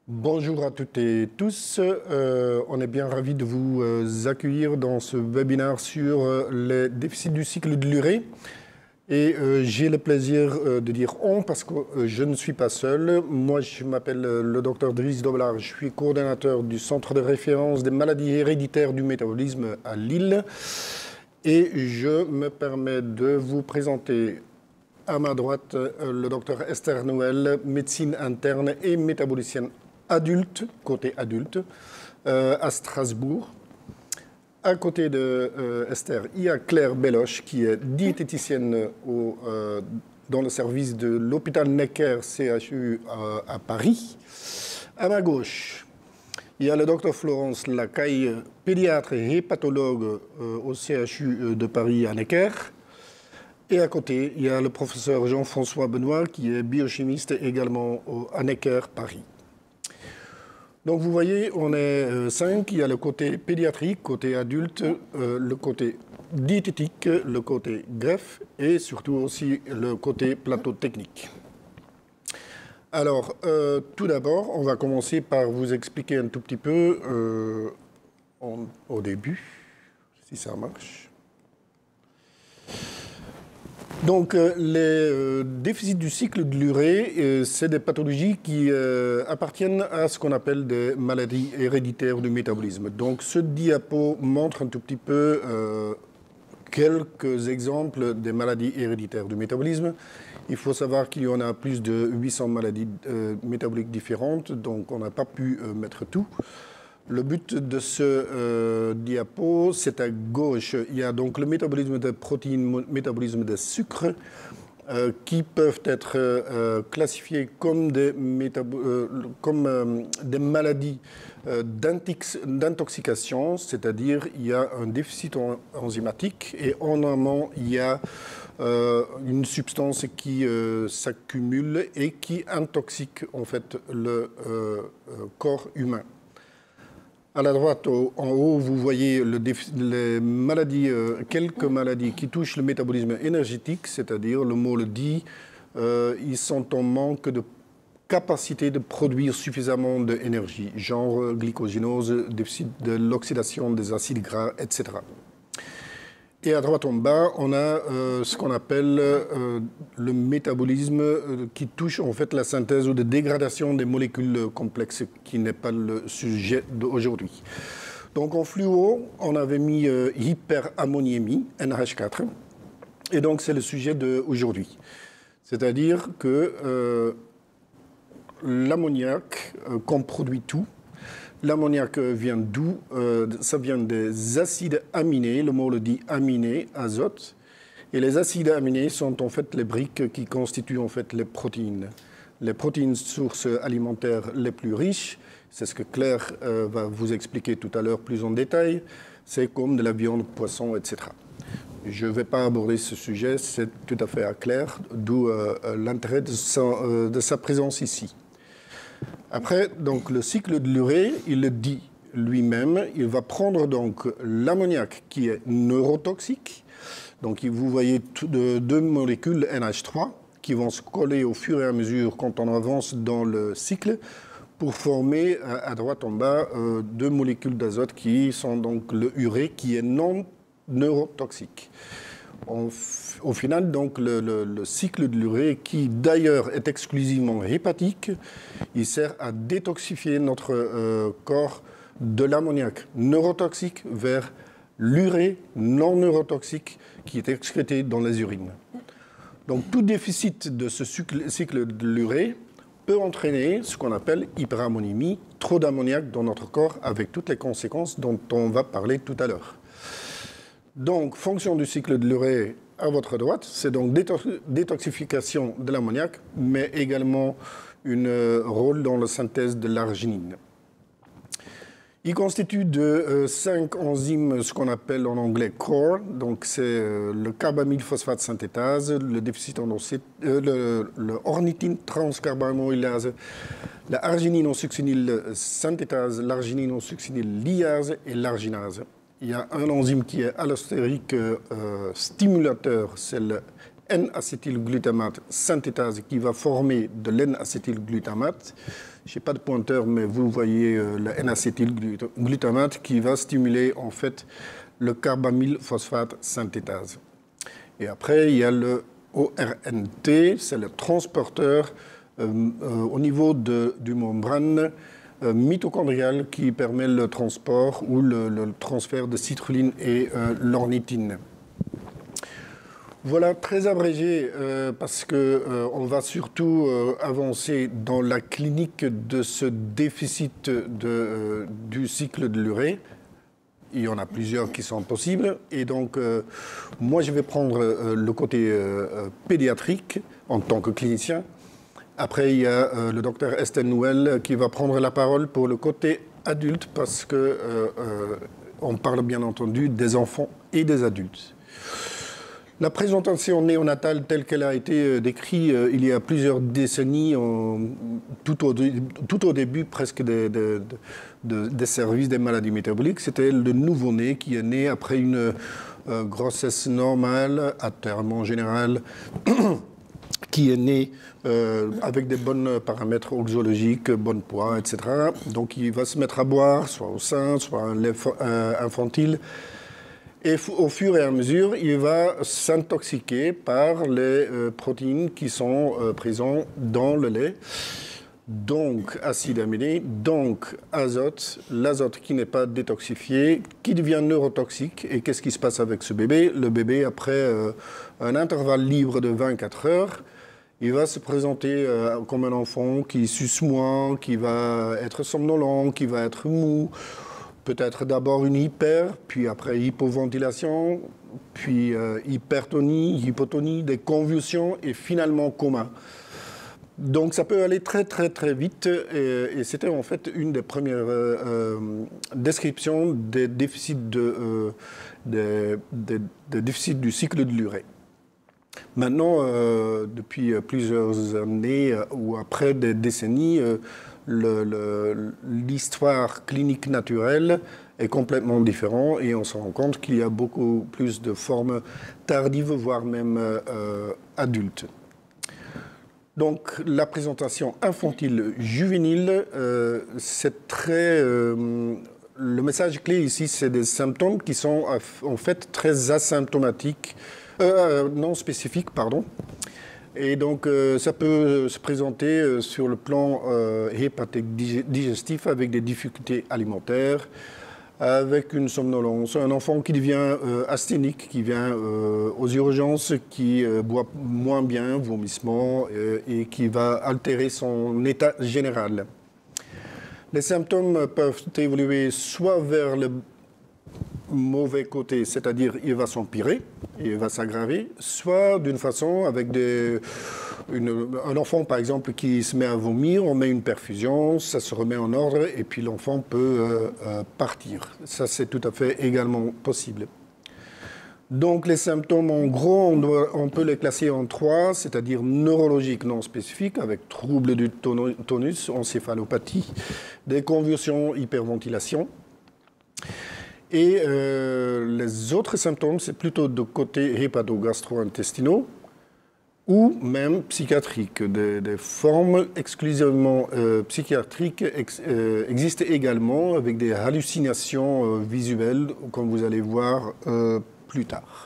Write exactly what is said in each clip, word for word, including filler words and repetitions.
Bonjour à toutes et tous. Euh, on est bien ravis de vous euh, accueillir dans ce webinaire sur euh, les déficits du cycle de l'urée. Et euh, j'ai le plaisir euh, de dire on parce que euh, je ne suis pas seul. Moi, je m'appelle euh, le docteur Dries Dobelaar. Je suis coordonnateur du Centre de référence des maladies héréditaires du métabolisme à Lille. Et je me permets de vous présenter à ma droite euh, le docteur Esther Noël, médecine interne et métabolicienne adulte, côté adulte, euh, à Strasbourg. À côté de euh, Esther, il y a Claire Belloche, qui est diététicienne au, euh, dans le service de l'hôpital Necker C H U euh, à Paris. À ma gauche, il y a le docteur Florence Lacaille, pédiatre et hépatologue euh, au C H U de Paris à Necker. Et à côté, il y a le professeur Jean-François Benoît, qui est biochimiste également au, à Necker, Paris. Donc vous voyez, on est euh, cinq. Il y a le côté pédiatrique, côté adulte, euh, le côté diététique, le côté greffe et surtout aussi le côté plateau technique. Alors, euh, tout d'abord, on va commencer par vous expliquer un tout petit peu euh, en, au début, si ça marche. Donc, euh, les euh, déficits du cycle de l'urée, euh, c'est des pathologies qui euh, appartiennent à ce qu'on appelle des maladies héréditaires du métabolisme. Donc, ce diapo montre un tout petit peu euh, quelques exemples des maladies héréditaires du métabolisme. Il faut savoir qu'il y en a plus de huit cents maladies euh, métaboliques différentes, donc on n'a pas pu euh, mettre tout. Le but de ce euh, diapo, c'est à gauche, il y a donc le métabolisme des protéines, le métabolisme des sucres, euh, qui peuvent être euh, classifiés comme des, euh, comme, euh, des maladies euh, d'intoxication, c'est-à-dire il y a un déficit enzymatique et en amont, il y a euh, une substance qui euh, s'accumule et qui intoxique en fait le euh, corps humain. À la droite, au, en haut, vous voyez le les maladies, euh, quelques maladies qui touchent le métabolisme énergétique, c'est-à-dire, le mot le dit, euh, ils sont en manque de capacité de produire suffisamment d'énergie, genre euh, glycogénose, déficit de l'oxydation des acides gras, et cetera. Et à droite en bas, on a euh, ce qu'on appelle euh, le métabolisme euh, qui touche en fait la synthèse ou la dégradation des molécules complexes, qui n'est pas le sujet d'aujourd'hui. Donc en fluo, on avait mis euh, hyperammoniémie, N H quatre, et donc c'est le sujet d'aujourd'hui. C'est-à-dire que euh, l'ammoniac, euh, qu'on produit tout, l'ammoniac vient d'où? euh, Ça vient des acides aminés, le mot le dit, aminés, azote. Et les acides aminés sont en fait les briques qui constituent en fait les protéines. Les protéines, sources alimentaires les plus riches, c'est ce que Claire euh, va vous expliquer tout à l'heure plus en détail, c'est comme de la viande, poisson, et cetera. Je ne vais pas aborder ce sujet, c'est tout à fait à Claire, d'où euh, l'intérêt de sa, euh, de sa présence ici. Après, donc, le cycle de l'urée, il le dit lui-même, il va prendre donc l'ammoniac qui est neurotoxique. Donc, vous voyez deux, deux molécules N H trois qui vont se coller au fur et à mesure quand on avance dans le cycle pour former à droite en bas euh, deux molécules d'azote qui sont donc le urée qui est non neurotoxique. On, au final, donc, le, le, le cycle de l'urée, qui d'ailleurs est exclusivement hépatique, il sert à détoxifier notre euh, corps de l'ammoniac neurotoxique vers l'urée non neurotoxique qui est excrétée dans les urines. Donc tout déficit de ce cycle, cycle de l'urée peut entraîner ce qu'on appelle hyperammoniémie, trop d'ammoniac dans notre corps, avec toutes les conséquences dont on va parler tout à l'heure. Donc, fonction du cycle de l'urée à votre droite, c'est donc détoxification de l'ammoniac, mais également un rôle dans la synthèse de l'arginine. Il constitue de euh, cinq enzymes, ce qu'on appelle en anglais core, donc c'est euh, le carbamyl phosphate synthétase, le déficit endocyte, euh, le, le ornithine transcarbamylase, la arginine-succinyl synthétase, l'arginine-succinyl liase et l'arginase. Il y a un enzyme qui est allostérique euh, stimulateur, c'est le N-acétylglutamate synthétase qui va former de l'N-acétylglutamate. Je n'ai pas de pointeur, mais vous voyez euh, le N-acétylglutamate qui va stimuler en fait le carbamyl phosphate synthétase. Et après, il y a le O R N T, c'est le transporteur euh, euh, au niveau de, du membrane euh, mitochondrial qui permet le transport ou le, le transfert de citrulline et euh, l'ornithine. Voilà, très abrégé, euh, parce qu'on euh, va surtout euh, avancer dans la clinique de ce déficit de, euh, du cycle de l'urée. Il y en a plusieurs qui sont possibles. Et donc, euh, moi, je vais prendre euh, le côté euh, pédiatrique en tant que clinicien. Après, il y a euh, le docteur Estelle Nouel qui va prendre la parole pour le côté adulte, parce qu'on euh, euh, parle bien entendu des enfants et des adultes. La présentation néonatale telle qu'elle a été décrite euh, il y a plusieurs décennies, en, tout, au, tout au début presque des, des, des, des services des maladies métaboliques, c'était le nouveau-né qui est né après une euh, grossesse normale, à terme en général, qui est né euh, avec des bons paramètres oxologiques, bon poids, et cetera. Donc il va se mettre à boire, soit au sein, soit à euh, infantile. Et au fur et à mesure, il va s'intoxiquer par les euh, protéines qui sont euh, présentes dans le lait. Donc, acide aminé, donc azote, l'azote qui n'est pas détoxifié, qui devient neurotoxique. Et qu'est-ce qui se passe avec ce bébé? Le bébé, après euh, un intervalle libre de vingt-quatre heures, il va se présenter euh, comme un enfant qui suce moins, qui va être somnolent, qui va être mou. Peut-être d'abord une hyper, puis après hypoventilation, puis euh, hypertonie, hypotonie, des convulsions et finalement coma. Donc ça peut aller très très très vite et, et c'était en fait une des premières euh, euh, descriptions des déficits, de, euh, des, des, des déficits du cycle de l'urée. Maintenant, euh, depuis plusieurs années euh, ou après des décennies, euh, l'histoire clinique naturelle est complètement différente et on se rend compte qu'il y a beaucoup plus de formes tardives, voire même euh, adultes. Donc la présentation infantile juvénile, euh, c'est très... Euh, le message clé ici, c'est des symptômes qui sont en fait très asymptomatiques, euh, non spécifiques, pardon. Et donc, euh, ça peut se présenter euh, sur le plan euh, hépatique digestif avec des difficultés alimentaires, avec une somnolence, un enfant qui devient euh, asthénique, qui vient euh, aux urgences, qui euh, boit moins bien, vomissement, euh, et qui va altérer son état général. Les symptômes peuvent évoluer soit vers le mauvais côté, c'est-à-dire il va s'empirer, il va s'aggraver, soit d'une façon avec des, une, un enfant par exemple qui se met à vomir, on met une perfusion, ça se remet en ordre et puis l'enfant peut euh, euh, partir. Ça c'est tout à fait également possible. Donc les symptômes en gros on, doit, on peut les classer en trois, c'est-à-dire neurologiques non spécifiques avec troubles du tonus, encéphalopathie, des convulsions, hyperventilation. Et euh, les autres symptômes, c'est plutôt de côté hépato-gastro-intestinaux ou même psychiatriques. Des, des formes exclusivement euh, psychiatriques ex, euh, existent également avec des hallucinations euh, visuelles, comme vous allez voir euh, plus tard.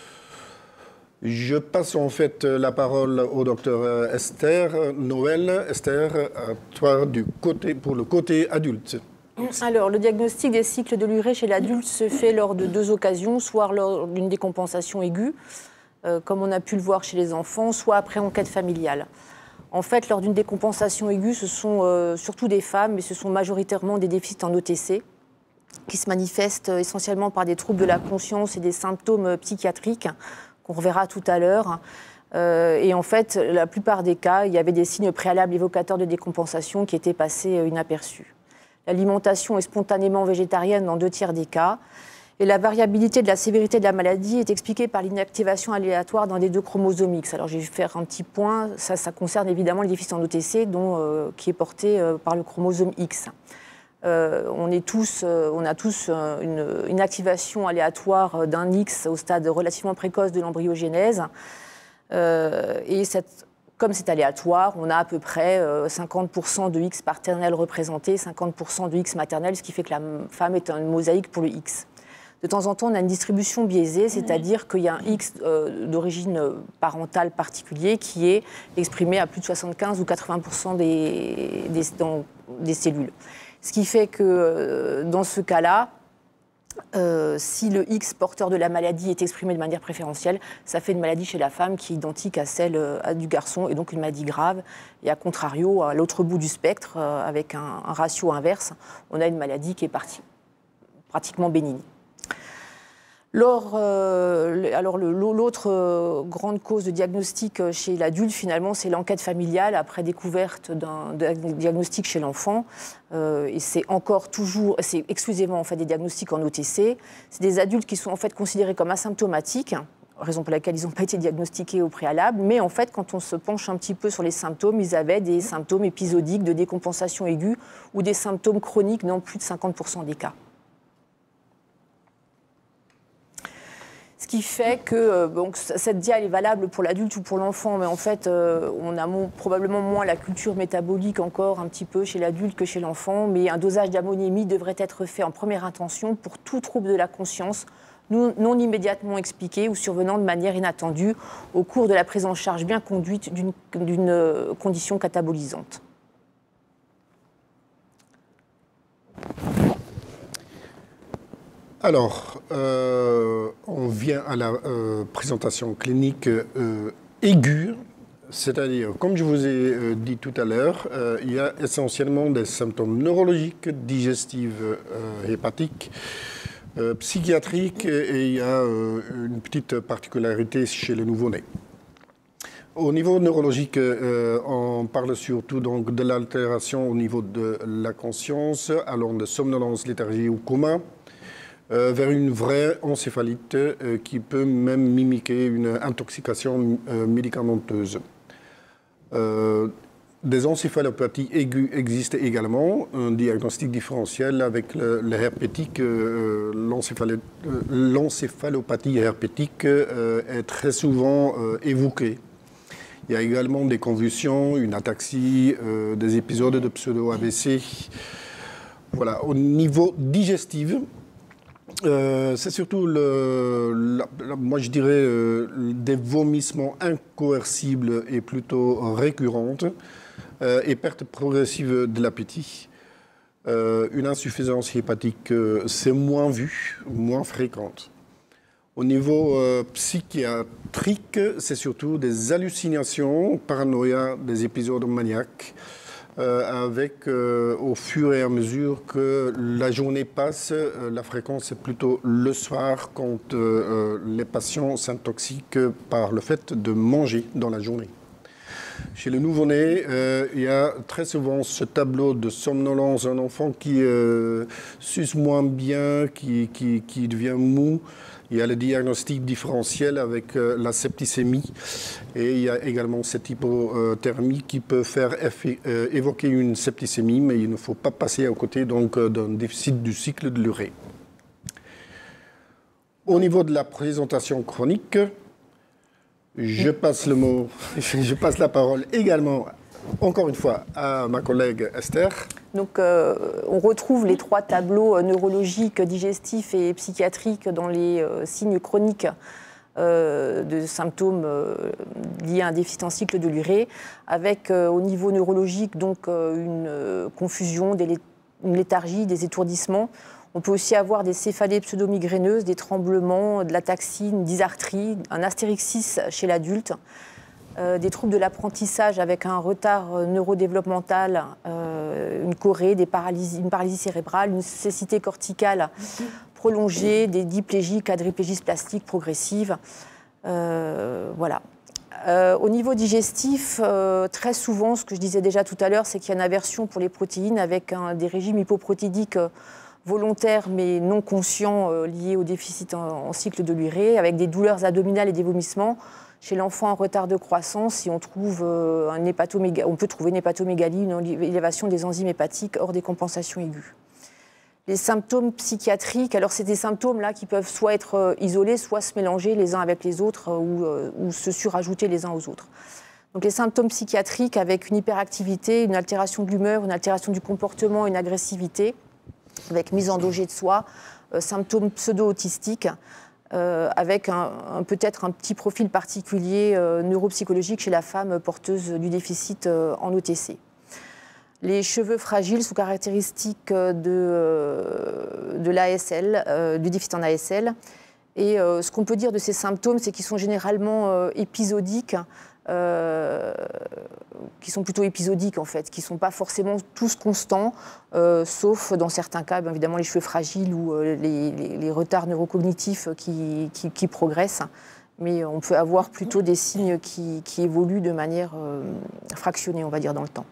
Je passe en fait la parole au docteur Esther Nouel. Esther, à toi du côté, pour le côté adulte. Alors, le diagnostic des cycles de l'urée chez l'adulte se fait lors de deux occasions, soit lors d'une décompensation aiguë, euh, comme on a pu le voir chez les enfants, soit après enquête familiale. En fait, lors d'une décompensation aiguë, ce sont euh, surtout des femmes, mais ce sont majoritairement des déficits en O T C, qui se manifestent essentiellement par des troubles de la conscience et des symptômes psychiatriques, qu'on reverra tout à l'heure. Euh, et en fait, la plupart des cas, il y avait des signes préalables évocateurs de décompensation qui étaient passés inaperçus. L'alimentation est spontanément végétarienne dans deux tiers des cas. Et la variabilité de la sévérité de la maladie est expliquée par l'inactivation aléatoire d'un des deux chromosomes X. Alors je vais faire un petit point, ça, ça concerne évidemment les déficits en O T C dont, euh, qui est porté euh, par le chromosome X. Euh, on, est tous, euh, on a tous euh, une, une activation aléatoire d'un X au stade relativement précoce de l'embryogénèse. Euh, et cette, comme c'est aléatoire, on a à peu près euh, cinquante pour cent de X paternel représenté, cinquante pour cent de X maternel, ce qui fait que la femme est une mosaïque pour le X. De temps en temps, on a une distribution biaisée, c'est-à-dire qu'il y a un X euh, d'origine parentale particulier qui est exprimé à plus de soixante-quinze ou quatre-vingts pour cent des, des, dans, des cellules. Ce qui fait que euh, dans ce cas-là, euh, si le X porteur de la maladie est exprimé de manière préférentielle, ça fait une maladie chez la femme qui est identique à celle euh, du garçon, et donc une maladie grave. Et à contrario, à l'autre bout du spectre, euh, avec un, un ratio inverse, on a une maladie qui est partie, pratiquement bénigne. Lors, euh, alors l'autre euh, grande cause de diagnostic chez l'adulte, finalement, c'est l'enquête familiale après découverte d'un diagnostic chez l'enfant. Euh, et c'est encore toujours, c'est exclusivement en fait des diagnostics en O T C. C'est des adultes qui sont en fait considérés comme asymptomatiques, raison pour laquelle ils n'ont pas été diagnostiqués au préalable. Mais en fait, quand on se penche un petit peu sur les symptômes, ils avaient des symptômes épisodiques de décompensation aiguë ou des symptômes chroniques dans plus de cinquante pour cent des cas. Ce qui fait que donc, cette dia elle est valable pour l'adulte ou pour l'enfant, mais en fait, euh, on a mon, probablement moins la culture métabolique encore un petit peu chez l'adulte que chez l'enfant, mais un dosage d'ammoniémie devrait être fait en première intention pour tout trouble de la conscience non, non immédiatement expliqué ou survenant de manière inattendue au cours de la prise en charge bien conduite d'une d'une condition catabolisante. Alors, euh, on vient à la euh, présentation clinique euh, aiguë, c'est-à-dire, comme je vous ai euh, dit tout à l'heure, euh, il y a essentiellement des symptômes neurologiques, digestifs, euh, hépatiques, euh, psychiatriques, et il y a euh, une petite particularité chez le nouveau-né. Au niveau neurologique, euh, on parle surtout donc de l'altération au niveau de la conscience, allant de somnolence, léthargie ou coma, Euh, vers une vraie encéphalite euh, qui peut même mimiquer une intoxication euh, médicamenteuse. Euh, des encéphalopathies aiguës existent également, un diagnostic différentiel avec le, le herpétique. Euh, L'encéphalopathie herpétique euh, est très souvent euh, évoquée. Il y a également des convulsions, une ataxie, euh, des épisodes de pseudo-A V C. Voilà. Au niveau digestif, Euh, c'est surtout, le, la, la, moi je dirais, euh, des vomissements incoercibles et plutôt récurrentes euh, et perte progressive de l'appétit. Euh, une insuffisance hépatique, euh, c'est moins vu, moins fréquente. Au niveau euh, psychiatrique, c'est surtout des hallucinations, paranoïa, des épisodes maniaques. Euh, avec, euh, au fur et à mesure que la journée passe, euh, la fréquence est plutôt le soir quand euh, les patients s'intoxiquent par le fait de manger dans la journée. Chez le nouveau-né, euh, il y a très souvent ce tableau de somnolence, un enfant qui euh, suce moins bien, qui, qui, qui devient mou. Il y a le diagnostic différentiel avec euh, la septicémie et il y a également cette hypothermie qui peut faire euh, évoquer une septicémie, mais il ne faut pas passer à côté donc euh, d'un déficit du cycle de l'urée. Au niveau de la présentation chronique, je passe le mot, je passe la parole également, encore une fois, à ma collègue Esther. Donc, euh, on retrouve les trois tableaux euh, neurologiques, digestifs et psychiatriques dans les euh, signes chroniques euh, de symptômes euh, liés à un déficit en cycle de l'urée, avec euh, au niveau neurologique donc euh, une euh, confusion, des lé une léthargie, des étourdissements. On peut aussi avoir des céphalées pseudomigraineuses, des tremblements, de l'ataxie, une dysarthrie, un astérixis chez l'adulte. Euh, des troubles de l'apprentissage avec un retard euh, neurodéveloppemental, euh, une chorée, des paralysies, une paralysie cérébrale, une cécité corticale prolongée, des diplégies, quadriplégies plastiques progressives. Euh, voilà. Euh, au niveau digestif, euh, très souvent, ce que je disais déjà tout à l'heure, c'est qu'il y a une aversion pour les protéines avec un, des régimes hypoprotéidiques euh, volontaires mais non conscients euh, liés au déficit en, en cycle de l'urée, avec des douleurs abdominales et des vomissements. Chez l'enfant en retard de croissance, si on, trouve, euh, un hépatoméga... on peut trouver une hépatomégalie, une élévation des enzymes hépatiques hors des compensations aiguës. Les symptômes psychiatriques, alors c'est des symptômes là qui peuvent soit être euh, isolés, soit se mélanger les uns avec les autres euh, ou, euh, ou se surajouter les uns aux autres. Donc les symptômes psychiatriques avec une hyperactivité, une altération de l'humeur, une altération du comportement, une agressivité, avec mise en danger de soi, euh, symptômes pseudo-autistiques, euh, avec un, un, peut-être un petit profil particulier euh, neuropsychologique chez la femme porteuse du déficit euh, en O T C. Les cheveux fragiles sont caractéristiques de, euh, de l'A S L, euh, du déficit en A S L. Et euh, ce qu'on peut dire de ces symptômes, c'est qu'ils sont généralement euh, épisodiques, euh, qui sont plutôt épisodiques en fait, qui ne sont pas forcément tous constants, euh, sauf dans certains cas, bien évidemment, les cheveux fragiles ou euh, les, les, les retards neurocognitifs qui, qui, qui progressent. Mais on peut avoir plutôt des signes qui, qui évoluent de manière euh, fractionnée, on va dire, dans le temps.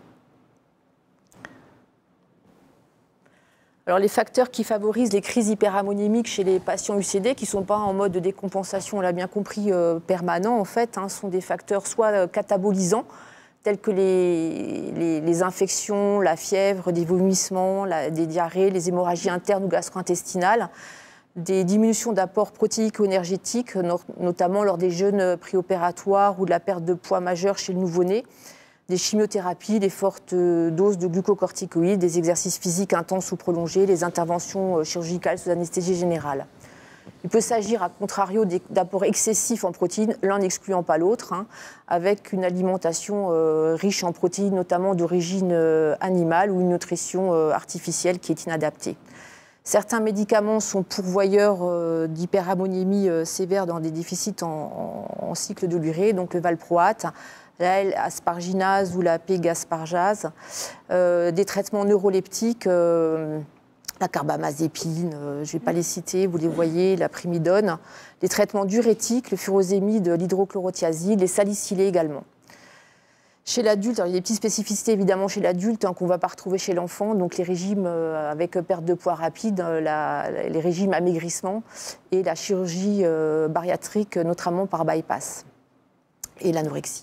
Alors, les facteurs qui favorisent les crises hyperammonémiques chez les patients U C D, qui ne sont pas en mode de décompensation, on l'a bien compris, euh, permanent, en fait, hein, sont des facteurs soit euh, catabolisants, tels que les, les, les infections, la fièvre, des vomissements, la, des diarrhées, les hémorragies internes ou gastro-intestinales, des diminutions d'apport protéique ou énergétique, no notamment lors des jeûnes préopératoires ou de la perte de poids majeure chez le nouveau-né, des chimiothérapies, des fortes doses de glucocorticoïdes, des exercices physiques intenses ou prolongés, les interventions chirurgicales sous anesthésie générale. Il peut s'agir, à contrario, d'apports excessifs en protéines, l'un n'excluant pas l'autre, hein, avec une alimentation euh, riche en protéines, notamment d'origine euh, animale, ou une nutrition euh, artificielle qui est inadaptée. Certains médicaments sont pourvoyeurs euh, d'hyperammonémie euh, sévère dans des déficits en, en, en cycle de l'urée, donc le valproate, la L-asparginase ou la P-gaspargase, euh, des traitements neuroleptiques, euh, la carbamazépine, euh, je ne vais pas les citer, vous les voyez, la primidone, les traitements diurétiques, le furosémide, l'hydrochlorothiazide, les salicylés également. Chez l'adulte, il y a des petites spécificités évidemment chez l'adulte hein, qu'on ne va pas retrouver chez l'enfant, donc les régimes euh, avec perte de poids rapide, euh, la, les régimes amaigrissement et la chirurgie euh, bariatrique, notamment par bypass, et l'anorexie.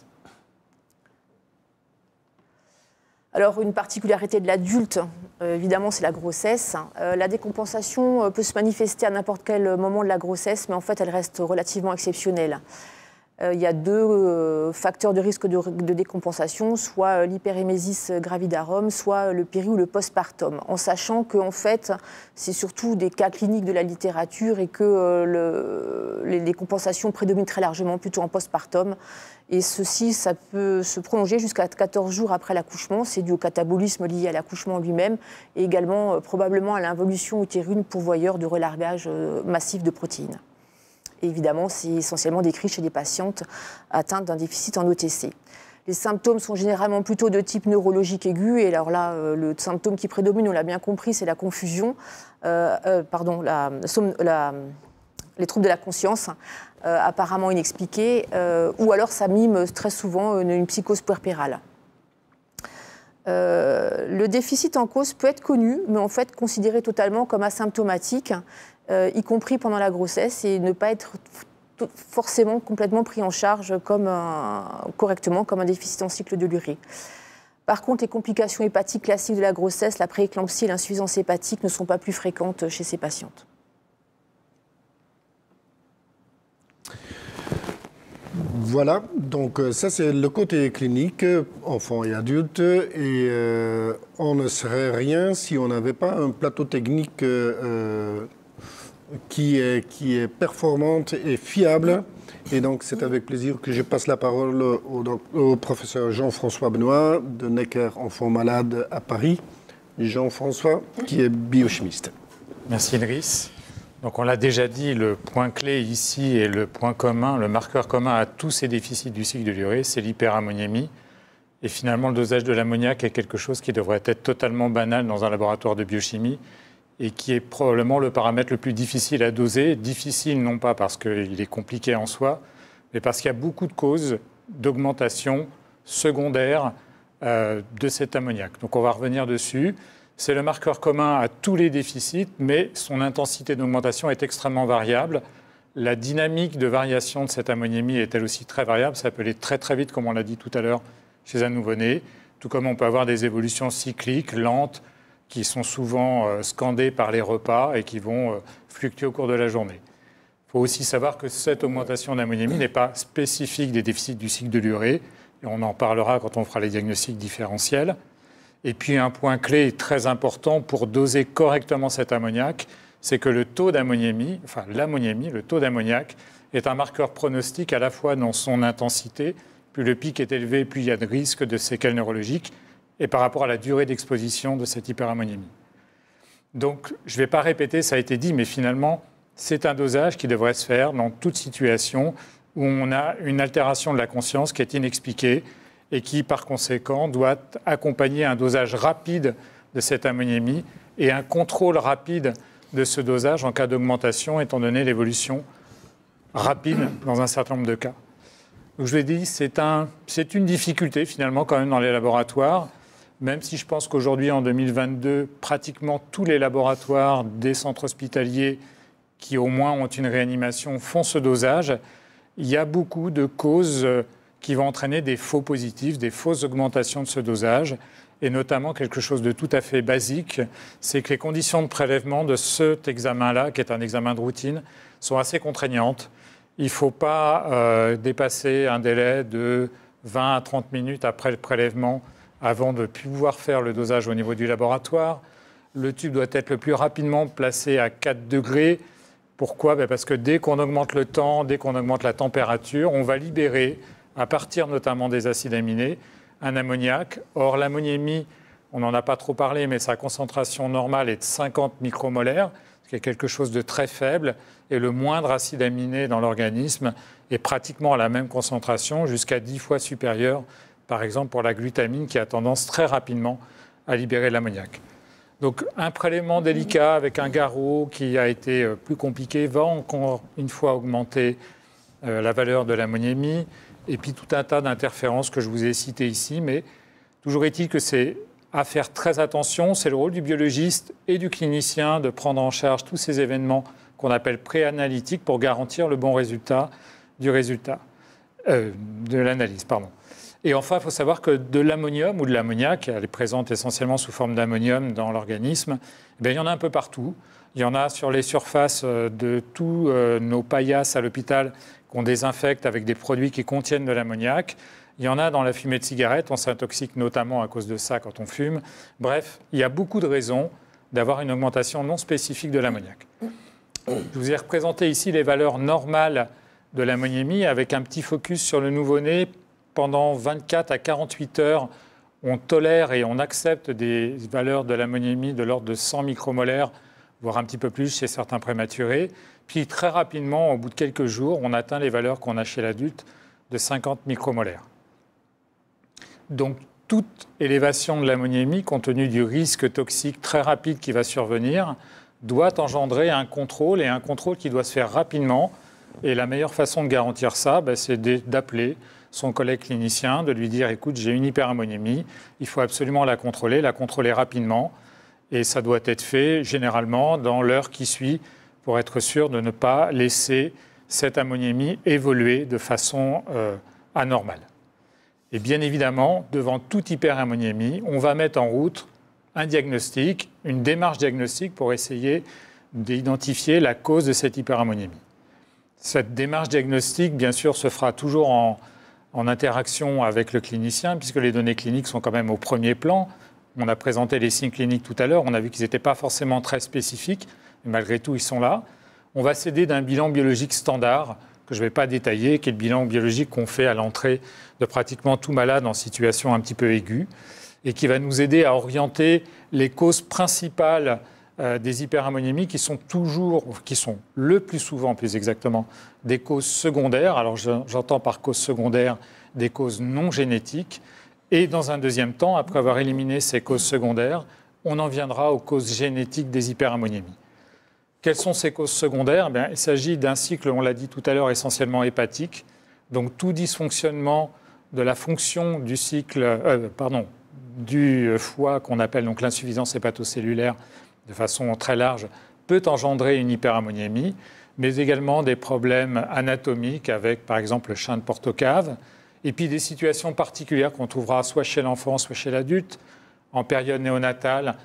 Alors, une particularité de l'adulte, euh, évidemment, c'est la grossesse. Euh, la décompensation euh, peut se manifester à n'importe quel moment de la grossesse, mais en fait, elle reste relativement exceptionnelle. Euh, il y a deux euh, facteurs de risque de, de décompensation, soit euh, l'hyperémésis gravidarum, soit le péri ou le postpartum, en sachant que en fait, c'est surtout des cas cliniques de la littérature et que euh, le, les, les compensations prédominent très largement plutôt en postpartum. Et ceci, ça peut se prolonger jusqu'à quatorze jours après l'accouchement. C'est dû au catabolisme lié à l'accouchement lui-même et également euh, probablement à l'involution utérine pourvoyeur de relargage euh, massif de protéines. Et évidemment, c'est essentiellement décrit chez des patientes atteintes d'un déficit en O T C. Les symptômes sont généralement plutôt de type neurologique aigu. Et alors là, euh, le symptôme qui prédomine, on l'a bien compris, c'est la confusion, euh, euh, pardon, la, la, les troubles de la conscience, euh, apparemment inexpliqués, euh, ou alors ça mime très souvent une, une psychose puerpérale. Euh, le déficit en cause peut être connu, mais en fait considéré totalement comme asymptomatique, euh, y compris pendant la grossesse, et ne pas être forcément complètement pris en charge comme un, correctement comme un déficit en cycle de l'urée. Par contre, les complications hépatiques classiques de la grossesse, la prééclampsie et l'insuffisance hépatique ne sont pas plus fréquentes chez ces patientes. Voilà, donc ça c'est le côté clinique, enfants et adultes, et euh, on ne serait rien si on n'avait pas un plateau technique euh, qui est, qui est performante et fiable. Et donc c'est avec plaisir que je passe la parole au, au professeur Jean-François Benoît de Necker Enfants Malades à Paris. Jean-François, qui est biochimiste. Merci Idriss. Donc on l'a déjà dit, le point clé ici et le point commun, le marqueur commun à tous ces déficits du cycle de l'urée, c'est l'hyperammoniémie. Et finalement, le dosage de l'ammoniac est quelque chose qui devrait être totalement banal dans un laboratoire de biochimie et qui est probablement le paramètre le plus difficile à doser. Difficile non pas parce qu'il est compliqué en soi, mais parce qu'il y a beaucoup de causes d'augmentation secondaire euh, de cet ammoniac. Donc on va revenir dessus. C'est le marqueur commun à tous les déficits, mais son intensité d'augmentation est extrêmement variable. La dynamique de variation de cette ammoniémie est elle aussi très variable. Ça peut aller très très vite, comme on l'a dit tout à l'heure, chez un nouveau-né, tout comme on peut avoir des évolutions cycliques, lentes, qui sont souvent euh, scandés par les repas et qui vont euh, fluctuer au cours de la journée. Il faut aussi savoir que cette augmentation d'ammoniémie n'est pas spécifique des déficits du cycle de l'urée, et on en parlera quand on fera les diagnostics différentiels. Et puis un point clé très important pour doser correctement cet ammoniac, c'est que le taux d'ammoniémie, enfin l'ammoniémie, le taux d'ammoniac, est un marqueur pronostique à la fois dans son intensité, plus le pic est élevé, plus il y a de risques de séquelles neurologiques, et par rapport à la durée d'exposition de cette hyperammoniémie. Donc je ne vais pas répéter, ça a été dit, mais finalement, c'est un dosage qui devrait se faire dans toute situation où on a une altération de la conscience qui est inexpliquée et qui, par conséquent, doit accompagner un dosage rapide de cette ammoniémie et un contrôle rapide de ce dosage en cas d'augmentation, étant donné l'évolution rapide dans un certain nombre de cas. Donc, je l'ai dit, c'est un, c'est une difficulté, finalement, quand même, dans les laboratoires, même si je pense qu'aujourd'hui, en deux mille vingt-deux, pratiquement tous les laboratoires des centres hospitaliers qui au moins ont une réanimation font ce dosage, il y a beaucoup de causes qui vont entraîner des faux positifs, des fausses augmentations de ce dosage, et notamment quelque chose de tout à fait basique, c'est que les conditions de prélèvement de cet examen-là, qui est un examen de routine, sont assez contraignantes. Il ne faut pas euh, dépasser un délai de vingt à trente minutes après le prélèvement avant de pouvoir faire le dosage au niveau du laboratoire. Le tube doit être le plus rapidement placé à quatre degrés. Pourquoi ? Ben parce que dès qu'on augmente le temps, dès qu'on augmente la température, on va libérer, à partir notamment des acides aminés, un ammoniac. Or, l'ammoniémie, on n'en a pas trop parlé, mais sa concentration normale est de cinquante micromolaires, ce qui est quelque chose de très faible. Et le moindre acide aminé dans l'organisme est pratiquement à la même concentration, jusqu'à dix fois supérieure, par exemple pour la glutamine, qui a tendance très rapidement à libérer l'ammoniac. Donc un prélèvement délicat avec un garrot qui a été plus compliqué va encore une fois augmenter euh, la valeur de l'ammoniémie, et puis tout un tas d'interférences que je vous ai citées ici, mais toujours est-il que c'est à faire très attention, c'est le rôle du biologiste et du clinicien de prendre en charge tous ces événements qu'on appelle préanalytiques pour garantir le bon résultat du résultat, euh, de l'analyse, pardon. Et enfin, il faut savoir que de l'ammonium ou de l'ammoniac, elle est présente essentiellement sous forme d'ammonium dans l'organisme, eh il y en a un peu partout. Il y en a sur les surfaces de tous euh, nos paillasses à l'hôpital qu'on désinfecte avec des produits qui contiennent de l'ammoniac. Il y en a dans la fumée de cigarette, on s'intoxique notamment à cause de ça quand on fume. Bref, il y a beaucoup de raisons d'avoir une augmentation non spécifique de l'ammoniac. Je vous ai représenté ici les valeurs normales de l'ammoniémie avec un petit focus sur le nouveau-né. Pendant vingt-quatre à quarante-huit heures, on tolère et on accepte des valeurs de l'ammoniémie de l'ordre de cent micromolaires, voire un petit peu plus chez certains prématurés. Puis très rapidement, au bout de quelques jours, on atteint les valeurs qu'on a chez l'adulte de cinquante micromolaires. Donc toute élévation de l'ammoniémie, compte tenu du risque toxique très rapide qui va survenir, doit engendrer un contrôle, et un contrôle qui doit se faire rapidement. Et la meilleure façon de garantir ça, ben, c'est d'appeler son collègue clinicien, de lui dire « écoute, j'ai une hyperammoniémie, il faut absolument la contrôler, la contrôler rapidement ». Et ça doit être fait généralement dans l'heure qui suit pour être sûr de ne pas laisser cette ammoniémie évoluer de façon euh, anormale. Et bien évidemment, devant toute hyperammoniémie, on va mettre en route un diagnostic, une démarche diagnostique pour essayer d'identifier la cause de cette hyperammoniémie. Cette démarche diagnostique, bien sûr, se fera toujours en, en interaction avec le clinicien, puisque les données cliniques sont quand même au premier plan. On a présenté les signes cliniques tout à l'heure, on a vu qu'ils n'étaient pas forcément très spécifiques, mais malgré tout, ils sont là. On va s'aider d'un bilan biologique standard, que je ne vais pas détailler, qui est le bilan biologique qu'on fait à l'entrée de pratiquement tout malade en situation un petit peu aiguë, et qui va nous aider à orienter les causes principales euh, des hyperammoniémies, qui sont toujours, qui sont le plus souvent, plus exactement, des causes secondaires. Alors j'entends par causes secondaires des causes non génétiques. Et dans un deuxième temps, après avoir éliminé ces causes secondaires, on en viendra aux causes génétiques des hyperammoniémies. Quelles sont ces causes secondaires ? Bien, il s'agit d'un cycle, on l'a dit tout à l'heure, essentiellement hépatique. Donc tout dysfonctionnement de la fonction du cycle, euh, pardon, du foie, qu'on appelle donc l'insuffisance hépatocellulaire de façon très large, peut engendrer une hyperammoniémie, mais également des problèmes anatomiques avec, par exemple, le chien de Porte-Cave, et puis des situations particulières qu'on trouvera soit chez l'enfant, soit chez l'adulte, en période néonatale,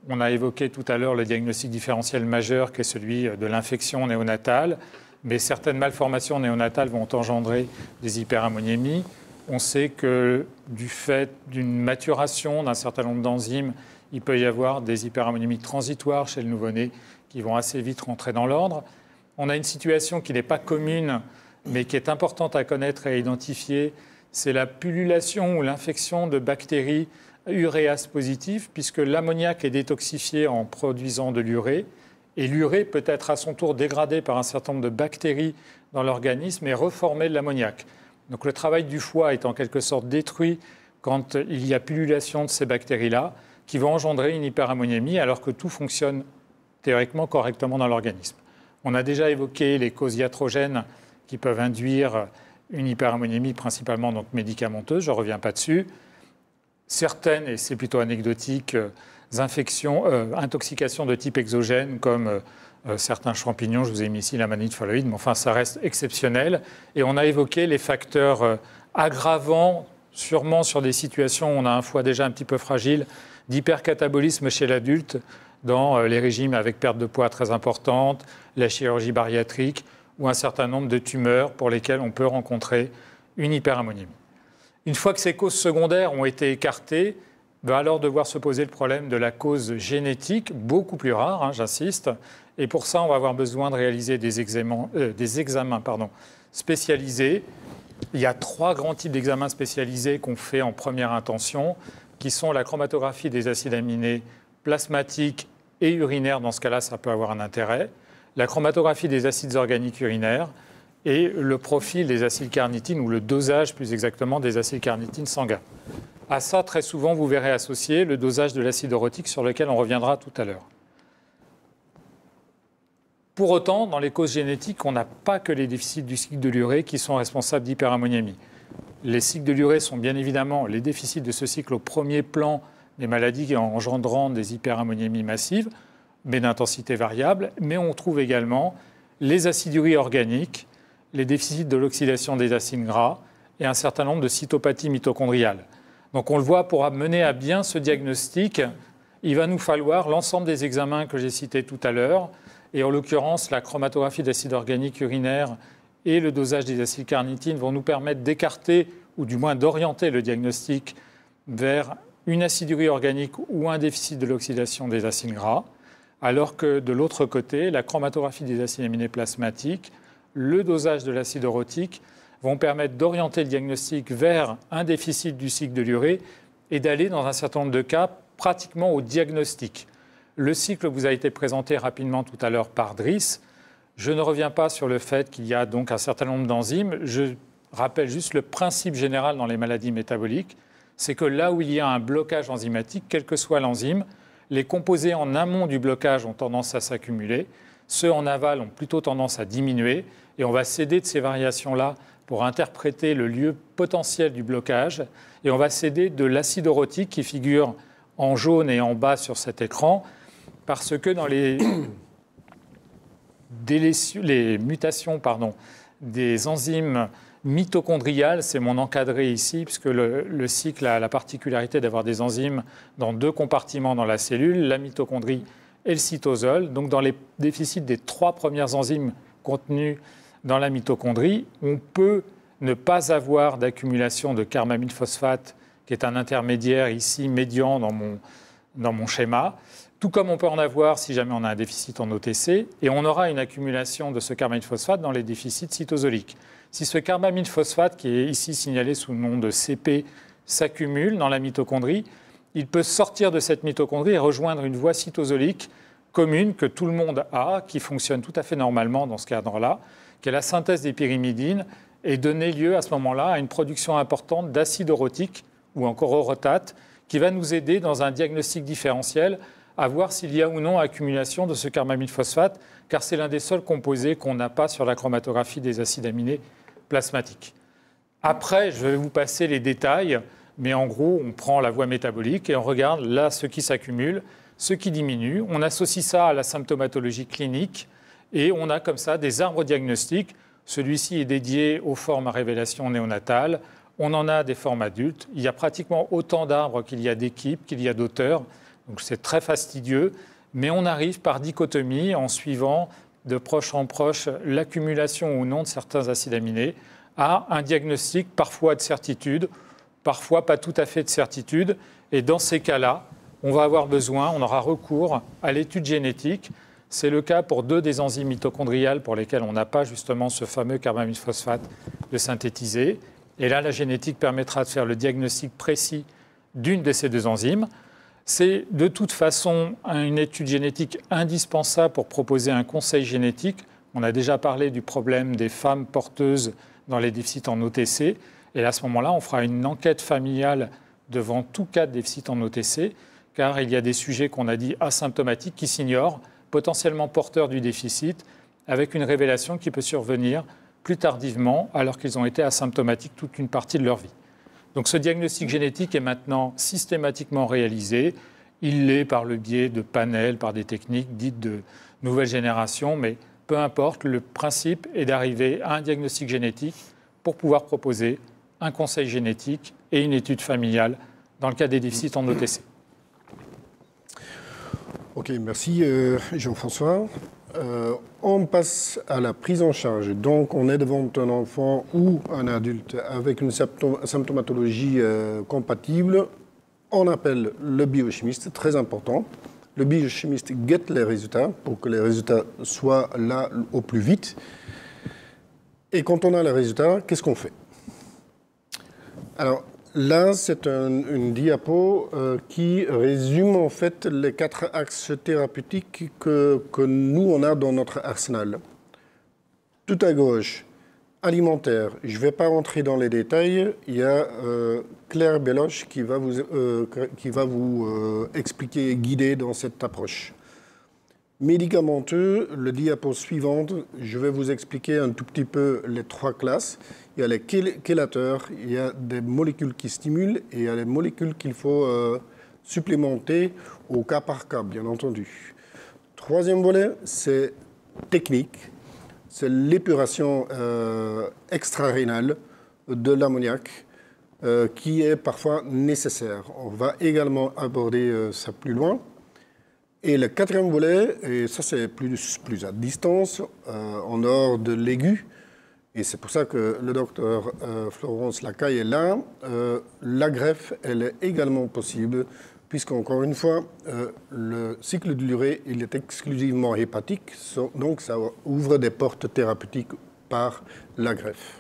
On a évoqué tout à l'heure le diagnostic différentiel majeur qui est celui de l'infection néonatale, mais certaines malformations néonatales vont engendrer des hyperammoniémies. On sait que du fait d'une maturation d'un certain nombre d'enzymes, il peut y avoir des hyperammoniémies transitoires chez le nouveau-né qui vont assez vite rentrer dans l'ordre. On a une situation qui n'est pas commune, mais qui est importante à connaître et à identifier, c'est la pullulation ou l'infection de bactéries uréase positives, puisque l'ammoniac est détoxifié en produisant de l'urée, et l'urée peut être à son tour dégradée par un certain nombre de bactéries dans l'organisme et reformer de l'ammoniac. Donc le travail du foie est en quelque sorte détruit quand il y a pullulation de ces bactéries-là, qui vont engendrer une hyperammoniémie, alors que tout fonctionne théoriquement correctement dans l'organisme. On a déjà évoqué les causes iatrogènes qui peuvent induire une hyperammoniémie, principalement donc médicamenteuse, je ne reviens pas dessus. Certaines, et c'est plutôt anecdotique, euh, infections, euh, intoxications de type exogène, comme euh, certains champignons, je vous ai mis ici la manite phalloïde, mais enfin ça reste exceptionnel. Et on a évoqué les facteurs euh, aggravants, sûrement sur des situations où on a un foie déjà un petit peu fragile, d'hypercatabolisme chez l'adulte, dans euh, les régimes avec perte de poids très importante, la chirurgie bariatrique, ou un certain nombre de tumeurs pour lesquelles on peut rencontrer une hyperammoniémie. Une fois que ces causes secondaires ont été écartées, va alors devoir se poser le problème de la cause génétique, beaucoup plus rare, hein, j'insiste. Et pour ça, on va avoir besoin de réaliser des examens, euh, des examens pardon, spécialisés. Il y a trois grands types d'examens spécialisés qu'on fait en première intention, qui sont la chromatographie des acides aminés plasmatiques et urinaires. Dans ce cas-là, ça peut avoir un intérêt. La chromatographie des acides organiques urinaires et le profil des acyl carnitine, ou le dosage plus exactement des acyl carnitine sanguins. À ça, très souvent, vous verrez associé le dosage de l'acide orotique sur lequel on reviendra tout à l'heure. Pour autant, dans les causes génétiques, on n'a pas que les déficits du cycle de l'urée qui sont responsables d'hyperammoniémie. Les cycles de l'urée sont bien évidemment les déficits de ce cycle au premier plan des maladies engendrant des hyperammoniémies massives, mais d'intensité variable, mais on trouve également les aciduries organiques, les déficits de l'oxydation des acides gras et un certain nombre de cytopathies mitochondriales. Donc on le voit, pour mener à bien ce diagnostic, il va nous falloir l'ensemble des examens que j'ai cités tout à l'heure, et en l'occurrence la chromatographie d'acide organique urinaire et le dosage des acides carnitines vont nous permettre d'écarter, ou du moins d'orienter le diagnostic vers une acidurie organique ou un déficit de l'oxydation des acides gras, alors que de l'autre côté, la chromatographie des acides aminés plasmatiques, le dosage de l'acide orotique vont permettre d'orienter le diagnostic vers un déficit du cycle de l'urée et d'aller, dans un certain nombre de cas, pratiquement au diagnostic. Le cycle vous a été présenté rapidement tout à l'heure par Driss. Je ne reviens pas sur le fait qu'il y a donc un certain nombre d'enzymes. Je rappelle juste le principe général dans les maladies métaboliques, c'est que là où il y a un blocage enzymatique, quelle que soit l'enzyme, les composés en amont du blocage ont tendance à s'accumuler, ceux en aval ont plutôt tendance à diminuer, et on va s'aider de ces variations-là pour interpréter le lieu potentiel du blocage, et on va s'aider de l'acide orotique qui figure en jaune et en bas sur cet écran, parce que dans les, les mutations pardon, des enzymes mitochondriales, c'est mon encadré ici, puisque le, le cycle a la particularité d'avoir des enzymes dans deux compartiments dans la cellule, la mitochondrie et le cytosol. Donc dans les déficits des trois premières enzymes contenues dans la mitochondrie, on peut ne pas avoir d'accumulation de carbamyl phosphate, qui est un intermédiaire ici médian dans mon, dans mon schéma, tout comme on peut en avoir si jamais on a un déficit en O T C, et on aura une accumulation de ce carbamyl phosphate dans les déficits cytosoliques. Si ce carbamyl phosphate, qui est ici signalé sous le nom de C P, s'accumule dans la mitochondrie, il peut sortir de cette mitochondrie et rejoindre une voie cytosolique commune que tout le monde a, qui fonctionne tout à fait normalement dans ce cadre-là, qui est la synthèse des pyrimidines, et donner lieu à ce moment-là à une production importante d'acide orotique ou encore orotate, qui va nous aider dans un diagnostic différentiel à voir s'il y a ou non accumulation de ce carbamyl phosphate, car c'est l'un des seuls composés qu'on n'a pas sur la chromatographie des acides aminés plasmatiques. Après, je vais vous passer les détails, mais en gros, on prend la voie métabolique et on regarde là ce qui s'accumule, ce qui diminue. On associe ça à la symptomatologie clinique et on a comme ça des arbres diagnostiques. Celui-ci est dédié aux formes à révélation néonatale. On en a des formes adultes. Il y a pratiquement autant d'arbres qu'il y a d'équipes, qu'il y a d'auteurs. Donc c'est très fastidieux, mais on arrive par dichotomie, en suivant de proche en proche l'accumulation ou non de certains acides aminés, à un diagnostic parfois de certitude, parfois pas tout à fait de certitude. Et dans ces cas-là, on va avoir besoin, on aura recours à l'étude génétique. C'est le cas pour deux des enzymes mitochondriales pour lesquelles on n'a pas justement ce fameux carbamyl phosphate de synthétiser. Et là, la génétique permettra de faire le diagnostic précis d'une de ces deux enzymes. C'est de toute façon une étude génétique indispensable pour proposer un conseil génétique. On a déjà parlé du problème des femmes porteuses dans les déficits en O T C. Et à ce moment-là, on fera une enquête familiale devant tout cas de déficit en O T C, car il y a des sujets qu'on a dit asymptomatiques qui s'ignorent, potentiellement porteurs du déficit, avec une révélation qui peut survenir plus tardivement, alors qu'ils ont été asymptomatiques toute une partie de leur vie. Donc ce diagnostic génétique est maintenant systématiquement réalisé. Il l'est par le biais de panels, par des techniques dites de nouvelle génération, mais peu importe, le principe est d'arriver à un diagnostic génétique pour pouvoir proposer un conseil génétique et une étude familiale dans le cas des déficits en O T C. Ok, merci euh, Jean-François. Euh, on passe à la prise en charge. Donc, on est devant un enfant ou un adulte avec une symptomatologie euh, compatible. On appelle le biochimiste, très important. Le biochimiste guette les résultats pour que les résultats soient là au plus vite. Et quand on a les résultats, qu'est-ce qu'on fait? Alors, là, c'est un, une diapo euh, qui résume en fait les quatre axes thérapeutiques que, que nous, on a dans notre arsenal. Tout à gauche, alimentaire. Je ne vais pas rentrer dans les détails. Il y a euh, Claire Beloche qui va vous, euh, qui va vous euh, expliquer et guider dans cette approche. Médicamenteux, le diapo suivante, je vais vous expliquer un tout petit peu les trois classes. Il y a les chélateurs, il y a des molécules qui stimulent et il y a les molécules qu'il faut euh, supplémenter au cas par cas, bien entendu. Troisième volet, c'est technique. C'est l'épuration euh, extra-rénale de l'ammoniac euh, qui est parfois nécessaire. On va également aborder euh, ça plus loin. Et le quatrième volet, et ça c'est plus, plus à distance, euh, en dehors de l'aigu, et c'est pour ça que le docteur euh, Florence Lacaille est là, euh, la greffe, elle est également possible, puisqu'encore une fois, euh, le cycle de l'urée, il est exclusivement hépatique, donc ça ouvre des portes thérapeutiques par la greffe.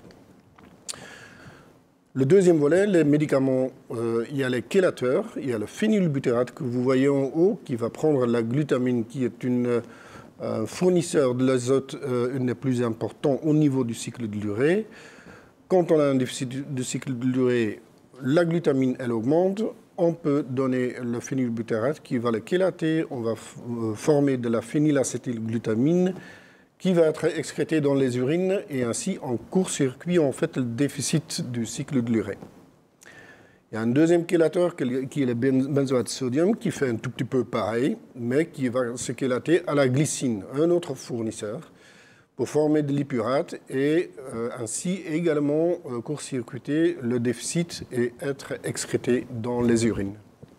Le deuxième volet, les médicaments, euh, il y a les chélateurs, il y a le phénylbutyrate que vous voyez en haut, qui va prendre la glutamine, qui est une euh, fournisseur de l'azote, euh, une des plus importants au niveau du cycle de l'urée. Quand on a un déficit de cycle de l'urée, la glutamine, elle augmente. On peut donner le phénylbutyrate qui va le chélater, on va former de la phénylacétylglutamine, qui va être excrété dans les urines et ainsi en court-circuit en fait le déficit du cycle de l'urée. Il y a un deuxième chélateur qui est le benzoate de sodium qui fait un tout petit peu pareil, mais qui va se chélater à la glycine, un autre fournisseur, pour former de l'hypurate et euh, ainsi également euh, court-circuiter le déficit et être excrété dans les urines.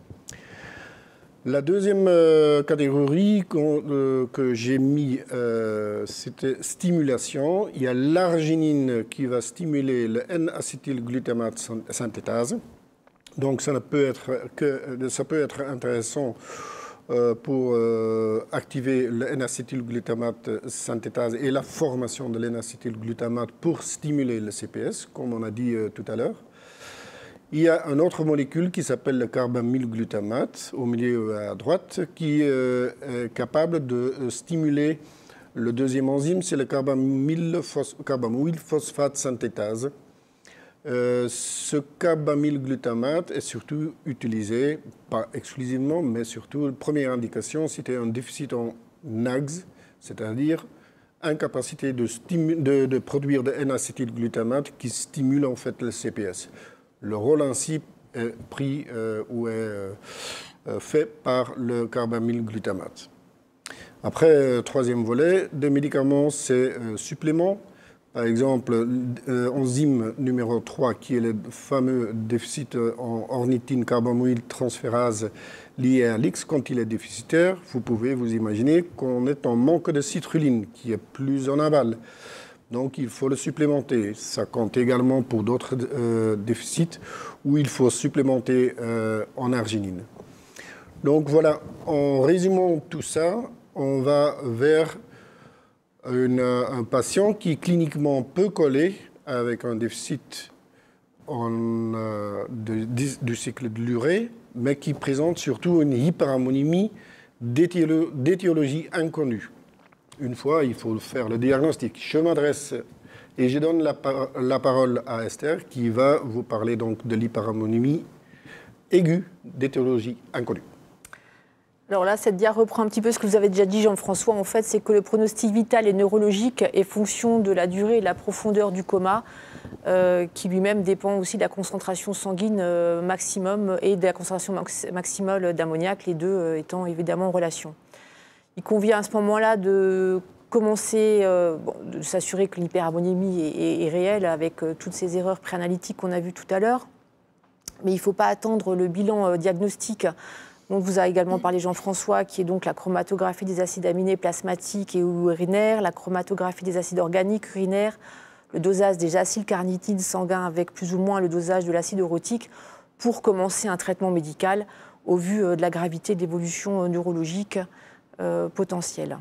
La deuxième euh, catégorie euh, que j'ai mis, euh, c'était stimulation. Il y a l'arginine qui va stimuler le N-acétylglutamate synthétase. Donc ça, ne peut, être que, ça peut être intéressant euh, pour euh, activer le N-acétylglutamate synthétase et la formation de l'N-acétylglutamate pour stimuler le C P S, comme on a dit euh, tout à l'heure. Il y a une autre molécule qui s'appelle le carbamylglutamate, au milieu à droite, qui euh, est capable de stimuler le deuxième enzyme, c'est le carbamyl phosphate synthétase. Euh, ce carbamylglutamate est surtout utilisé, pas exclusivement, mais surtout, la première indication, c'était un déficit en N A G S, c'est-à-dire incapacité de, de, de produire de N-acétylglutamate qui stimule en fait le C P S. Le rôle ainsi est pris euh, ou est euh, fait par le carbamylglutamate. Après, euh, troisième volet, des médicaments, c'est euh, suppléments. Par exemple, euh, enzyme numéro trois, qui est le fameux déficit en ornithine carbamoyl transférase lié à l'X, quand il est déficitaire, vous pouvez vous imaginer qu'on est en manque de citrulline, qui est plus en aval. Donc il faut le supplémenter. Ça compte également pour d'autres euh, déficits où il faut supplémenter euh, en arginine. Donc voilà, en résumant tout ça, on va vers une, un patient qui cliniquement peut coller avec un déficit en, euh, de, du cycle de l'urée, mais qui présente surtout une hyperammonémie d'étiologie inconnue. Une fois, il faut faire le diagnostic. Je m'adresse et je donne la, par la parole à Esther qui va vous parler donc de l'hyperammonémie aiguë d'étiologie inconnue. Alors là, cette dia reprend un petit peu ce que vous avez déjà dit, Jean-François. En fait, c'est que le pronostic vital et neurologique est fonction de la durée et de la profondeur du coma, euh, qui lui-même dépend aussi de la concentration sanguine euh, maximum et de la concentration max maximale d'ammoniac, les deux euh, étant évidemment en relation. Il convient à ce moment-là de commencer, euh, bon, de s'assurer que l'hyperammonémie est, est, est réelle avec euh, toutes ces erreurs préanalytiques qu'on a vues tout à l'heure. Mais il ne faut pas attendre le bilan euh, diagnostique dont vous a également parlé Jean-François, qui est donc la chromatographie des acides aminés plasmatiques et ou urinaires, la chromatographie des acides organiques urinaires, le dosage des acylcarnitines sanguins avec plus ou moins le dosage de l'acide orotique pour commencer un traitement médical au vu de la gravité de l'évolution neurologique euh, potentielle.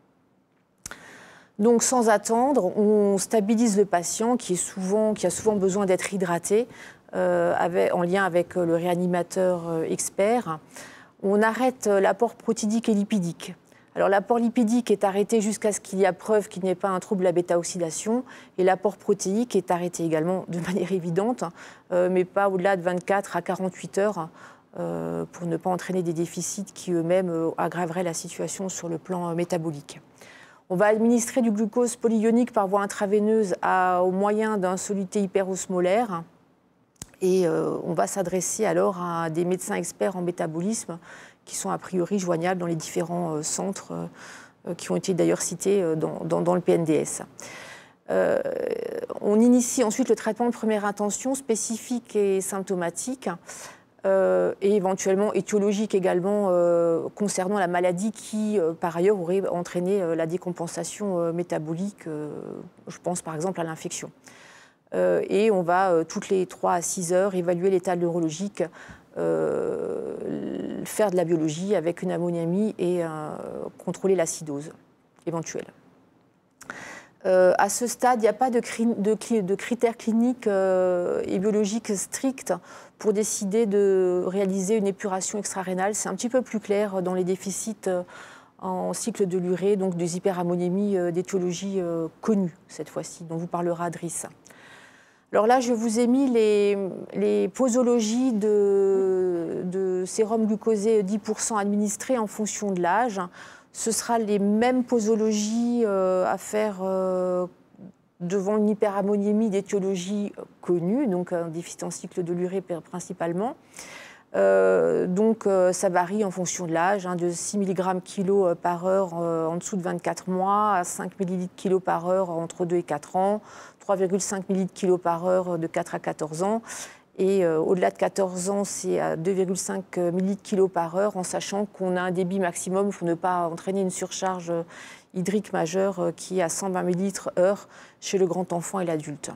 Donc sans attendre, on stabilise le patient qui, est souvent, qui a souvent besoin d'être hydraté euh, avec, en lien avec le réanimateur euh, expert. On arrête l'apport protidique et lipidique. Alors l'apport lipidique est arrêté jusqu'à ce qu'il y ait preuve qu'il n'y ait pas un trouble de la bêta-oxydation et l'apport protéique est arrêté également de manière évidente, euh, mais pas au-delà de vingt-quatre à quarante-huit heures euh, pour ne pas entraîner des déficits qui eux-mêmes euh, aggraveraient la situation sur le plan euh, métabolique. On va administrer du glucose polyionique par voie intraveineuse à, au moyen d'un soluté hyperosmolaire. Et euh, on va s'adresser alors à des médecins experts en métabolisme qui sont a priori joignables dans les différents euh, centres euh, qui ont été d'ailleurs cités euh, dans, dans, dans le P N D S. Euh, on initie ensuite le traitement de première intention spécifique et symptomatique euh, et éventuellement étiologique également euh, concernant la maladie qui euh, par ailleurs aurait entraîné euh, la décompensation euh, métabolique, euh, je pense par exemple à l'infection. Euh, et on va, euh, toutes les trois à six heures, évaluer l'état neurologique, euh, faire de la biologie avec une ammoniamie et euh, contrôler l'acidose éventuelle. Euh, à ce stade, il n'y a pas de, de, de critères cliniques euh, et biologiques stricts pour décider de réaliser une épuration extra-rénale. C'est un petit peu plus clair dans les déficits euh, en cycle de l'urée, donc des hyperammonémies euh, d'étiologie euh, connue cette fois-ci, dont vous parlera Driss. Alors là, je vous ai mis les, les posologies de, de sérum glucosé dix pour cent administrés en fonction de l'âge. Ce sera les mêmes posologies euh, à faire euh, devant une hyperammonémie d'étiologie connue, donc un déficit en cycle de l'urée principalement. Euh, donc euh, ça varie en fonction de l'âge, hein, de six milligrammes kilo par heure euh, en dessous de vingt-quatre mois à cinq millilitres kilo par heure entre deux et quatre ans, trois virgule cinq millilitres kilo par heure de quatre à quatorze ans. Et euh, au-delà de quatorze ans, c'est à deux virgule cinq millilitres kilo par heure, en sachant qu'on a un débit maximum pour ne pas entraîner une surcharge hydrique majeure euh, qui est à cent vingt millilitres heure chez le grand enfant et l'adulte.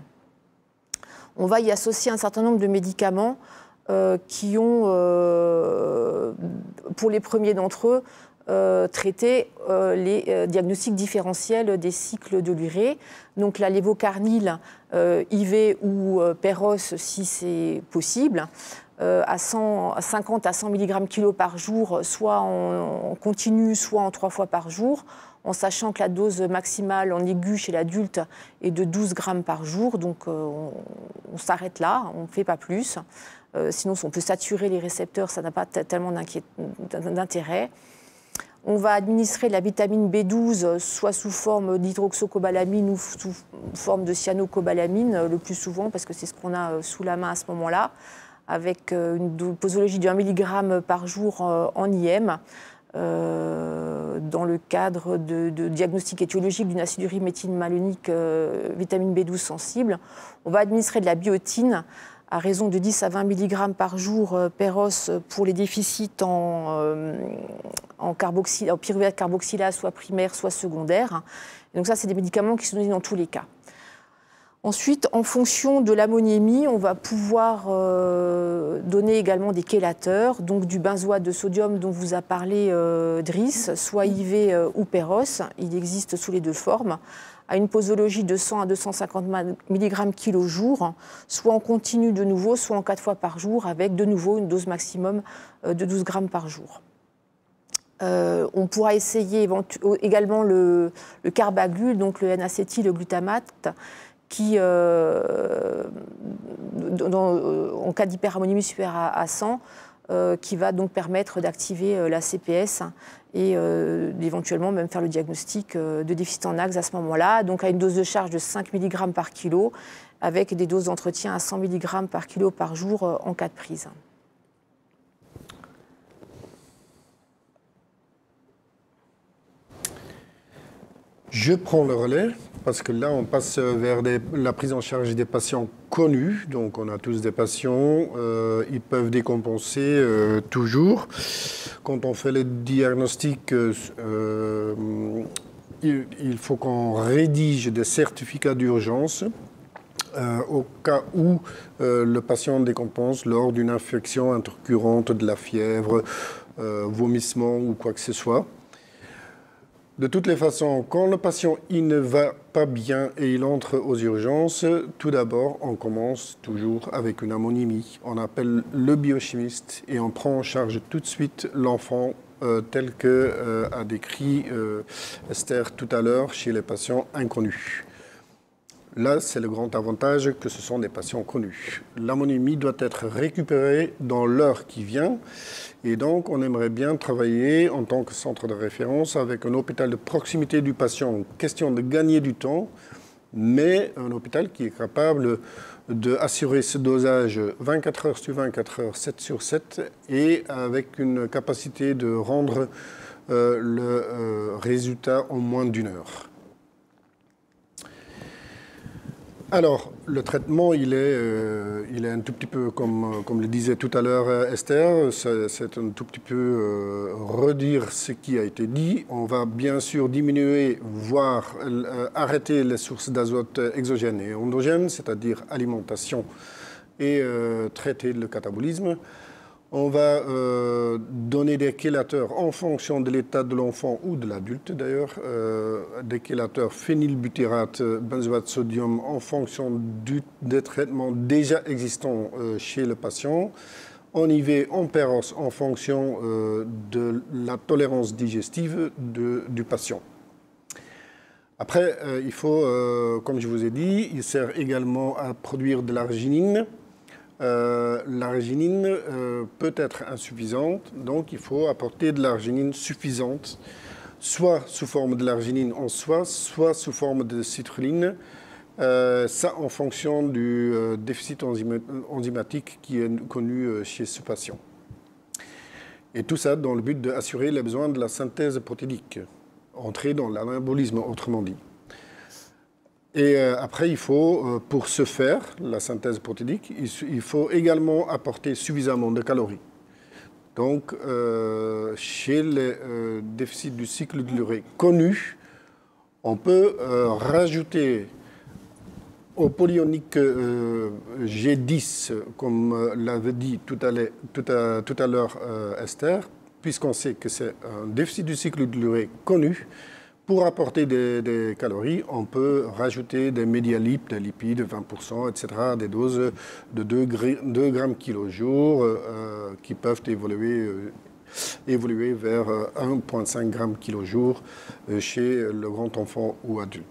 On va y associer un certain nombre de médicaments euh, qui ont, euh, pour les premiers d'entre eux, Euh, traiter euh, les euh, diagnostics différentiels des cycles de l'urée. Donc la lévocarnil, euh, I V ou euh, Péros si c'est possible, euh, à, cent, à cinquante à cent milligrammes kilo par jour, soit en, en continu, soit en trois fois par jour, en sachant que la dose maximale en aigu chez l'adulte est de douze grammes par jour. Donc euh, on, on s'arrête là, on ne fait pas plus. Euh, sinon, on peut saturer les récepteurs, ça n'a pas tellement d'intérêt. On va administrer de la vitamine B douze, soit sous forme d'hydroxocobalamine ou sous forme de cyanocobalamine, le plus souvent, parce que c'est ce qu'on a sous la main à ce moment-là, avec une posologie de un milligramme par jour en I M. euh, dans le cadre de, de diagnostic étiologique d'une acidurie méthylmalonique euh, vitamine B douze sensible. On va administrer de la biotine à raison de dix à vingt milligrammes par jour euh, Péros pour les déficits en, euh, en, en pyruvate carboxylase, soit primaire, soit secondaire. Et donc ça, c'est des médicaments qui sont donnés dans tous les cas. Ensuite, en fonction de l'ammoniémie, on va pouvoir euh, donner également des chélateurs, donc du benzoate de sodium dont vous a parlé euh, Driss, soit I V euh, ou Péros. Il existe sous les deux formes, à une posologie de cent à deux cent cinquante milligrammes kilo jour, soit en continu de nouveau, soit en quatre fois par jour, avec de nouveau une dose maximum euh, de douze grammes par jour. Euh, on pourra essayer également le, le carbaglu, donc le N-acétylglutamate, qui, euh, dans, en cas d'hyperammonémie supérieure à, à cent, euh, qui va donc permettre d'activer euh, la C P S et euh, éventuellement même faire le diagnostic euh, de déficit en axe à ce moment-là, donc à une dose de charge de cinq milligrammes par kilo, avec des doses d'entretien à cent milligrammes par kilo par jour euh, en cas de prise. Je prends le relais parce que là, on passe vers des, la prise en charge des patients connus. Donc, on a tous des patients, euh, ils peuvent décompenser euh, toujours. Quand on fait le diagnostic, euh, il, il faut qu'on rédige des certificats d'urgence euh, au cas où euh, le patient décompense lors d'une infection intercurrente, de la fièvre, euh, vomissement ou quoi que ce soit. De toutes les façons, quand le patient il ne va pas bien et il entre aux urgences, tout d'abord, on commence toujours avec une ammoniémie. On appelle le biochimiste et on prend en charge tout de suite l'enfant euh, tel que euh, a décrit euh, Esther tout à l'heure chez les patients inconnus. Là, c'est le grand avantage que ce sont des patients connus. L'ammoniémie doit être récupérée dans l'heure qui vient. Et donc, on aimerait bien travailler en tant que centre de référence avec un hôpital de proximité du patient. Question de gagner du temps, mais un hôpital qui est capable d'assurer ce dosage vingt-quatre heures sur vingt-quatre heures, sept sur sept, et avec une capacité de rendre euh, le euh, résultat en moins d'une heure. Alors, le traitement, il est, euh, il est un tout petit peu, comme, comme le disait tout à l'heure Esther, c'est un tout petit peu euh, redire ce qui a été dit. On va bien sûr diminuer, voire euh, arrêter les sources d'azote exogènes et endogènes, c'est-à-dire alimentation et euh, traiter le catabolisme. On va euh, donner des chélateurs en fonction de l'état de l'enfant ou de l'adulte d'ailleurs, euh, des chélateurs phénylbutyrate, benzoate sodium en fonction du, des traitements déjà existants euh, chez le patient. En I V, en Péros en fonction euh, de la tolérance digestive de, du patient. Après, euh, il faut, euh, comme je vous ai dit, il sert également à produire de l'arginine. Euh, l'arginine euh, peut être insuffisante, donc il faut apporter de l'arginine suffisante, soit sous forme de l'arginine en soi, soit sous forme de citrulline, euh, ça en fonction du euh, déficit enzymatique qui est connu euh, chez ce patient. Et tout ça dans le but d'assurer les besoins de la synthèse protéique, entrer dans l'anabolisme autrement dit. Et euh, après, il faut, euh, pour ce faire, la synthèse protéique, il, il faut également apporter suffisamment de calories. Donc, euh, chez les euh, déficits du cycle de l'urée connus, on peut euh, rajouter au polyonique euh, G dix, comme euh, l'avait dit tout à l'heure tout à, tout à l'heure euh, Esther, puisqu'on sait que c'est un déficit du cycle de l'urée connu. Pour apporter des, des calories, on peut rajouter des médialipes, des lipides, vingt pour cent, et cetera, des doses de deux grammes kilo jour euh, qui peuvent évoluer, euh, évoluer vers un virgule cinq grammes kilo jour euh, chez le grand enfant ou adulte.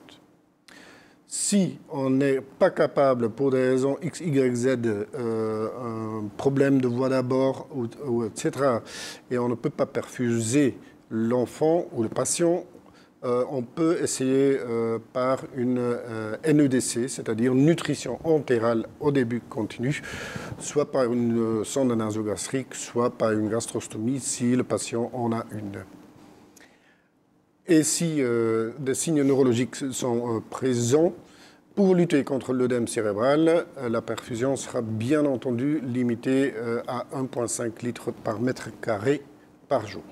Si on n'est pas capable, pour des raisons X, Y, Z, euh, un problème de voie d'abord, ou, ou, et cetera, et on ne peut pas perfuser l'enfant ou le patient, euh, on peut essayer euh, par une euh, N E D C, c'est-à-dire nutrition entérale au début continue, soit par une sonde nasogastrique, soit par une gastrostomie si le patient en a une. Et si euh, des signes neurologiques sont euh, présents, pour lutter contre l'œdème cérébral, euh, la perfusion sera bien entendu limitée euh, à un virgule cinq litres par mètre carré par jour.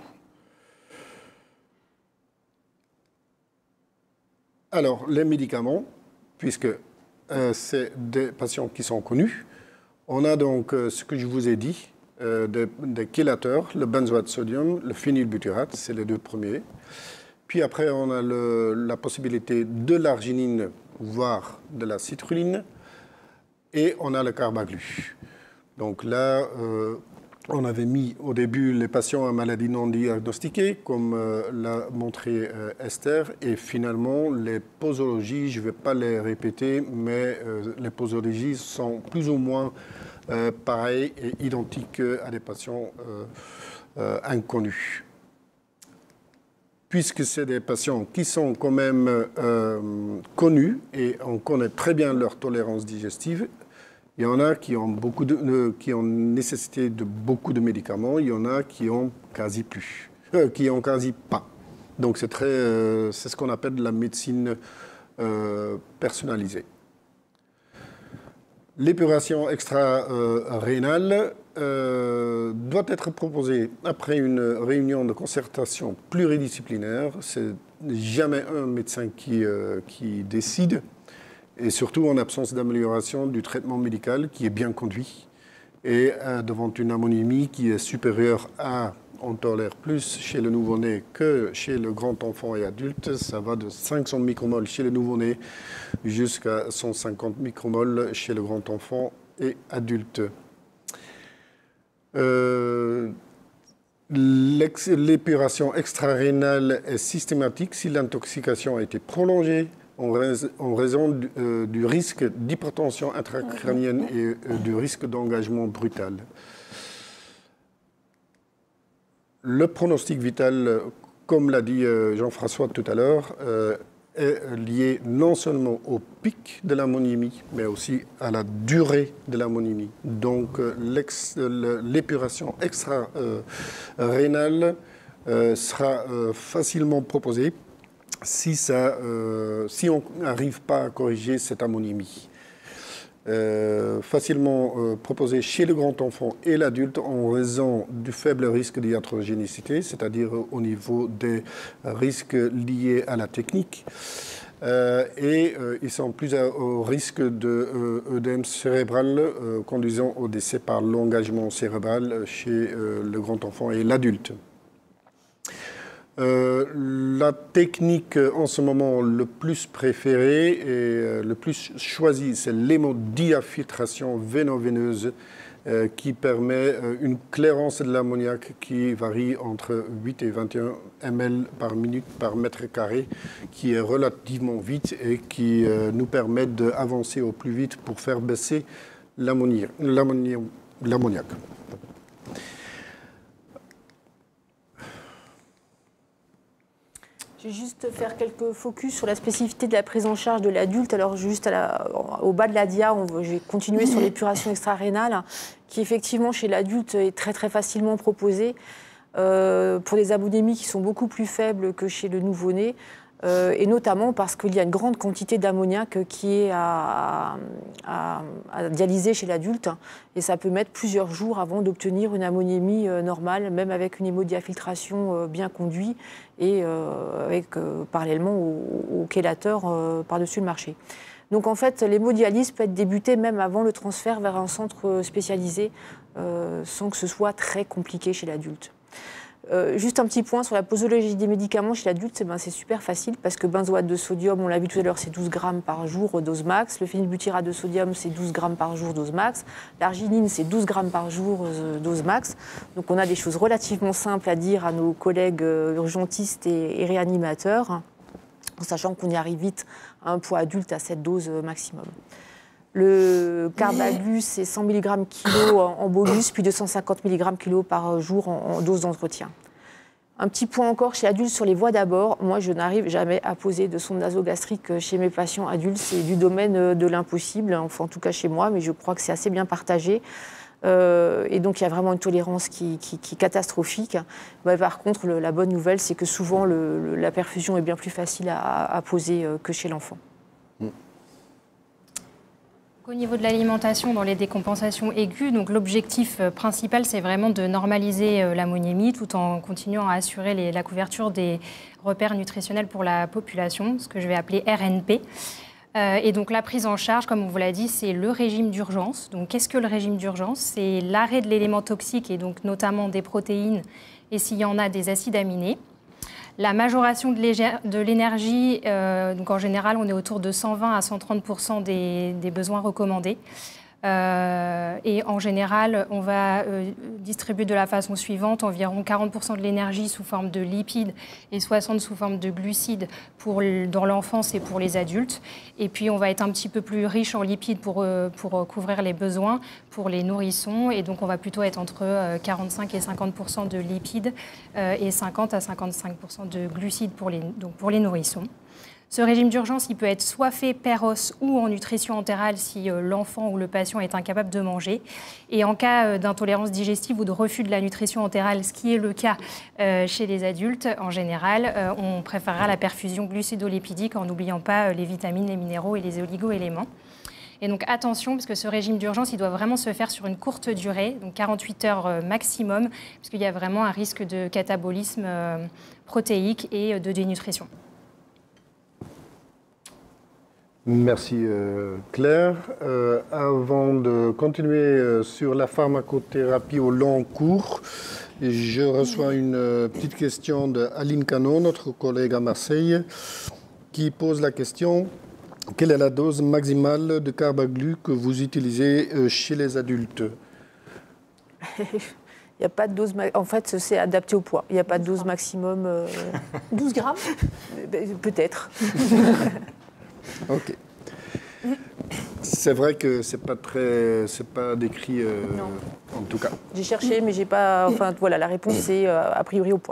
Alors, les médicaments, puisque euh, c'est des patients qui sont connus, on a donc euh, ce que je vous ai dit, euh, des, des chélateurs, le benzoate de sodium, le phénylbutyrate, c'est les deux premiers. Puis après, on a le, la possibilité de l'arginine, voire de la citrulline, et on a le carbaglu. Donc là, euh, on avait mis au début les patients à maladie non diagnostiquée, comme euh, l'a montré euh, Esther, et finalement, les posologies, je ne vais pas les répéter, mais euh, les posologies sont plus ou moins euh, pareilles et identiques à des patients euh, euh, inconnus. Puisque c'est des patients qui sont quand même euh, connus et on connaît très bien leur tolérance digestive, il y en a qui ont, beaucoup de, euh, qui ont nécessité de beaucoup de médicaments, il y en a qui ont quasi plus, euh, qui ont quasi pas. Donc c'est très, euh, c'est ce qu'on appelle la médecine euh, personnalisée. L'épuration extra-rénale euh, doit être proposée après une réunion de concertation pluridisciplinaire. C'est jamais un médecin qui, euh, qui décide, et surtout en absence d'amélioration du traitement médical qui est bien conduit. Et euh, devant une ammonémie qui est supérieure à, on tolère plus chez le nouveau-né que chez le grand enfant et adulte, ça va de cinq cents micromoles chez le nouveau-né jusqu'à cent cinquante micromoles chez le grand enfant et adulte. Euh, L'épuration extra-rénale est systématique si l'intoxication a été prolongée en, rais en raison du, euh, du risque d'hypertension intracrânienne et euh, du risque d'engagement brutal. Le pronostic vital, comme l'a dit euh, Jean-François tout à l'heure, euh, est lié non seulement au pic de l'ammoniémie, mais aussi à la durée de l'ammoniémie. Donc euh, l'épuration extra-rénale euh, sera euh, facilement proposée si, ça, euh, si on n'arrive pas à corriger cette ammoniémie. Euh, facilement euh, proposé chez le grand enfant et l'adulte en raison du faible risque d'iatrogénicité, c'est-à-dire au niveau des risques liés à la technique. Euh, et euh, ils sont plus à, au risque d'œdème euh, cérébral euh, conduisant au décès par l'engagement cérébral chez euh, le grand enfant et l'adulte. Euh, la technique en ce moment le plus préférée et euh, le plus choisie, c'est l'hémodiafiltration véno-veineuse euh, qui permet euh, une clairance de l'ammoniac qui varie entre huit et vingt et un millilitres par minute par mètre carré, qui est relativement vite et qui euh, nous permet d'avancer au plus vite pour faire baisser l'ammoniac. Je vais juste faire quelques focus sur la spécificité de la prise en charge de l'adulte. Alors juste à la, au bas de la dia, on va, je vais continuer sur l'épuration extra-rénale, qui effectivement chez l'adulte est très très facilement proposée euh, pour des ammoniémies qui sont beaucoup plus faibles que chez le nouveau-né. Euh, et notamment parce qu'il y a une grande quantité d'ammoniac qui est à, à, à dialyser chez l'adulte, et ça peut mettre plusieurs jours avant d'obtenir une ammoniémie euh, normale, même avec une hémodiafiltration euh, bien conduite et euh, avec euh, parallèlement au, au chélateur euh, par-dessus le marché. Donc en fait, l'hémodialyse peut être débutée même avant le transfert vers un centre spécialisé euh, sans que ce soit très compliqué chez l'adulte. Euh, juste un petit point sur la posologie des médicaments chez l'adulte, c'est ben, super facile parce que benzoate de sodium, on l'a vu tout à l'heure, c'est douze grammes par jour, dose max. Le phénylbutyrate de sodium, c'est douze grammes par jour, dose max. L'arginine, c'est douze grammes par jour, euh, dose max. Donc on a des choses relativement simples à dire à nos collègues euh, urgentistes et, et réanimateurs, hein, en sachant qu'on y arrive vite à un poids adulte à cette dose euh, maximum. Le carbaglu, c'est cent milligrammes kilo en bolus, puis deux cent cinquante milligrammes kilo par jour en, en dose d'entretien. Un petit point encore chez l'adulte sur les voies d'abord. Moi, je n'arrive jamais à poser de sonde nasogastrique chez mes patients adultes. C'est du domaine de l'impossible, enfin en tout cas chez moi, mais je crois que c'est assez bien partagé. Euh, et donc, il y a vraiment une tolérance qui, qui, qui est catastrophique. Mais par contre, le, la bonne nouvelle, c'est que souvent, le, le, la perfusion est bien plus facile à, à poser que chez l'enfant. Mmh. Au niveau de l'alimentation, dans les décompensations aiguës, donc l'objectif principal, c'est vraiment de normaliser l'ammoniémie tout en continuant à assurer les, la couverture des repères nutritionnels pour la population, ce que je vais appeler R N P. Euh, et donc la prise en charge, comme on vous l'a dit, c'est le régime d'urgence. Donc qu'est-ce que le régime d'urgence? C'est l'arrêt de l'élément toxique et donc notamment des protéines et s'il y en a des acides aminés. La majoration de l'énergie, euh, donc en général, on est autour de cent vingt à cent trente pour cent des, des besoins recommandés. Euh, et en général, on va euh, distribuer de la façon suivante, environ quarante pour cent de l'énergie sous forme de lipides et soixante pour cent sous forme de glucides pour, dans l'enfance et pour les adultes. Et puis, on va être un petit peu plus riche en lipides pour, euh, pour couvrir les besoins pour les nourrissons. Et donc, on va plutôt être entre euh, quarante-cinq et cinquante pour cent de lipides euh, et cinquante à cinquante-cinq pour cent de glucides pour les, donc pour les nourrissons. Ce régime d'urgence, il peut être soit fait per os ou en nutrition entérale si euh, l'enfant ou le patient est incapable de manger. Et en cas euh, d'intolérance digestive ou de refus de la nutrition entérale, ce qui est le cas euh, chez les adultes, en général, euh, on préférera la perfusion glucidolipidique en n'oubliant pas euh, les vitamines, les minéraux et les oligo-éléments. Et donc attention, parce que ce régime d'urgence, il doit vraiment se faire sur une courte durée, donc quarante-huit heures euh, maximum, parce qu'il y a vraiment un risque de catabolisme euh, protéique et euh, de dénutrition. Merci euh, Claire. Euh, avant de continuer euh, sur la pharmacothérapie au long cours, je reçois une euh, petite question d'Aline Canon, notre collègue à Marseille, qui pose la question: quelle est la dose maximale de Carbaglu que vous utilisez euh, chez les adultes? Il n'y a pas de dose... En fait, c'est adapté au poids. Il n'y a pas de dose maximum... Euh... douze grammes Peut-être. Ok. C'est vrai que c'est pas très, c'est pas décrit euh, en tout cas. J'ai cherché, mais j'ai pas. Enfin, voilà, la réponse c'est euh, a priori au poids.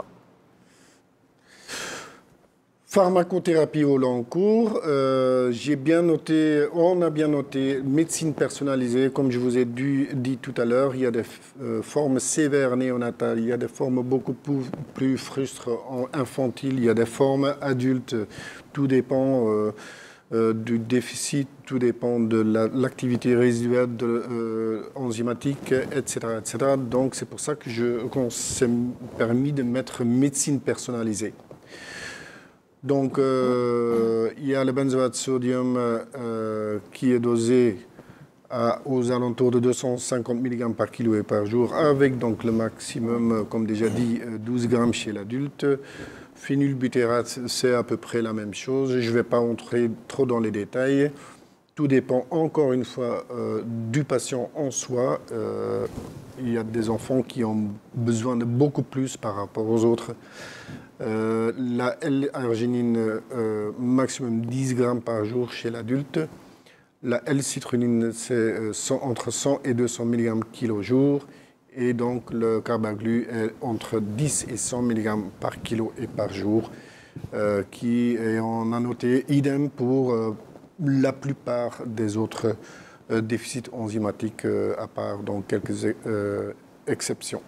Pharmacothérapie au long cours, euh, j'ai bien noté, on a bien noté médecine personnalisée, comme je vous ai dû, dit tout à l'heure. Il y a des euh, formes sévères néonatales, il y a des formes beaucoup plus, plus frustres infantiles, il y a des formes adultes. Tout dépend euh, euh, du déficit, tout dépend de l'activité la, résiduelle de, euh, enzymatique, et cetera, et cetera. Donc c'est pour ça que je, qu'on s'est permis de mettre médecine personnalisée. Donc, euh, il y a le benzoate de sodium euh, qui est dosé à, aux alentours de deux cent cinquante milligrammes par kilo et par jour, avec donc le maximum, comme déjà dit, douze grammes chez l'adulte. Phénylbutérate, c'est à peu près la même chose. Je ne vais pas entrer trop dans les détails. Tout dépend encore une fois euh, du patient en soi. Euh, il y a des enfants qui ont besoin de beaucoup plus par rapport aux autres. Euh, la L-arginine, euh, maximum dix grammes par jour chez l'adulte. La L-citruline, c'est euh, entre cent et deux cents milligrammes kilo jour. Et donc le Carbaglu est entre dix et cent milligrammes par kilo et par jour. Euh, qui, et on a noté idem pour euh, la plupart des autres euh, déficits enzymatiques, euh, à part donc quelques euh, exceptions.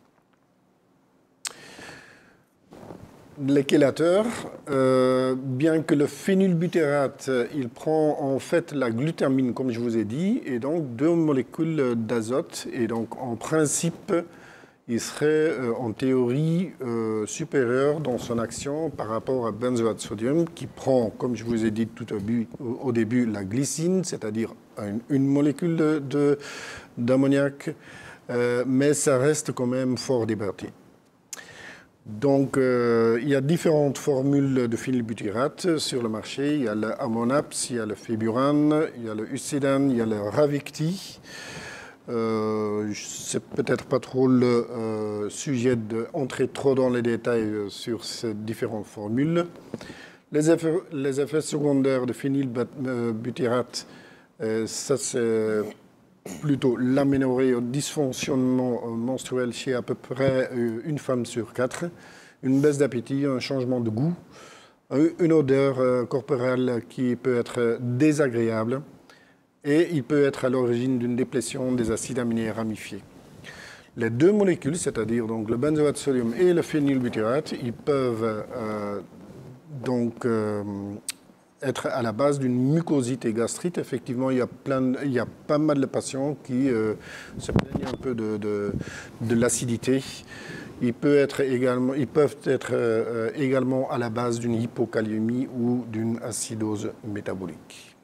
Les chélateurs, euh, bien que le phénylbutérate, il prend en fait la glutamine, comme je vous ai dit, et donc deux molécules d'azote. Et donc, en principe, il serait euh, en théorie euh, supérieur dans son action par rapport à benzoate de sodium, qui prend, comme je vous ai dit tout au début, au début la glycine, c'est-à-dire une, une molécule d'ammoniac, euh, mais ça reste quand même fort débattu. Donc, euh, il y a différentes formules de phénylbutérate sur le marché. Il y a le Amonaps, il y a le Feburan, il y a le Ucidan, il y a le Ravicti. Euh, c'est peut-être pas trop le euh, sujet d'entrer trop dans les détails sur ces différentes formules. Les effets, les effets secondaires de phénylbutérate, euh, ça c'est plutôt l'aménorrhée au dysfonctionnement menstruel chez à peu près une femme sur quatre. une baisse d'appétit, un changement de goût, une odeur euh, corporelle qui peut être désagréable et il peut être à l'origine d'une déplétion des acides aminés ramifiés. Les deux molécules, c'est-à-dire donc le benzoate de sodium et le phénylbutyrate, ils peuvent euh, donc euh, être à la base d'une mucosite et gastrite. Effectivement, il y a, plein, il y a pas mal de patients qui euh, se plaignent un peu de, de, de l'acidité. Ils peuvent être également, ils peuvent être euh, également à la base d'une hypokaliémie ou d'une acidose métabolique.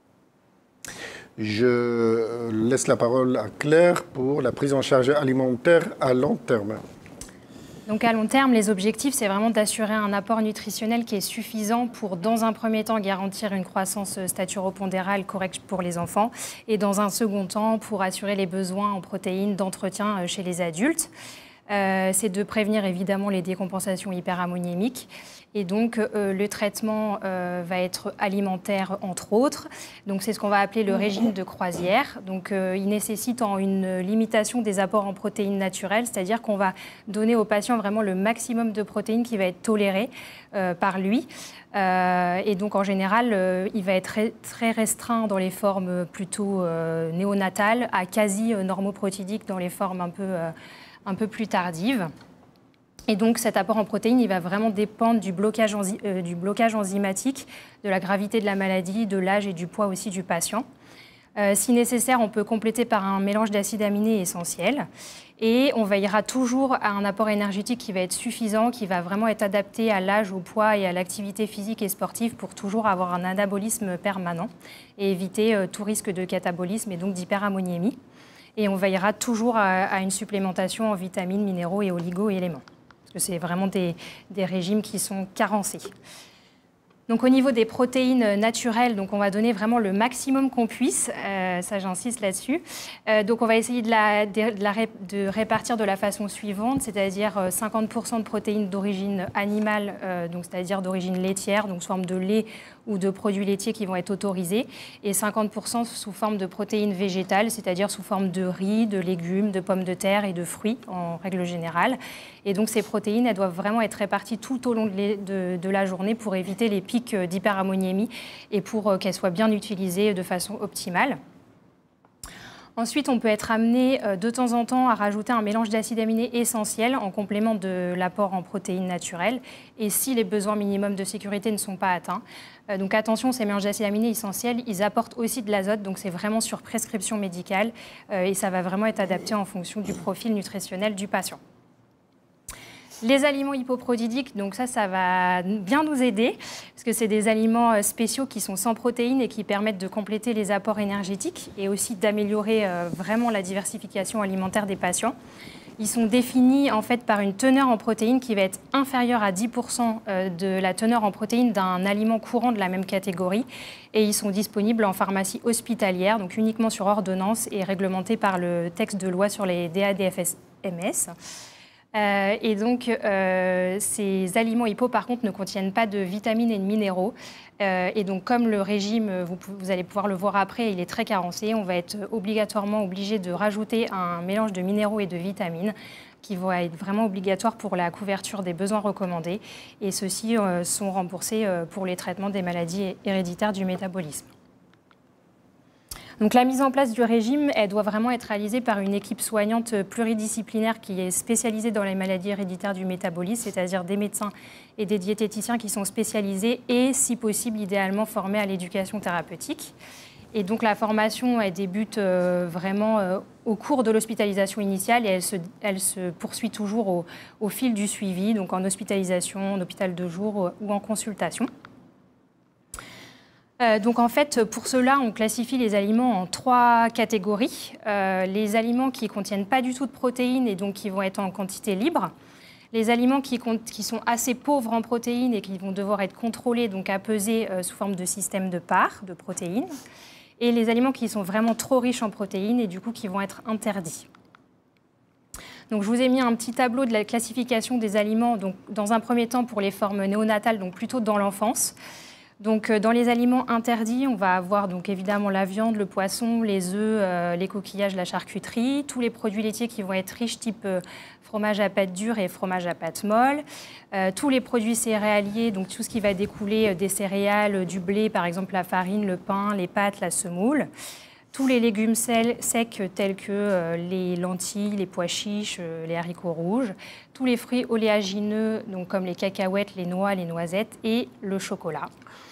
Je laisse la parole à Claire pour la prise en charge alimentaire à long terme. Donc à long terme, les objectifs, c'est vraiment d'assurer un apport nutritionnel qui est suffisant pour, dans un premier temps, garantir une croissance staturopondérale correcte pour les enfants et dans un second temps, pour assurer les besoins en protéines d'entretien chez les adultes. Euh, c'est de prévenir évidemment les décompensations hyperammoniémiques. Et donc, euh, le traitement euh, va être alimentaire, entre autres. Donc, c'est ce qu'on va appeler le régime de croisière. Donc, euh, il nécessite en une limitation des apports en protéines naturelles, c'est-à-dire qu'on va donner au patient vraiment le maximum de protéines qui va être toléré euh, par lui. Euh, et donc, en général, euh, il va être très restreint dans les formes plutôt euh, néonatales, à quasi normoprotidique dans les formes un peu... Euh, un peu plus tardive. Et donc cet apport en protéines, il va vraiment dépendre du blocage, enzy euh, du blocage enzymatique, de la gravité de la maladie, de l'âge et du poids aussi du patient. Euh, si nécessaire, on peut compléter par un mélange d'acides aminés essentiels. Et on veillera toujours à un apport énergétique qui va être suffisant, qui va vraiment être adapté à l'âge, au poids et à l'activité physique et sportive pour toujours avoir un anabolisme permanent et éviter euh, tout risque de catabolisme et donc d'hyperammoniémie. Et on veillera toujours à, à une supplémentation en vitamines, minéraux et oligo-éléments. Parce que c'est vraiment des, des régimes qui sont carencés. Donc au niveau des protéines naturelles, donc on va donner vraiment le maximum qu'on puisse, euh, ça j'insiste là-dessus. Euh, donc on va essayer de, la, de, la ré, de répartir de la façon suivante, c'est-à-dire cinquante pour cent de protéines d'origine animale, euh, donc c'est-à-dire d'origine laitière, donc sous forme de lait ou de produits laitiers qui vont être autorisés, et cinquante pour cent sous forme de protéines végétales, c'est-à-dire sous forme de riz, de légumes, de pommes de terre et de fruits en règle générale. Et donc ces protéines, elles doivent vraiment être réparties tout au long de, de, de la journée pour éviter les pics d'hyperammoniémie et pour qu'elles soient bien utilisées de façon optimale. Ensuite, on peut être amené de temps en temps à rajouter un mélange d'acides aminés essentiels en complément de l'apport en protéines naturelles et si les besoins minimums de sécurité ne sont pas atteints. Donc attention, ces mélanges d'acides aminés essentiels, ils apportent aussi de l'azote, donc c'est vraiment sur prescription médicale et ça va vraiment être adapté en fonction du profil nutritionnel du patient. Les aliments hypoprotidiques, donc ça, ça va bien nous aider, parce que c'est des aliments spéciaux qui sont sans protéines et qui permettent de compléter les apports énergétiques et aussi d'améliorer vraiment la diversification alimentaire des patients. Ils sont définis en fait par une teneur en protéines qui va être inférieure à dix pour cent de la teneur en protéines d'un aliment courant de la même catégorie et ils sont disponibles en pharmacie hospitalière, donc uniquement sur ordonnance et réglementés par le texte de loi sur les D A D F M S. Euh, et donc, euh, ces aliments hypo, par contre, ne contiennent pas de vitamines et de minéraux. Euh, et donc, comme le régime, vous, vous allez pouvoir le voir après, il est très carencé, on va être obligatoirement obligé de rajouter un mélange de minéraux et de vitamines qui vont être vraiment obligatoires pour la couverture des besoins recommandés. Et ceux-ci euh, sont remboursés euh, pour les traitements des maladies héréditaires du métabolisme. Donc la mise en place du régime, elle doit vraiment être réalisée par une équipe soignante pluridisciplinaire qui est spécialisée dans les maladies héréditaires du métabolisme, c'est-à-dire des médecins et des diététiciens qui sont spécialisés et, si possible, idéalement formés à l'éducation thérapeutique. Et donc la formation, elle débute euh, vraiment euh, au cours de l'hospitalisation initiale et elle se, elle se poursuit toujours au, au fil du suivi, donc en hospitalisation, en hôpital de jour ou en consultation. Euh, donc en fait, pour cela, on classifie les aliments en trois catégories. Euh, les aliments qui ne contiennent pas du tout de protéines et donc qui vont être en quantité libre. Les aliments qui, qui sont assez pauvres en protéines et qui vont devoir être contrôlés, donc à peser euh, sous forme de système de part de protéines. Et les aliments qui sont vraiment trop riches en protéines et du coup qui vont être interdits. Donc, je vous ai mis un petit tableau de la classification des aliments, donc, dans un premier temps pour les formes néonatales, donc plutôt dans l'enfance. Donc, dans les aliments interdits, on va avoir donc évidemment la viande, le poisson, les œufs, euh, les coquillages, la charcuterie, tous les produits laitiers qui vont être riches, type euh, fromage à pâte dure et fromage à pâte molle, euh, tous les produits céréaliers, donc tout ce qui va découler des céréales, du blé, par exemple la farine, le pain, les pâtes, la semoule. Tous les légumes secs tels que euh, les lentilles, les pois chiches, euh, les haricots rouges, tous les fruits oléagineux, donc comme les cacahuètes, les noix, les noisettes et le chocolat.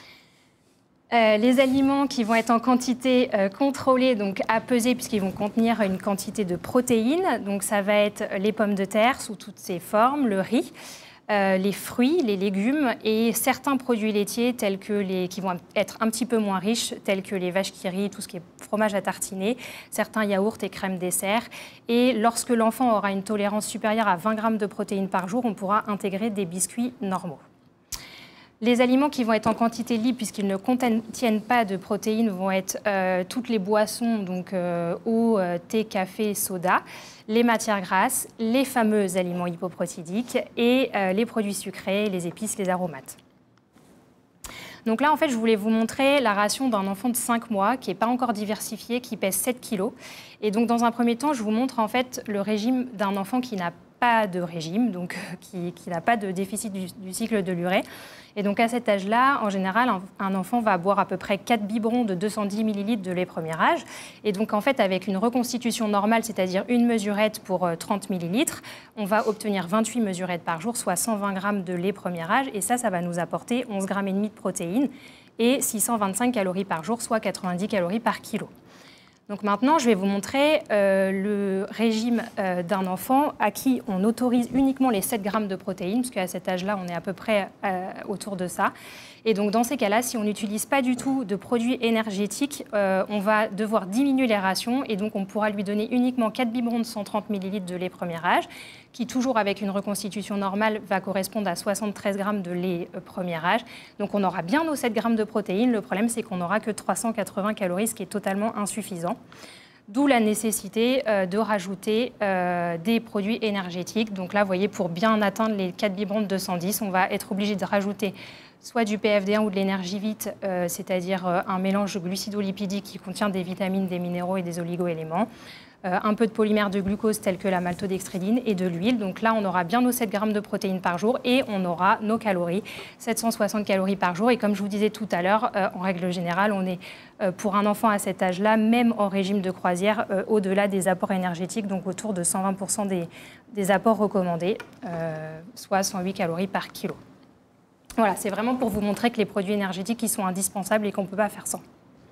Euh, les aliments qui vont être en quantité euh, contrôlée, donc à peser, puisqu'ils vont contenir une quantité de protéines. Donc ça va être les pommes de terre sous toutes ses formes, le riz, euh, les fruits, les légumes et certains produits laitiers tels que les, qui vont être un petit peu moins riches, tels que les vaches qui rient, tout ce qui est fromage à tartiner, certains yaourts et crèmes dessert. Et lorsque l'enfant aura une tolérance supérieure à vingt grammes de protéines par jour, on pourra intégrer des biscuits normaux. Les aliments qui vont être en quantité libre, puisqu'ils ne contiennent pas de protéines, vont être euh, toutes les boissons, donc euh, eau, euh, thé, café, soda, les matières grasses, les fameux aliments hypoprotidiques et euh, les produits sucrés, les épices, les aromates. Donc là, en fait, je voulais vous montrer la ration d'un enfant de cinq mois qui n'est pas encore diversifié, qui pèse sept kilos. Et donc, dans un premier temps, je vous montre en fait le régime d'un enfant qui n'a pas de régime, donc qui, qui n'a pas de déficit du, du cycle de l'urée. Et donc à cet âge-là, en général, un, un enfant va boire à peu près quatre biberons de deux cent dix millilitres de lait premier âge. Et donc en fait, avec une reconstitution normale, c'est-à-dire une mesurette pour trente millilitres, on va obtenir vingt-huit mesurettes par jour, soit cent vingt grammes de lait premier âge. Et ça, ça va nous apporter onze grammes et demi de protéines et six cent vingt-cinq calories par jour, soit quatre-vingt-dix calories par kilo. Donc maintenant, je vais vous montrer euh, le régime euh, d'un enfant à qui on autorise uniquement les sept grammes de protéines, parce qu'à cet âge-là, on est à peu près euh, autour de ça. Et donc dans ces cas-là, si on n'utilise pas du tout de produits énergétiques, euh, on va devoir diminuer les rations et donc on pourra lui donner uniquement quatre biberons de cent trente millilitres de lait premier âge, qui toujours avec une reconstitution normale va correspondre à soixante-treize grammes de lait euh, premier âge. Donc on aura bien nos sept grammes de protéines. Le problème, c'est qu'on n'aura que trois cent quatre-vingts calories, ce qui est totalement insuffisant. D'où la nécessité euh, de rajouter euh, des produits énergétiques. Donc là, vous voyez, pour bien atteindre les quatre biberons de deux cent dix, on va être obligé de rajouter soit du P F D un ou de l'énergivite, euh, c'est-à-dire euh, un mélange glucido-lipidique qui contient des vitamines, des minéraux et des oligo-éléments, euh, un peu de polymère de glucose tel que la maltodextridine et de l'huile. Donc là, on aura bien nos sept grammes de protéines par jour et on aura nos calories, sept cent soixante calories par jour. Et comme je vous disais tout à l'heure, euh, en règle générale, on est euh, pour un enfant à cet âge-là, même en régime de croisière, euh, au-delà des apports énergétiques, donc autour de cent vingt pour cent des, des apports recommandés, euh, soit cent huit calories par kilo. Voilà, c'est vraiment pour vous montrer que les produits énergétiques ils sont indispensables et qu'on ne peut pas faire sans.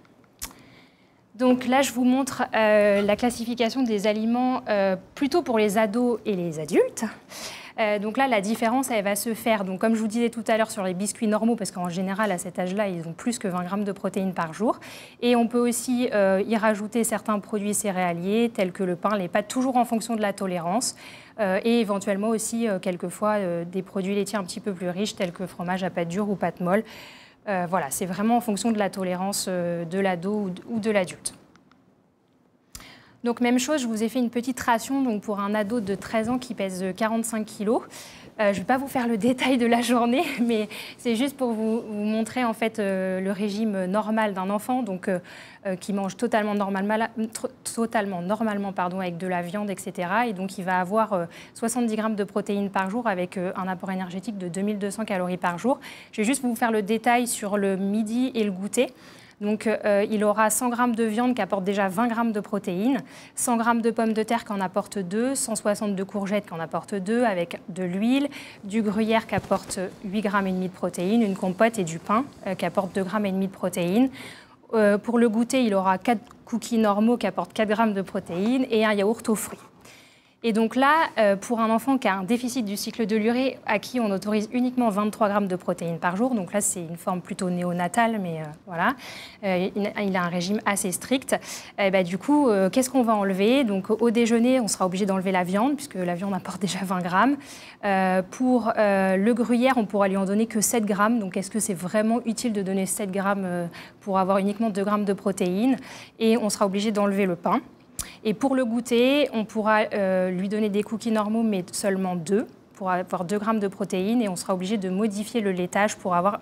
Donc là, je vous montre euh, la classification des aliments euh, plutôt pour les ados et les adultes. Euh, donc là, la différence, elle va se faire, donc, comme je vous disais tout à l'heure, sur les biscuits normaux, parce qu'en général, à cet âge-là, ils ont plus que vingt grammes de protéines par jour. Et on peut aussi euh, y rajouter certains produits céréaliers, tels que le pain, les pâtes, toujours en fonction de la tolérance. Euh, et éventuellement aussi, euh, quelquefois, euh, des produits laitiers un petit peu plus riches, tels que fromage à pâte dure ou pâte molle. Euh, voilà, c'est vraiment en fonction de la tolérance euh, de l'ado ou de l'adulte. Donc même chose, je vous ai fait une petite ration donc pour un ado de treize ans qui pèse quarante-cinq kilos. Euh, je ne vais pas vous faire le détail de la journée, mais c'est juste pour vous, vous montrer en fait euh, le régime normal d'un enfant, donc euh, euh, qui mange totalement normalement, totalement normalement pardon, avec de la viande, et cetera. Et donc il va avoir euh, soixante-dix grammes de protéines par jour avec euh, un apport énergétique de deux mille deux cents calories par jour. Je vais juste vous faire le détail sur le midi et le goûter. Donc, euh, il aura cent grammes de viande qui apporte déjà vingt grammes de protéines, cent grammes de pommes de terre qui en apporte deux, cent soixante de courgettes qui en apporte deux, avec de l'huile, du gruyère qui apporte huit grammes et demi de protéines, une compote et du pain euh, qui apporte deux grammes et demi de protéines. Euh, pour le goûter, il aura quatre cookies normaux qui apportent quatre grammes de protéines et un yaourt aux fruits. Et donc là, euh, pour un enfant qui a un déficit du cycle de l'urée, à qui on autorise uniquement vingt-trois grammes de protéines par jour, donc là c'est une forme plutôt néonatale, mais euh, voilà, euh, il a un régime assez strict. Et bah, du coup, euh, qu'est-ce qu'on va enlever? Donc au déjeuner, on sera obligé d'enlever la viande, puisque la viande apporte déjà vingt grammes. Euh, pour euh, le gruyère, on pourra lui en donner que sept grammes, donc est-ce que c'est vraiment utile de donner sept grammes euh, pour avoir uniquement deux grammes de protéines? Et on sera obligé d'enlever le pain. Et pour le goûter, on pourra euh, lui donner des cookies normaux, mais seulement deux, pour avoir deux grammes de protéines. Et on sera obligé de modifier le laitage pour avoir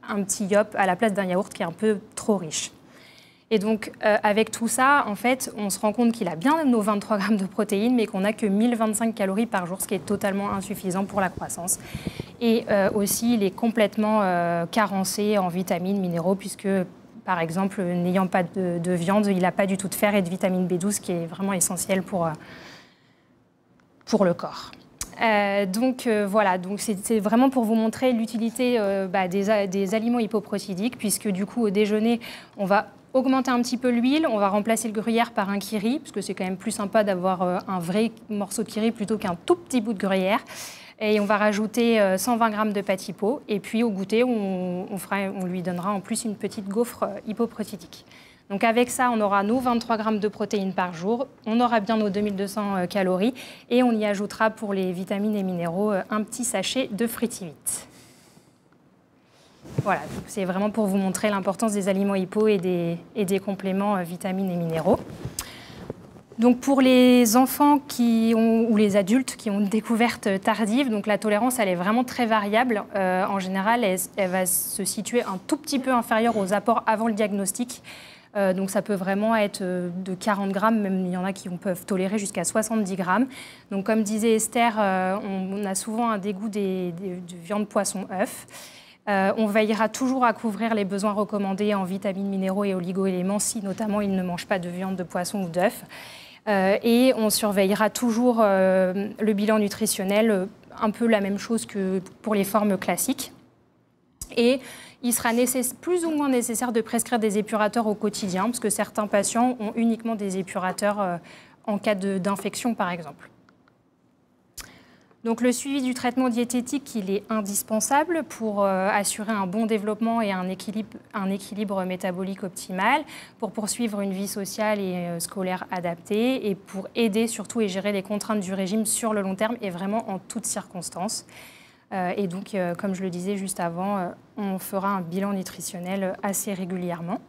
un petit yop à la place d'un yaourt qui est un peu trop riche. Et donc, euh, avec tout ça, en fait, on se rend compte qu'il a bien nos vingt-trois grammes de protéines, mais qu'on n'a que mille vingt-cinq calories par jour, ce qui est totalement insuffisant pour la croissance. Et euh, aussi, il est complètement euh, carencé en vitamines, minéraux, puisque, par exemple, n'ayant pas de, de viande, il n'a pas du tout de fer et de vitamine B douze, qui est vraiment essentiel pour, euh, pour le corps. Euh, donc euh, voilà, donc c'est vraiment pour vous montrer l'utilité euh, bah, des, des aliments hypoprotidiques, puisque du coup, au déjeuner, on va augmenter un petit peu l'huile, on va remplacer le gruyère par un kiri, parce que c'est quand même plus sympa d'avoir euh, un vrai morceau de kiri plutôt qu'un tout petit bout de gruyère. Et on va rajouter euh, cent vingt grammes de pâte hypo. Et puis au goûter, on, on, fera, on lui donnera en plus une petite gaufre euh, hypoprotidique. Donc avec ça, on aura nos vingt-trois grammes de protéines par jour, on aura bien nos deux mille deux cents euh, calories, et on y ajoutera pour les vitamines et minéraux euh, un petit sachet de Fritivit. Voilà, c'est vraiment pour vous montrer l'importance des aliments hypo et des, et des compléments euh, vitamines et minéraux. Donc pour les enfants qui ont, ou les adultes qui ont une découverte tardive, donc la tolérance elle est vraiment très variable. Euh, en général, elle, elle va se situer un tout petit peu inférieure aux apports avant le diagnostic. Euh, donc ça peut vraiment être de quarante grammes, même il y en a qui peuvent tolérer jusqu'à soixante-dix grammes. Donc comme disait Esther, euh, on, on a souvent un dégoût des, des, de viande, poisson, œufs. Euh, on veillera toujours à couvrir les besoins recommandés en vitamines, minéraux et oligo-éléments si notamment ils ne mangent pas de viande, de poisson ou d'œufs. Euh, et on surveillera toujours euh, le bilan nutritionnel, un peu la même chose que pour les formes classiques. Et il sera plus ou moins nécessaire de prescrire des épurateurs au quotidien, parce que certains patients ont uniquement des épurateurs euh, en cas d'infection, par exemple. Donc le suivi du traitement diététique, il est indispensable pour euh, assurer un bon développement et un équilibre, un équilibre métabolique optimal, pour poursuivre une vie sociale et euh, scolaire adaptée, et pour aider surtout et gérer les contraintes du régime sur le long terme et vraiment en toutes circonstances. Euh, et donc, euh, comme je le disais juste avant, euh, on fera un bilan nutritionnel assez régulièrement.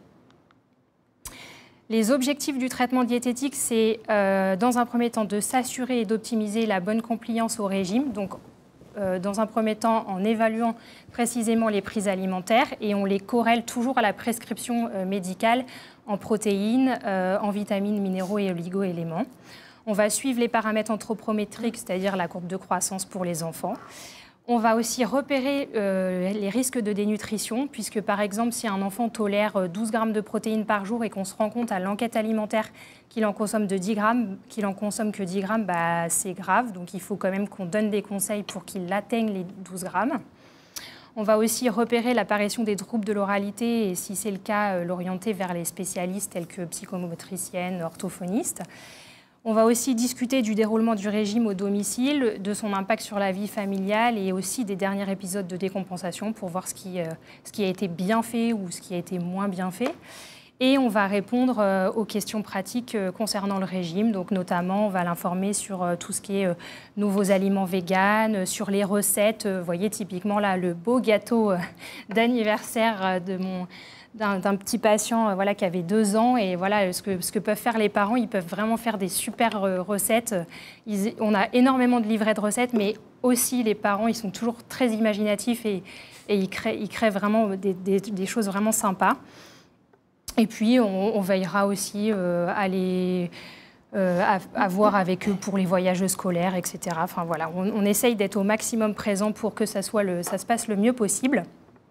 Les objectifs du traitement diététique, c'est euh, dans un premier temps de s'assurer et d'optimiser la bonne compliance au régime. Donc, euh, dans un premier temps, en évaluant précisément les prises alimentaires, et on les corrèle toujours à la prescription euh, médicale en protéines, euh, en vitamines, minéraux et oligo-éléments. On va suivre les paramètres anthropométriques, c'est-à-dire la courbe de croissance pour les enfants. On va aussi repérer euh, les risques de dénutrition, puisque par exemple, si un enfant tolère douze grammes de protéines par jour et qu'on se rend compte à l'enquête alimentaire qu'il en consomme de dix grammes, qu'il en consomme que dix grammes, bah, c'est grave. Donc il faut quand même qu'on donne des conseils pour qu'il atteigne les douze grammes. On va aussi repérer l'apparition des troubles de l'oralité et, si c'est le cas, euh, l'orienter vers les spécialistes tels que psychomotriciennes, orthophonistes. On va aussi discuter du déroulement du régime au domicile, de son impact sur la vie familiale et aussi des derniers épisodes de décompensation pour voir ce qui, euh, ce qui a été bien fait ou ce qui a été moins bien fait. Et on va répondre euh, aux questions pratiques euh, concernant le régime. Donc notamment, on va l'informer sur euh, tout ce qui est euh, nouveaux aliments véganes, euh, sur les recettes. Vous euh, voyez typiquement là le beau gâteau euh, d'anniversaire euh, de mon... d'un petit patient euh, voilà, qui avait deux ans. Et voilà, ce que, ce que peuvent faire les parents, ils peuvent vraiment faire des super euh, recettes. Ils, on a énormément de livrets de recettes, mais aussi les parents, ils sont toujours très imaginatifs et, et ils, créent, ils créent vraiment des, des, des choses vraiment sympas. Et puis, on, on veillera aussi euh, à les... Euh, à, à voir avec eux pour les voyages scolaires, et cetera. Enfin, voilà, on, on essaye d'être au maximum présent pour que ça, soit le, ça se passe le mieux possible.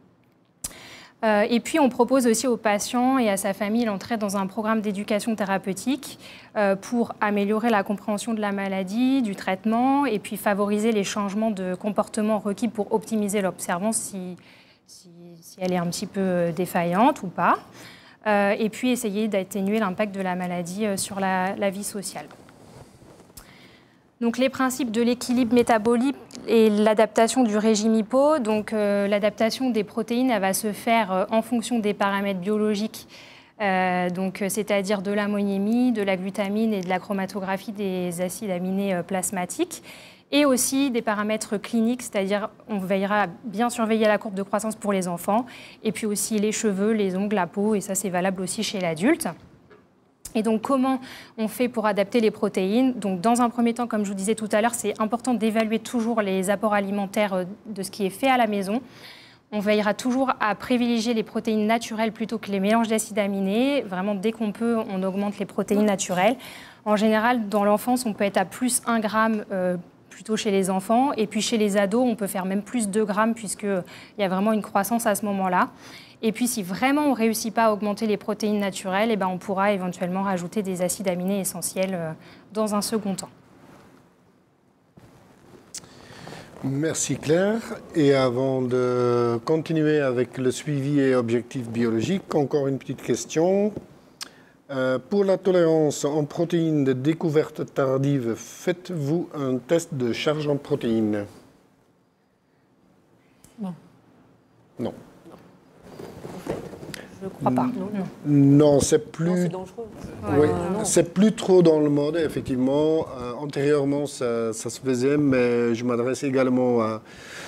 Euh, et puis, on propose aussi aux patients et à sa famille l'entrée dans un programme d'éducation thérapeutique euh, pour améliorer la compréhension de la maladie, du traitement, et puis favoriser les changements de comportement requis pour optimiser l'observance si, si, si elle est un petit peu défaillante ou pas. Euh, et puis, essayer d'atténuer l'impact de la maladie euh, sur la, la vie sociale. Donc, les principes de l'équilibre métabolique et l'adaptation du régime hypo. Donc, euh, l'adaptation des protéines, elle va se faire euh, en fonction des paramètres biologiques, euh, donc c'est-à-dire de l'ammoniémie, de la glutamine et de la chromatographie des acides aminés euh, plasmatiques, et aussi des paramètres cliniques, c'est-à-dire on veillera à bien surveiller la courbe de croissance pour les enfants, et puis aussi les cheveux, les ongles, la peau, et ça c'est valable aussi chez l'adulte. Et donc, comment on fait pour adapter les protéines? Donc, dans un premier temps, comme je vous disais tout à l'heure, c'est important d'évaluer toujours les apports alimentaires de ce qui est fait à la maison. On veillera toujours à privilégier les protéines naturelles plutôt que les mélanges d'acides aminés. Vraiment, dès qu'on peut, on augmente les protéines naturelles. En général, dans l'enfance, on peut être à plus un gramme euh, plutôt chez les enfants. Et puis chez les ados, on peut faire même plus deux grammes puisqu'il y a vraiment une croissance à ce moment-là. Et puis si vraiment on ne réussit pas à augmenter les protéines naturelles, eh ben, on pourra éventuellement rajouter des acides aminés essentiels euh, dans un second temps. Merci Claire. Et avant de continuer avec le suivi et objectifs biologiques, encore une petite question. Euh, pour la tolérance en protéines de découverte tardive, faites-vous un test de charge en protéines? Non. Non. Je ne crois pas. Non, non. Non, c'est plus... Non, c'est dangereux. Oui, Euh, c'est plus trop dans le mode, effectivement. Euh, antérieurement, ça, ça se faisait, mais je m'adresse également à,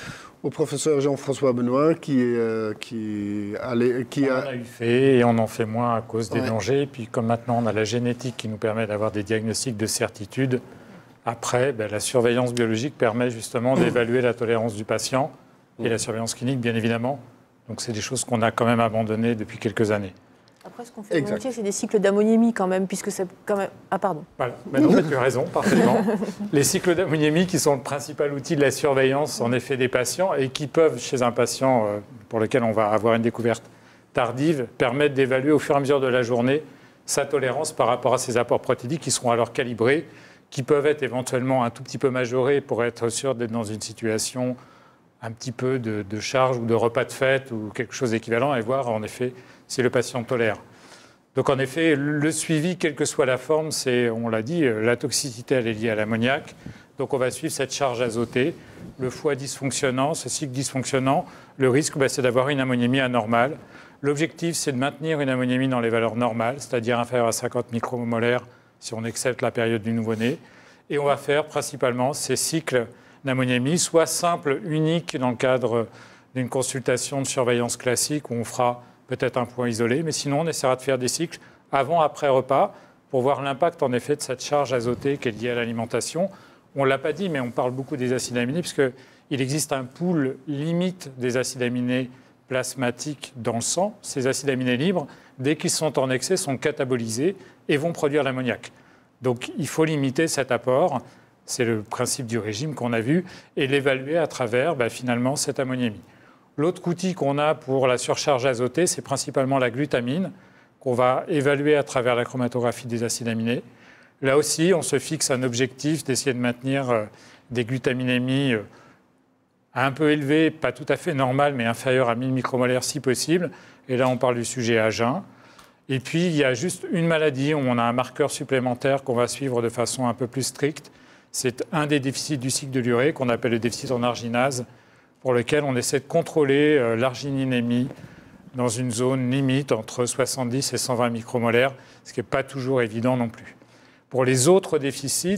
au professeur Jean-François Benoît, qui, euh, qui, allait, qui on a... en a eu fait et on en fait moins à cause des Ouais. dangers. Et puis comme maintenant on a la génétique qui nous permet d'avoir des diagnostics de certitude, après, ben, la surveillance biologique permet justement d'évaluer la tolérance du patient et la surveillance clinique, bien évidemment. Donc c'est des choses qu'on a quand même abandonnées depuis quelques années. Après, ce qu'on fait Exact. volontiers, c'est des cycles d'ammoniémie quand même, puisque c'est quand même... Ah, pardon. Voilà. Ben, en fait, tu as raison, parfaitement. Les cycles d'ammoniémie qui sont le principal outil de la surveillance en effet des patients et qui peuvent, chez un patient euh, pour lequel on va avoir une découverte tardive, permettre d'évaluer au fur et à mesure de la journée sa tolérance par rapport à ses apports protéiques qui seront alors calibrés, qui peuvent être éventuellement un tout petit peu majorés pour être sûr d'être dans une situation un petit peu de, de charge ou de repas de fête ou quelque chose d'équivalent et voir en effet si le patient tolère. Donc en effet, le suivi, quelle que soit la forme, c'est, on l'a dit, la toxicité elle est liée à l'ammoniac. Donc on va suivre cette charge azotée, le foie dysfonctionnant, ce cycle dysfonctionnant. Le risque, bah, c'est d'avoir une ammoniémie anormale. L'objectif, c'est de maintenir une ammoniémie dans les valeurs normales, c'est-à-dire inférieure à cinquante micromolaires si on accepte la période du nouveau-né. Et on va faire principalement ces cycles d'ammoniémie, soit simples, uniques dans le cadre d'une consultation de surveillance classique où on fera peut-être un point isolé, mais sinon on essaiera de faire des cycles avant, après repas pour voir l'impact en effet de cette charge azotée qui est liée à l'alimentation. On ne l'a pas dit, mais on parle beaucoup des acides aminés puisqu'il existe un pool limite des acides aminés plasmatiques dans le sang. Ces acides aminés libres, dès qu'ils sont en excès, sont catabolisés et vont produire l'ammoniac. Donc il faut limiter cet apport. C'est le principe du régime qu'on a vu, et l'évaluer à travers bah, finalement cette ammoniémie. L'autre outil qu'on a pour la surcharge azotée, c'est principalement la glutamine, qu'on va évaluer à travers la chromatographie des acides aminés. Là aussi, on se fixe un objectif d'essayer de maintenir euh, des glutaminémies euh, un peu élevées, pas tout à fait normales, mais inférieures à mille micromolaires si possible. Et là, on parle du sujet à jeun. Et puis, il y a juste une maladie où on a un marqueur supplémentaire qu'on va suivre de façon un peu plus stricte. C'est un des déficits du cycle de l'urée qu'on appelle le déficit en arginase, pour lequel on essaie de contrôler euh, l'argininémie dans une zone limite entre soixante-dix et cent vingt micromolaires, ce qui n'est pas toujours évident non plus. Pour les autres déficits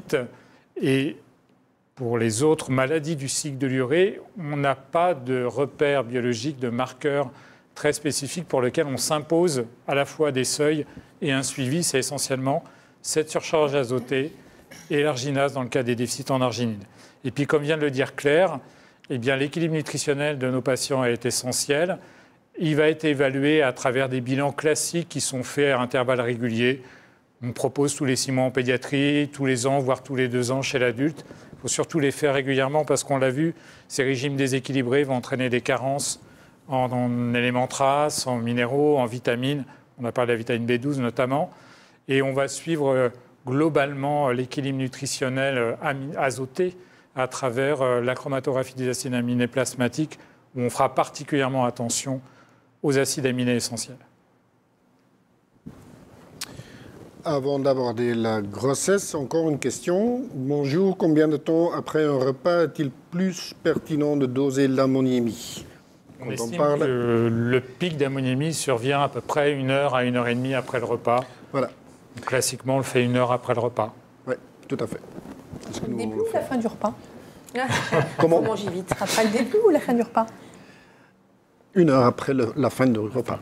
et pour les autres maladies du cycle de l'urée, on n'a pas de repère biologique, de marqueur très spécifique pour lequel on s'impose à la fois des seuils et un suivi. C'est essentiellement cette surcharge azotée et l'arginase dans le cas des déficits en arginine. Et puis, comme vient de le dire Claire, eh bien, l'équilibre nutritionnel de nos patients est essentiel. Il va être évalué à travers des bilans classiques qui sont faits à intervalles réguliers. On propose tous les six mois en pédiatrie, tous les ans, voire tous les deux ans chez l'adulte. Il faut surtout les faire régulièrement parce qu'on l'a vu, ces régimes déséquilibrés vont entraîner des carences en, en éléments traces, en minéraux, en vitamines. On a parlé de la vitamine B douze notamment. Et on va suivre globalement l'équilibre nutritionnel azoté à travers la chromatographie des acides aminés plasmatiques, où on fera particulièrement attention aux acides aminés essentiels. Avant d'aborder la grossesse, encore une question. Bonjour, combien de temps après un repas est-il plus pertinent de doser l'ammoniémie? On estime on parle... que le pic d'ammoniémie survient à peu près une heure à une heure et demie après le repas. Voilà. Classiquement, on le fait une heure après le repas. Oui, tout à fait. Le début ou la fin du repas? Comment? On mange vite. Après le début ou la fin du repas? Une heure après le, la fin du repas.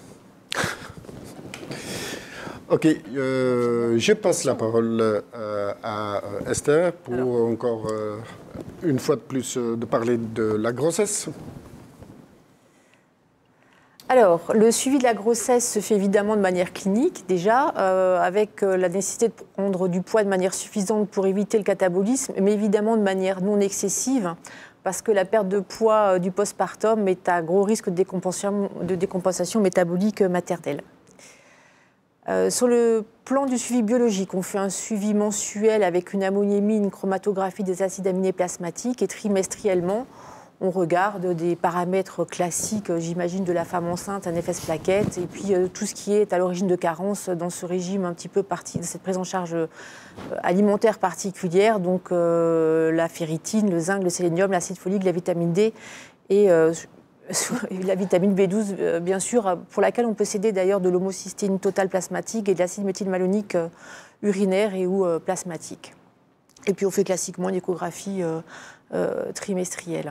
Ok, euh, je passe la parole euh, à Esther pour Alors. encore euh, une fois de plus euh, de parler de la grossesse. Alors, le suivi de la grossesse se fait évidemment de manière clinique, déjà, euh, avec euh, la nécessité de prendre du poids de manière suffisante pour éviter le catabolisme, mais évidemment de manière non excessive, parce que la perte de poids euh, du postpartum est à gros risque de décompensation, de décompensation métabolique maternelle. Euh, sur le plan du suivi biologique, on fait un suivi mensuel avec une ammoniémie, une chromatographie des acides aminés plasmatiques, et trimestriellement, on regarde des paramètres classiques, j'imagine, de la femme enceinte, un F S plaquette, et puis euh, tout ce qui est à l'origine de carence dans ce régime un petit peu parti, de cette prise en charge euh, alimentaire particulière, donc euh, la ferritine, le zinc, le sélénium, l'acide folique, la vitamine D et euh, la vitamine B douze, euh, bien sûr, pour laquelle on peut céder d'ailleurs de l'homocystéine totale plasmatique et de l'acide méthylmalonique euh, urinaire et ou euh, plasmatique. Et puis on fait classiquement une échographie euh, euh, trimestrielle.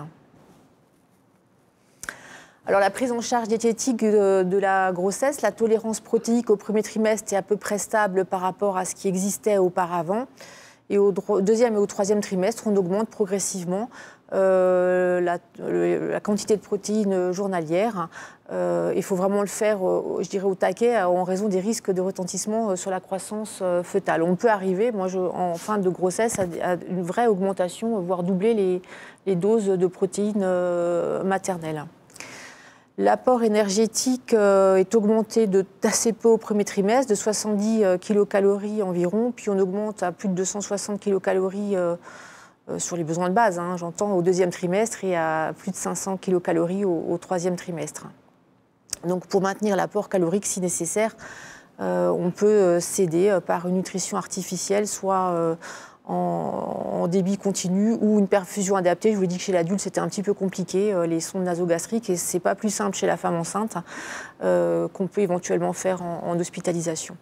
Alors la prise en charge diététique de, de la grossesse, la tolérance protéique au premier trimestre est à peu près stable par rapport à ce qui existait auparavant. Et au deuxième et au troisième trimestre, on augmente progressivement euh, la, le, la quantité de protéines journalières. Euh, il faut vraiment le faire, euh, je dirais, au taquet, en raison des risques de retentissement sur la croissance euh, fœtale. On peut arriver, moi, je, en fin de grossesse, à, à une vraie augmentation, voire doubler les, les doses de protéines euh, maternelles. L'apport énergétique euh, est augmenté d'assez peu au premier trimestre, de soixante-dix kilocalories environ, puis on augmente à plus de deux cent soixante kilocalories euh, euh, sur les besoins de base, hein, j'entends, au deuxième trimestre et à plus de cinq cents kilocalories au, au troisième trimestre. Donc pour maintenir l'apport calorique si nécessaire, euh, on peut céder par une nutrition artificielle, soit euh, En, en débit continu ou une perfusion adaptée. Je vous ai dit que chez l'adulte, c'était un petit peu compliqué, euh, les sondes nasogastriques, et ce n'est pas plus simple chez la femme enceinte euh, qu'on peut éventuellement faire en, en hospitalisation.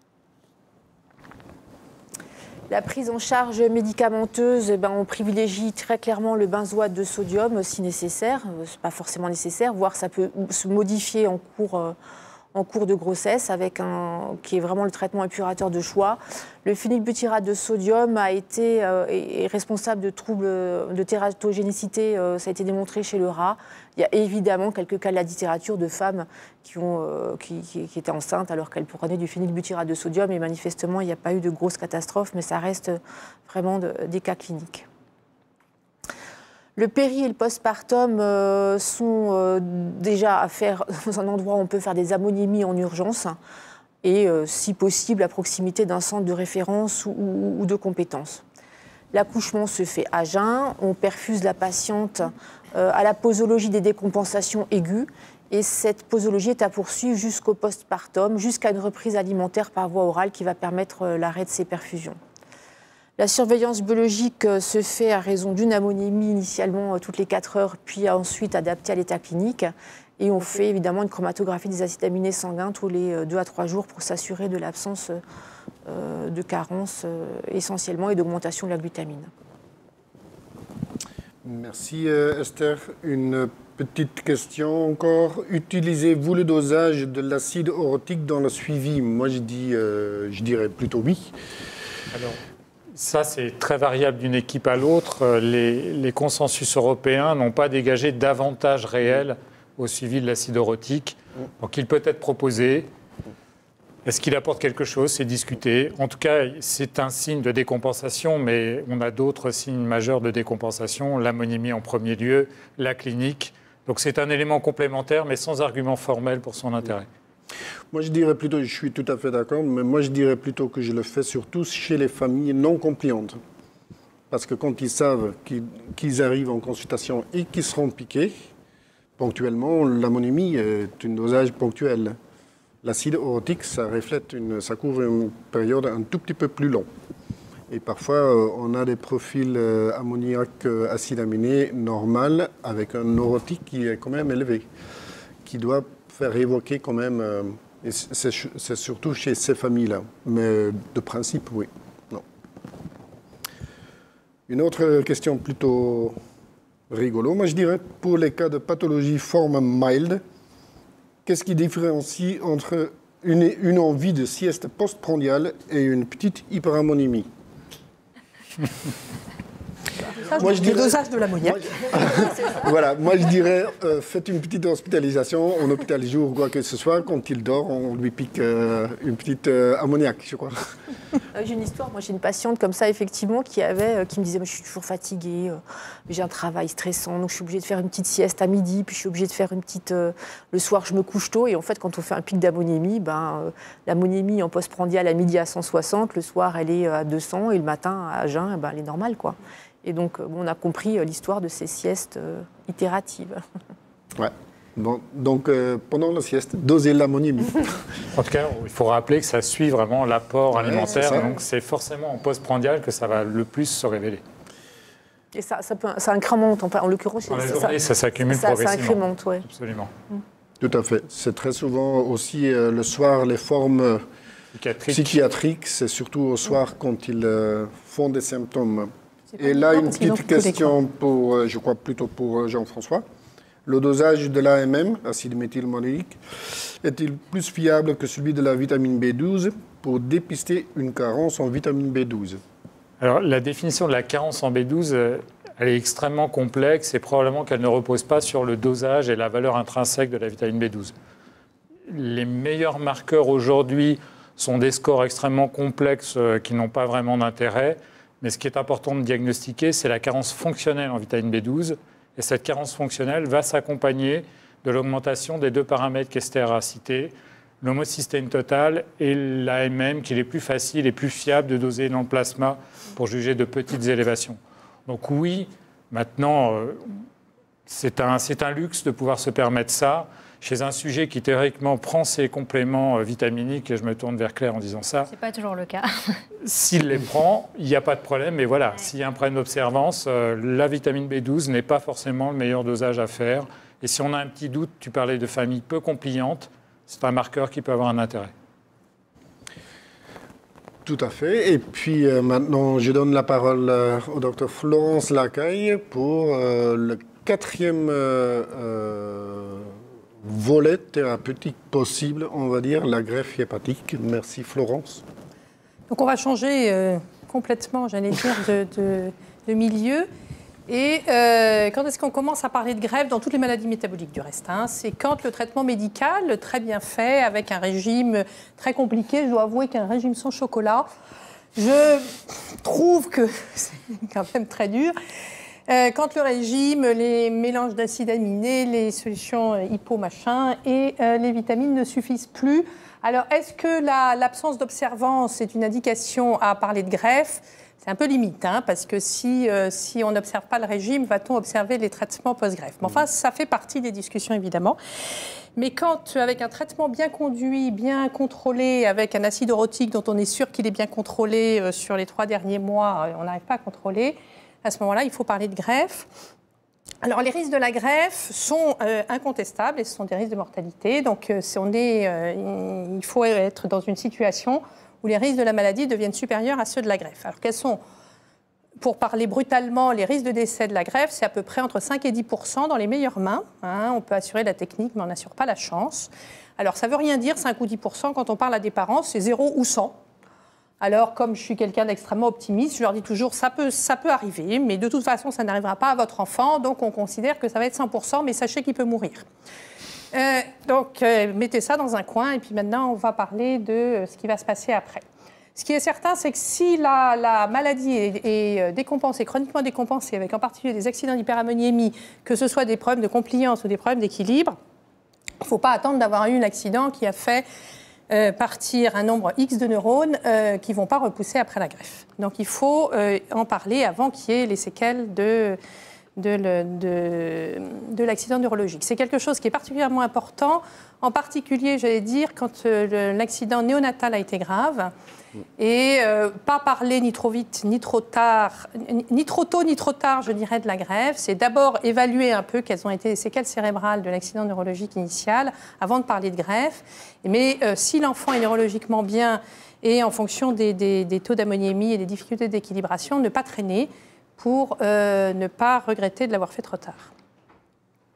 La prise en charge médicamenteuse, eh ben, on privilégie très clairement le benzoate de sodium si nécessaire. Ce n'est pas forcément nécessaire, voire ça peut se modifier en cours euh, en cours de grossesse, avec un, qui est vraiment le traitement épurateur de choix. Le phénylbutyrate de sodium a été, euh, est, est responsable de troubles de tératogénicité, euh, ça a été démontré chez le rat. Il y a évidemment quelques cas de la littérature de femmes qui, ont, euh, qui, qui, qui étaient enceintes alors qu'elles prenaient du phénylbutyrate de sodium, et manifestement, il n'y a pas eu de grosses catastrophes, mais ça reste vraiment de, des cas cliniques. Le péri et le postpartum euh, sont euh, déjà à faire dans un endroit où on peut faire des ammoniémies en urgence et, euh, si possible, à proximité d'un centre de référence ou, ou, ou de compétences. L'accouchement se fait à jeun, on perfuse la patiente euh, à la posologie des décompensations aiguës, et cette posologie est à poursuivre jusqu'au postpartum, jusqu'à une reprise alimentaire par voie orale qui va permettre euh, l'arrêt de ces perfusions. La surveillance biologique se fait à raison d'une ammoniémie initialement toutes les quatre heures, puis ensuite adaptée à l'état clinique. Et on fait évidemment une chromatographie des acides aminés sanguins tous les deux à trois jours pour s'assurer de l'absence de carence essentiellement et d'augmentation de la glutamine. Merci Esther. Une petite question encore. Utilisez-vous le dosage de l'acide orotique dans le suivi? Moi je, dis, euh, je dirais plutôt oui. Alors, ça, c'est très variable d'une équipe à l'autre. Les, les consensus européens n'ont pas dégagé d'avantage réel au suivi de l'acide orotique. Donc, il peut être proposé. Est-ce qu'il apporte quelque chose? C'est discuté. En tout cas, c'est un signe de décompensation, mais on a d'autres signes majeurs de décompensation. L'ammoniémie en premier lieu, la clinique. Donc, c'est un élément complémentaire, mais sans argument formel pour son intérêt. Moi, je dirais plutôt, je suis tout à fait d'accord, mais moi, je dirais plutôt que je le fais surtout chez les familles non compliantes. Parce que quand ils savent qu'ils, qu'ils arrivent en consultation et qu'ils seront piqués, ponctuellement, l'ammoniémie est un dosage ponctuel. L'acide orotique, ça reflète, une, ça couvre une période un tout petit peu plus longue. Et parfois, on a des profils ammoniaque acide aminé normal avec un orotique qui est quand même élevé, qui doit faire évoquer quand même, euh, et c'est, c'est surtout chez ces familles-là, mais de principe, oui. Non. Une autre question plutôt rigolo, moi je dirais, pour les cas de pathologie forme mild, qu'est-ce qui différencie entre une, une envie de sieste postprandiale et une petite hyperammoniémie? Moi, je Le dirais, dosage de l'ammoniac. voilà, moi je dirais, euh, faites une petite hospitalisation en hôpital jour ou quoi que ce soit. Quand il dort, on lui pique euh, une petite euh, ammoniac, je crois. Euh, J'ai une histoire, moi j'ai une patiente comme ça effectivement qui avait, euh, qui me disait moi, je suis toujours fatiguée, euh, j'ai un travail stressant, donc je suis obligée de faire une petite sieste à midi, puis je suis obligée de faire une petite, euh, le soir je me couche tôt, et en fait quand on fait un pic d'ammoniémie, ben, euh, l'ammoniémie en postprandial à midi à cent soixante, le soir elle est à deux cents et le matin à jeun, eh ben, elle est normale quoi. Et donc euh, bon, on a compris euh, l'histoire de ces siestes euh, itératives. Ouais. Bon, donc euh, pendant la sieste, dosez l'ammoniémie. En tout cas, il faut rappeler que ça suit vraiment l'apport Ouais, alimentaire, c'est ça. donc c'est forcément en postprandial que ça va le plus se révéler. Et ça, ça, peut, ça incrémente, en, en l'occurrence, Dans la ça, journée, ça s'accumule ça, ça progressivement. incrémente, ouais. Absolument. Tout à fait. C'est très souvent aussi euh, le soir, les formes euh, Psychiatrique. psychiatriques, c'est surtout au soir quand ils euh, font des symptômes. C'est pas Et là, évident une parce qu'ils ont petite tous les question pour, euh, je crois plutôt pour euh, Jean-François. Le dosage de l'A M M, acide méthylmalonique, est-il plus fiable que celui de la vitamine B douze pour dépister une carence en vitamine B douze? Alors, la définition de la carence en B douze, euh, elle est extrêmement complexe et probablement qu'elle ne repose pas sur le dosage et la valeur intrinsèque de la vitamine B douze. Les meilleurs marqueurs aujourd'hui sont des scores extrêmement complexes euh, qui n'ont pas vraiment d'intérêt. Mais ce qui est important de diagnostiquer, c'est la carence fonctionnelle en vitamine B douze. Et cette carence fonctionnelle va s'accompagner de l'augmentation des deux paramètres qu'Esther a cités, l'homocystéine totale et l'A M M, qu'il est plus facile et plus fiable de doser dans le plasma pour juger de petites élévations. Donc oui, maintenant, euh, c'est un, c'est un luxe de pouvoir se permettre ça chez un sujet qui théoriquement prend ses compléments euh, vitaminiques, et je me tourne vers Claire en disant ça. C'est pas toujours le cas. S'il les prend, il n'y a pas de problème, mais voilà, s'il y a un problème d'observance, euh, la vitamine B douze n'est pas forcément le meilleur dosage à faire. Et si on a un petit doute, tu parlais de famille peu compliante, c'est un marqueur qui peut avoir un intérêt. Tout à fait. Et puis euh, maintenant, je donne la parole euh, au docteur Florence Lacaille pour euh, le quatrième euh, euh, volet thérapeutique possible, on va dire, la greffe hépatique. Merci Florence. Donc on va changer euh, complètement, j'allais dire, de, de, de milieu. Et euh, quand est-ce qu'on commence à parler de greffe dans toutes les maladies métaboliques du reste, hein? C'est quand le traitement médical, très bien fait, avec un régime très compliqué, je dois avouer qu'un régime sans chocolat, je trouve que c'est quand même très dur. Euh, quand le régime, les mélanges d'acides aminés, les solutions hypo-machin et euh, les vitamines ne suffisent plus. Alors, est-ce que la, l'absence d'observance est une indication à parler de greffe? C'est un peu limite, hein, parce que si, euh, si on n'observe pas le régime, va-t-on observer les traitements post-greffe? Mais enfin, ça fait partie des discussions, évidemment. Mais quand, avec un traitement bien conduit, bien contrôlé, avec un acide orotique dont on est sûr qu'il est bien contrôlé euh, sur les trois derniers mois, euh, on n'arrive pas à contrôler, à ce moment-là, il faut parler de greffe. Alors, les risques de la greffe sont euh, incontestables et ce sont des risques de mortalité. Donc, euh, si on est, euh, il faut être dans une situation où les risques de la maladie deviennent supérieurs à ceux de la greffe. Alors, quels sont, pour parler brutalement, les risques de décès de la greffe? C'est à peu près entre cinq et dix pour cent dans les meilleures mains. Hein. On peut assurer la technique, mais on n'assure pas la chance. Alors, ça ne veut rien dire, cinq ou dix pour cent, quand on parle à des parents, c'est zéro ou cent. Alors, comme je suis quelqu'un d'extrêmement optimiste, je leur dis toujours, ça peut, ça peut arriver, mais de toute façon, ça n'arrivera pas à votre enfant, donc on considère que ça va être cent pour cent, mais sachez qu'il peut mourir. Euh, donc, euh, mettez ça dans un coin, et puis maintenant, on va parler de euh, ce qui va se passer après. Ce qui est certain, c'est que si la, la maladie est, est décompensée, chroniquement décompensée, avec en particulier des accidents d'hyperammoniémie, que ce soit des problèmes de compliance ou des problèmes d'équilibre, il ne faut pas attendre d'avoir eu un accident qui a fait euh, partir un nombre X de neurones euh, qui ne vont pas repousser après la greffe. Donc, il faut euh, en parler avant qu'il y ait les séquelles de... de, le, de, de l'accident neurologique. C'est quelque chose qui est particulièrement important, en particulier, j'allais dire, quand euh, l'accident néonatal a été grave, et euh, pas parler ni trop vite, ni trop tard, ni trop tôt, ni trop tard, je dirais, de la greffe. C'est d'abord évaluer un peu quelles ont été les séquelles cérébrales de l'accident neurologique initial, avant de parler de greffe. Mais euh, si l'enfant est neurologiquement bien, et en fonction des, des, des taux d'ammoniémie et des difficultés d'équilibration, ne pas traîner, pour euh, ne pas regretter de l'avoir fait trop tard.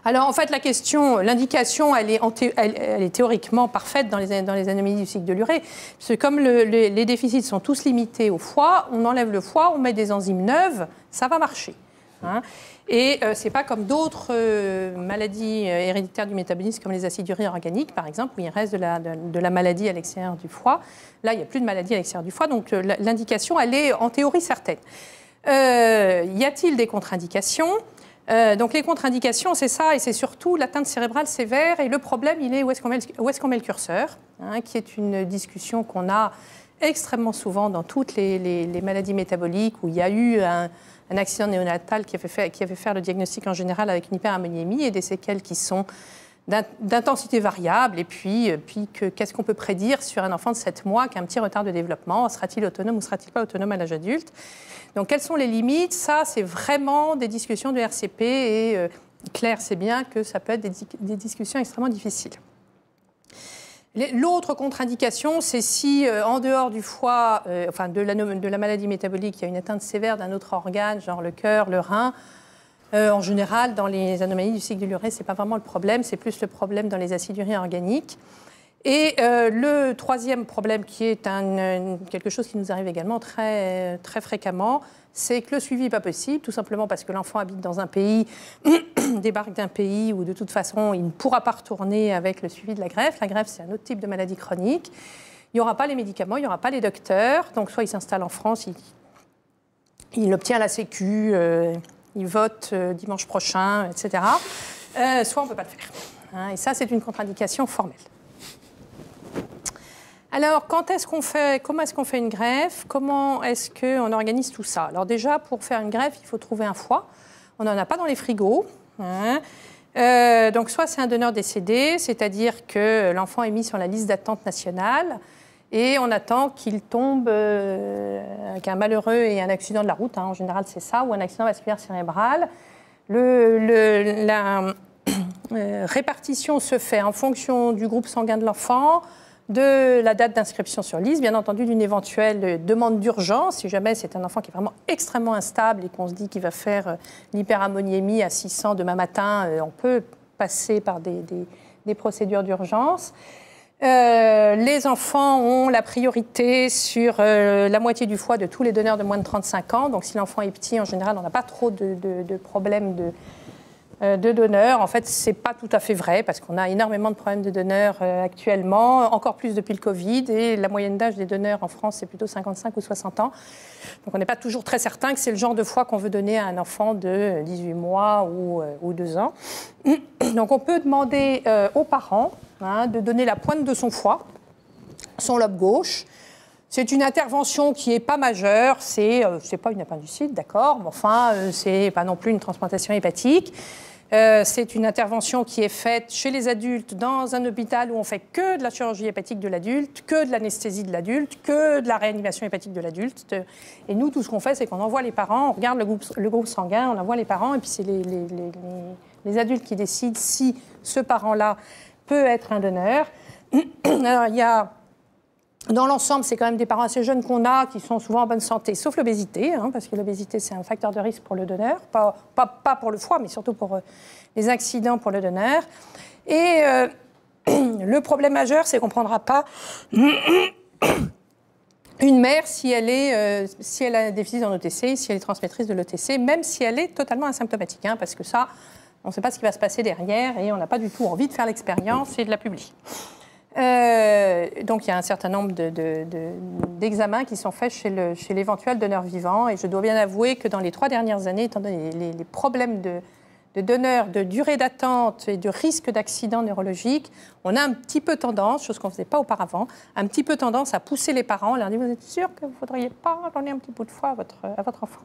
Alors en fait, la question, l'indication, elle est, elle, elle est théoriquement parfaite dans les, dans les anomalies du cycle de l'urée. Parce que comme le, le, les déficits sont tous limités au foie, on enlève le foie, on met des enzymes neuves, ça va marcher. Hein. Et euh, ce n'est pas comme d'autres euh, maladies euh, héréditaires du métabolisme, comme les aciduries organiques, par exemple, où il reste de la, de, de la maladie à l'extérieur du foie. Là, il n'y a plus de maladie à l'extérieur du foie, donc euh, l'indication, elle est en théorie certaine. Euh, y a-t-il des contre-indications ? Euh, donc les contre-indications, c'est ça, et c'est surtout l'atteinte cérébrale sévère. Et le problème, il est où est-ce qu'on met, est qu'on met le curseur, hein, qui est une discussion qu'on a extrêmement souvent dans toutes les, les, les maladies métaboliques, où il y a eu un, un accident néonatal qui avait, fait, qui avait fait le diagnostic en général avec une hyperammoniémie et des séquelles qui sont d'intensité variable. Et puis, puis que, qu'est-ce qu'on peut prédire sur un enfant de sept mois qui a un petit retard de développement? Sera-t-il autonome ou sera-t-il pas autonome à l'âge adulte? Donc, quelles sont les limites? Ça, c'est vraiment des discussions de R C P et euh, Claire sait bien que ça peut être des, des discussions extrêmement difficiles. L'autre contre-indication, c'est si, euh, en dehors du foie, euh, enfin de la, de la maladie métabolique, il y a une atteinte sévère d'un autre organe, genre le cœur, le rein. Euh, en général, dans les anomalies du cycle de l'urée, ce n'est pas vraiment le problème, c'est plus le problème dans les aciduries organiques. Et euh, le troisième problème, qui est un, quelque chose qui nous arrive également très, très fréquemment, c'est que le suivi n'est pas possible, tout simplement parce que l'enfant habite dans un pays, débarque d'un pays où de toute façon il ne pourra pas retourner avec le suivi de la greffe. La greffe, c'est un autre type de maladie chronique. Il n'y aura pas les médicaments, il n'y aura pas les docteurs. Donc soit il s'installe en France, il, il obtient la Sécu, euh, il vote euh, dimanche prochain, et cetera. Euh, soit on ne peut pas le faire. Hein, et ça, c'est une contre-indication formelle. Alors, quand est-ce qu'on fait, comment est-ce qu'on fait une greffe? Comment est-ce qu'on organise tout ça? Alors déjà, pour faire une greffe, il faut trouver un foie. On n'en a pas dans les frigos. Hein. Euh, donc, soit c'est un donneur décédé, c'est-à-dire que l'enfant est mis sur la liste d'attente nationale et on attend qu'il tombe euh, avec un malheureux et un accident de la route. Hein. En général, c'est ça, ou un accident vasculaire cérébral. Le, le, la euh, répartition se fait en fonction du groupe sanguin de l'enfant, de la date d'inscription sur liste, bien entendu d'une éventuelle demande d'urgence, si jamais c'est un enfant qui est vraiment extrêmement instable et qu'on se dit qu'il va faire l'hyperammoniémie à six cents demain matin, on peut passer par des, des, des procédures d'urgence. Euh, les enfants ont la priorité sur euh, la moitié du foie de tous les donneurs de moins de trente-cinq ans, donc si l'enfant est petit, en général, on n'a pas trop de, de, de problèmes de de donneurs. En fait, ce n'est pas tout à fait vrai parce qu'on a énormément de problèmes de donneurs euh, actuellement, encore plus depuis le Covid, et la moyenne d'âge des donneurs en France, c'est plutôt cinquante-cinq ou soixante ans. Donc on n'est pas toujours très certain que c'est le genre de foie qu'on veut donner à un enfant de dix-huit mois ou, euh, ou deux ans. Donc on peut demander euh, aux parents hein, de donner la pointe de son foie, son lobe gauche. C'est une intervention qui n'est pas majeure, c'est euh, pas une appendicite, d'accord, mais enfin, euh, c'est pas non plus une transplantation hépatique. Euh, c'est une intervention qui est faite chez les adultes dans un hôpital où on fait que de la chirurgie hépatique de l'adulte, que de l'anesthésie de l'adulte, que de la réanimation hépatique de l'adulte. Et nous, tout ce qu'on fait, c'est qu'on envoie les parents, on regarde le groupe, le groupe sanguin, on envoie les parents, et puis c'est les, les, les, les adultes qui décident si ce parent-là peut être un donneur. Alors, il y a... Dans l'ensemble, c'est quand même des parents assez jeunes qu'on a, qui sont souvent en bonne santé, sauf l'obésité, hein, parce que l'obésité, c'est un facteur de risque pour le donneur, pas, pas, pas pour le foie, mais surtout pour euh, les accidents pour le donneur. Et euh, le problème majeur, c'est qu'on ne prendra pas une mère si elle, est, euh, si elle a un déficit en O T C, si elle est transmettrice de l'O T C, même si elle est totalement asymptomatique, hein, parce que ça, on ne sait pas ce qui va se passer derrière et on n'a pas du tout envie de faire l'expérience et de la publier. Euh, donc il y a un certain nombre de, de, de, d'examens qui sont faits chez, le, chez l'éventuel donneur vivant, et je dois bien avouer que dans les trois dernières années, étant donné les, les problèmes de, de donneurs, de durée d'attente et de risque d'accident neurologique, on a un petit peu tendance, chose qu'on ne faisait pas auparavant, un petit peu tendance à pousser les parents, on leur dit « vous êtes sûr que vous ne voudriez pas donner un petit bout de foie à votre, à votre enfant ?»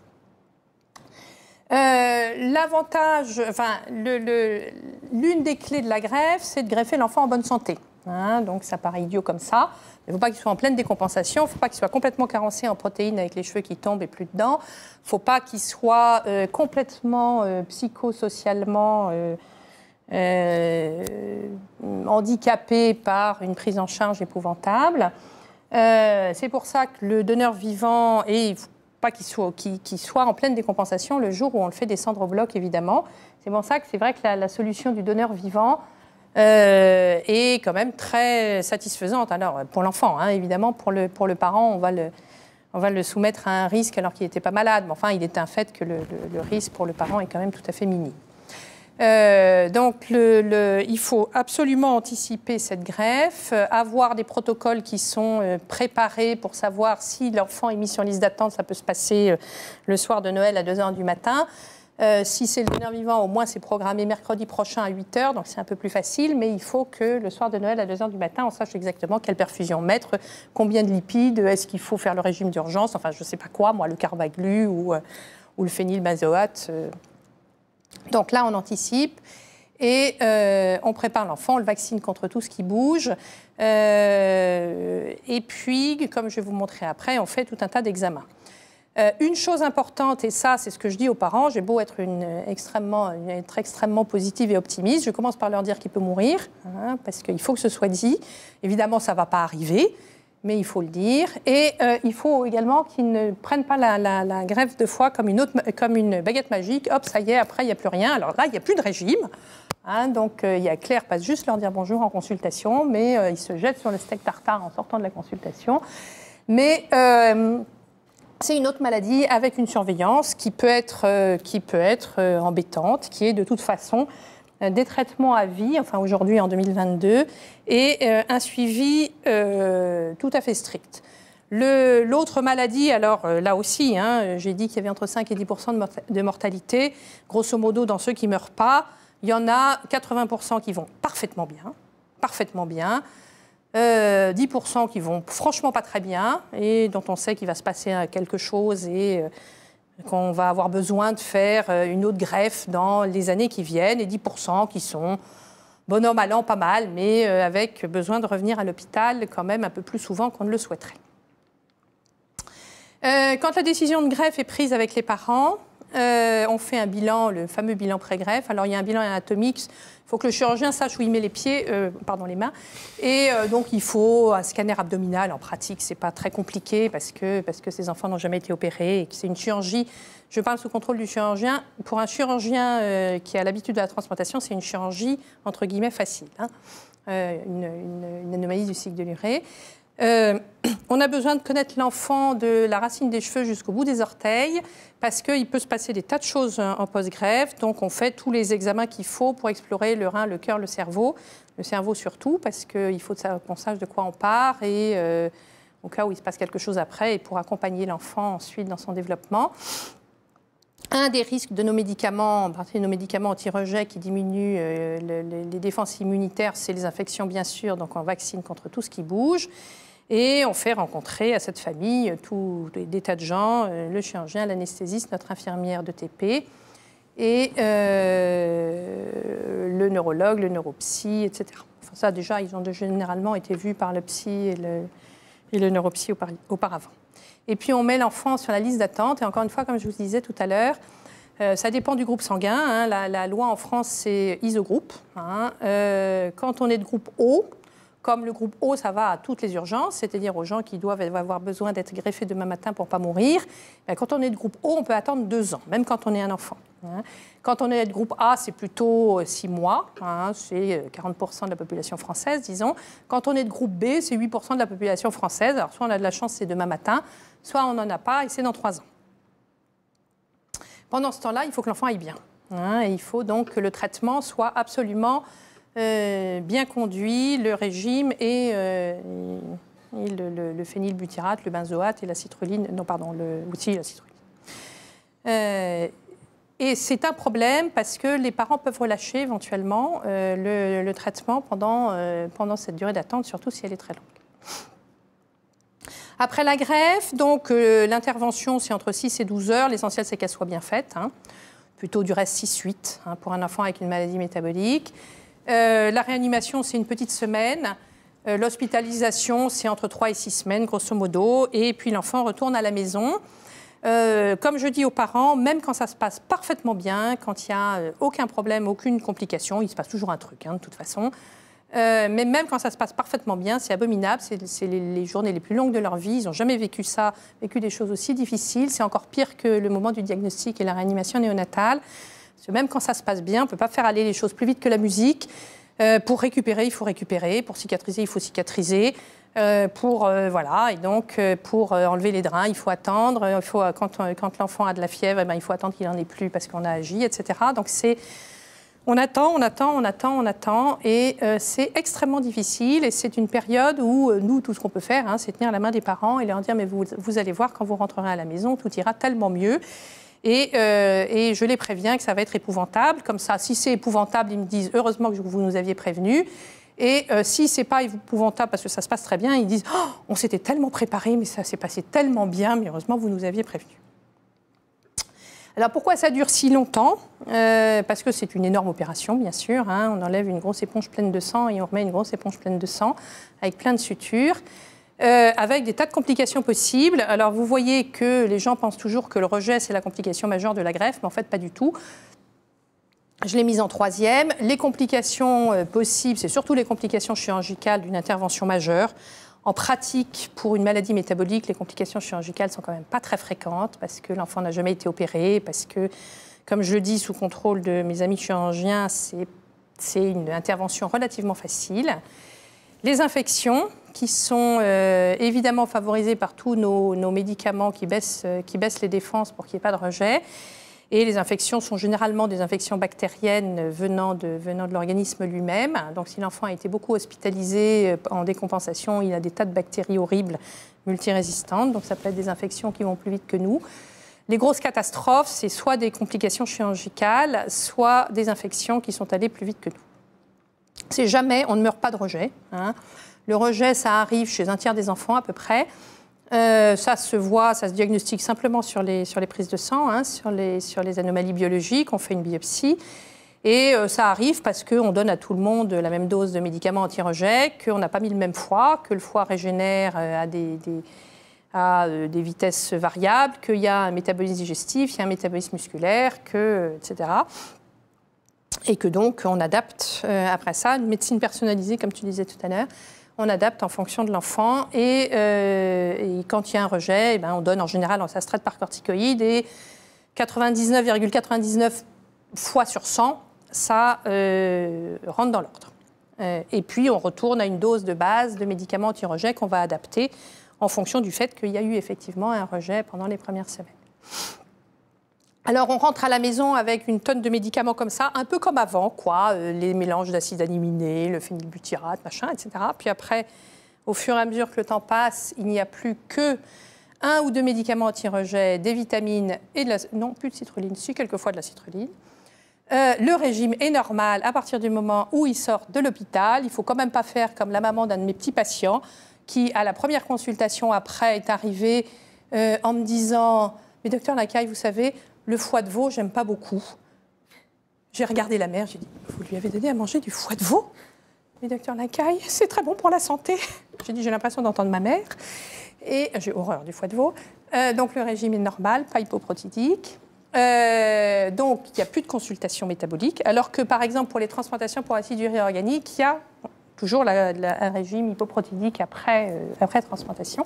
Euh, l'avantage, enfin, le, le, l'une des clés de la greffe, c'est de greffer l'enfant en bonne santé. Hein, donc ça paraît idiot comme ça. Il ne faut pas qu'il soit en pleine décompensation, il ne faut pas qu'il soit complètement carencé en protéines avec les cheveux qui tombent et plus de dents. Il ne faut pas qu'il soit euh, complètement euh, psychosocialement euh, euh, handicapé par une prise en charge épouvantable. Euh, c'est pour ça que le donneur vivant, et pas qu'il soit, qu'il, qu'il soit en pleine décompensation le jour où on le fait descendre au bloc, évidemment. C'est pour ça que c'est vrai que la, la solution du donneur vivant euh, est quand même très satisfaisante. Alors, pour l'enfant, hein, évidemment, pour le, pour le parent, on va le, on va le soumettre à un risque alors qu'il n'était pas malade. Mais enfin, il est un fait que le, le, le risque pour le parent est quand même tout à fait minime. Euh, donc, le, le, il faut absolument anticiper cette greffe, euh, avoir des protocoles qui sont euh, préparés pour savoir si l'enfant est mis sur liste d'attente. Ça peut se passer euh, le soir de Noël à deux heures du matin. Euh, si c'est le donneur vivant, au moins c'est programmé mercredi prochain à huit heures, donc c'est un peu plus facile, mais il faut que le soir de Noël à deux heures du matin, on sache exactement quelle perfusion mettre, combien de lipides, est-ce qu'il faut faire le régime d'urgence, enfin je ne sais pas quoi, moi le carbaglu ou, euh, ou le phénylbenzoate. Euh. Donc là, on anticipe et euh, on prépare l'enfant, on le vaccine contre tout ce qui bouge. Euh, et puis, comme je vais vous montrer après, on fait tout un tas d'examens. Euh, une chose importante, et ça, c'est ce que je dis aux parents, j'ai beau être, une, extrêmement, être extrêmement positive et optimiste, je commence par leur dire qu'il peut mourir, hein, parce qu'il faut que ce soit dit. Évidemment, ça ne va pas arriver, mais il faut le dire. Et euh, il faut également qu'ils ne prennent pas la, la, la greffe de foie comme une, autre, comme une baguette magique. Hop, ça y est, après, il n'y a plus rien. Alors là, il n'y a plus de régime. Hein, donc, euh, il y a Claire passe juste leur dire bonjour en consultation, mais euh, ils se jettent sur le steak tartare en sortant de la consultation. Mais euh, c'est une autre maladie avec une surveillance qui peut être, euh, qui peut être euh, embêtante, qui est de toute façon des traitements à vie, enfin aujourd'hui en deux mille vingt-deux, et euh, un suivi euh, tout à fait strict. Le, l'autre maladie, alors euh, là aussi, hein, j'ai dit qu'il y avait entre cinq et dix pour cent de, morta- de mortalité. Grosso modo, dans ceux qui ne meurent pas, il y en a quatre-vingts pour cent qui vont parfaitement bien, parfaitement bien, euh, dix pour cent qui vont franchement pas très bien, et dont on sait qu'il va se passer quelque chose et... Euh, qu'on va avoir besoin de faire une autre greffe dans les années qui viennent, et dix pour cent qui sont bon an, mal an, pas mal, mais avec besoin de revenir à l'hôpital quand même un peu plus souvent qu'on ne le souhaiterait. Euh, quand la décision de greffe est prise avec les parents, euh, on fait un bilan, le fameux bilan pré-greffe. Alors il y a un bilan anatomique, il faut que le chirurgien sache où il met les pieds, euh, pardon, les mains, et euh, donc il faut un scanner abdominal. En pratique, c'est pas très compliqué parce que, parce que ces enfants n'ont jamais été opérés et que c'est une chirurgie. Je parle sous contrôle du chirurgien. Pour un chirurgien euh, qui a l'habitude de la transplantation, c'est une chirurgie entre guillemets facile, hein, euh, une, une, une anomalie du cycle de l'urée. Euh, on a besoin de connaître l'enfant de la racine des cheveux jusqu'au bout des orteils parce qu'il peut se passer des tas de choses en post-greffe. Donc, on fait tous les examens qu'il faut pour explorer le rein, le cœur, le cerveau. Le cerveau surtout parce qu'il faut qu'on sache de quoi on part et euh, au cas où il se passe quelque chose après et pour accompagner l'enfant ensuite dans son développement. Un des risques de nos médicaments, en particulier nos médicaments anti-rejet qui diminuent euh, le, le, les défenses immunitaires, c'est les infections bien sûr. Donc, on vaccine contre tout ce qui bouge. Et on fait rencontrer à cette famille tous des tas de gens, euh, le chirurgien, l'anesthésiste, notre infirmière de T P, et euh, le neurologue, le neuropsy, et cetera. Enfin, ça, déjà, ils ont généralement été vus par le psy et le, et le neuropsy auparavant. Et puis, on met l'enfant sur la liste d'attente. Et encore une fois, comme je vous disais tout à l'heure, euh, ça dépend du groupe sanguin. Hein. La, la loi en France, c'est isogroupe. Hein. Euh, quand on est de groupe O, comme le groupe O, ça va à toutes les urgences, c'est-à-dire aux gens qui doivent avoir besoin d'être greffés demain matin pour ne pas mourir. Ben, quand on est de groupe O, on peut attendre deux ans, même quand on est un enfant. Hein. Quand on est de groupe A, c'est plutôt six mois, hein, c'est quarante pour cent de la population française, disons. Quand on est de groupe B, c'est huit pour cent de la population française. Alors, soit on a de la chance, c'est demain matin, soit on n'en a pas et c'est dans trois ans. Pendant ce temps-là, il faut que l'enfant aille bien. Hein, et il faut donc que le traitement soit absolument... Euh, bien conduit, le régime et, euh, et le, le, le phénylbutyrate, le benzoate et la citrulline, non pardon, le, aussi la citrulline. Euh, et c'est un problème parce que les parents peuvent relâcher éventuellement euh, le, le traitement pendant, euh, pendant cette durée d'attente, surtout si elle est très longue. Après la greffe, donc euh, l'intervention c'est entre six et douze heures, l'essentiel c'est qu'elle soit bien faite, hein, plutôt du reste six huit hein, pour un enfant avec une maladie métabolique. Euh, la réanimation, c'est une petite semaine. Euh, l'hospitalisation, c'est entre trois et six semaines, grosso modo. Et puis l'enfant retourne à la maison. Euh, comme je dis aux parents, même quand ça se passe parfaitement bien, quand il n'y a euh, aucun problème, aucune complication, il se passe toujours un truc, hein, de toute façon, Euh, mais même quand ça se passe parfaitement bien, c'est abominable. C'est les, les journées les plus longues de leur vie. Ils n'ont jamais vécu ça, vécu des choses aussi difficiles. C'est encore pire que le moment du diagnostic et la réanimation néonatale. Parce que même quand ça se passe bien, on ne peut pas faire aller les choses plus vite que la musique. Euh, pour récupérer, il faut récupérer. Pour cicatriser, il faut cicatriser. Euh, pour, euh, voilà. Et donc, euh, pour euh, enlever les drains, il faut attendre. Il faut, euh, quand euh, quand l'enfant a de la fièvre, eh ben, il faut attendre qu'il n'en ait plus parce qu'on a agi, et cetera. Donc, c'est... On attend, on attend, on attend, on attend, et euh, c'est extrêmement difficile. Et c'est une période où euh, nous, tout ce qu'on peut faire, hein, c'est tenir la main des parents et leur dire mais vous, vous allez voir, quand vous rentrerez à la maison, tout ira tellement mieux. Et, euh, et je les préviens que ça va être épouvantable. Comme ça, si c'est épouvantable, ils me disent heureusement que vous nous aviez prévenus. Et euh, si c'est pas épouvantable parce que ça se passe très bien, ils disent oh, on s'était tellement préparé, mais ça s'est passé tellement bien, mais heureusement vous nous aviez prévenus. Alors pourquoi ça dure si longtemps? euh, Parce que c'est une énorme opération, bien sûr. Hein. On enlève une grosse éponge pleine de sang et on remet une grosse éponge pleine de sang avec plein de sutures, euh, avec des tas de complications possibles. Alors vous voyez que les gens pensent toujours que le rejet, c'est la complication majeure de la greffe, mais en fait pas du tout. Je l'ai mise en troisième. Les complications euh, possibles, c'est surtout les complications chirurgicales d'une intervention majeure. En pratique, pour une maladie métabolique, les complications chirurgicales sont quand même pas très fréquentes parce que l'enfant n'a jamais été opéré, parce que, comme je le dis, sous contrôle de mes amis chirurgiens, c'est une intervention relativement facile. Les infections, qui sont euh, évidemment favorisées par tous nos, nos médicaments qui baissent, euh, qui baissent les défenses pour qu'il n'y ait pas de rejet. Et les infections sont généralement des infections bactériennes venant de, venant de l'organisme lui-même. Donc si l'enfant a été beaucoup hospitalisé en décompensation, il a des tas de bactéries horribles, multirésistantes. Donc ça peut être des infections qui vont plus vite que nous. Les grosses catastrophes, c'est soit des complications chirurgicales, soit des infections qui sont allées plus vite que nous. C'est jamais, on ne meurt pas de rejet. Hein. Le rejet, ça arrive chez un tiers des enfants à peu près. Euh, ça se voit, ça se diagnostique simplement sur les, sur les prises de sang, hein, sur, les, sur les anomalies biologiques, on fait une biopsie. Et euh, ça arrive parce qu'on donne à tout le monde la même dose de médicaments anti-rejet, qu'on n'a pas mis le même foie, que le foie régénère euh, à, des, des, à euh, des vitesses variables, qu'il y a un métabolisme digestif, il y a un métabolisme musculaire, que, et cetera. Et que donc on adapte euh, après ça, une médecine personnalisée, comme tu disais tout à l'heure. On adapte en fonction de l'enfant et, euh, et quand il y a un rejet, eh ben, on donne en général, ça se traite par corticoïdes et quatre-vingt-dix-neuf virgule quatre-vingt-dix-neuf fois sur cent, ça euh, rentre dans l'ordre. Euh, et puis on retourne à une dose de base de médicaments anti-rejet qu'on va adapter en fonction du fait qu'il y a eu effectivement un rejet pendant les premières semaines. Alors on rentre à la maison avec une tonne de médicaments comme ça, un peu comme avant, quoi, euh, les mélanges d'acides aminés, le phénylbutyrate, machin, et cetera. Puis après, au fur et à mesure que le temps passe, il n'y a plus que un ou deux médicaments anti-rejet, des vitamines et de la... Non, plus de citrulline, si, quelquefois de la citrulline. Euh, le régime est normal à partir du moment où il sort de l'hôpital. Il ne faut quand même pas faire comme la maman d'un de mes petits patients qui, à la première consultation après, est arrivée euh, en me disant « Mais docteur Lacaille, vous savez, le foie de veau, j'aime pas beaucoup. » J'ai regardé la mère, j'ai dit « Vous lui avez donné à manger du foie de veau ?» « Mais docteur Lacaille, c'est très bon pour la santé. » J'ai dit « J'ai l'impression d'entendre ma mère. » Et j'ai horreur du foie de veau. Euh, donc le régime est normal, pas hypoprotidique. Euh, donc il n'y a plus de consultation métabolique. Alors que par exemple pour les transplantations pour acidurie organique, il y a toujours la, la, un régime hypoprotidique après, euh, après transplantation.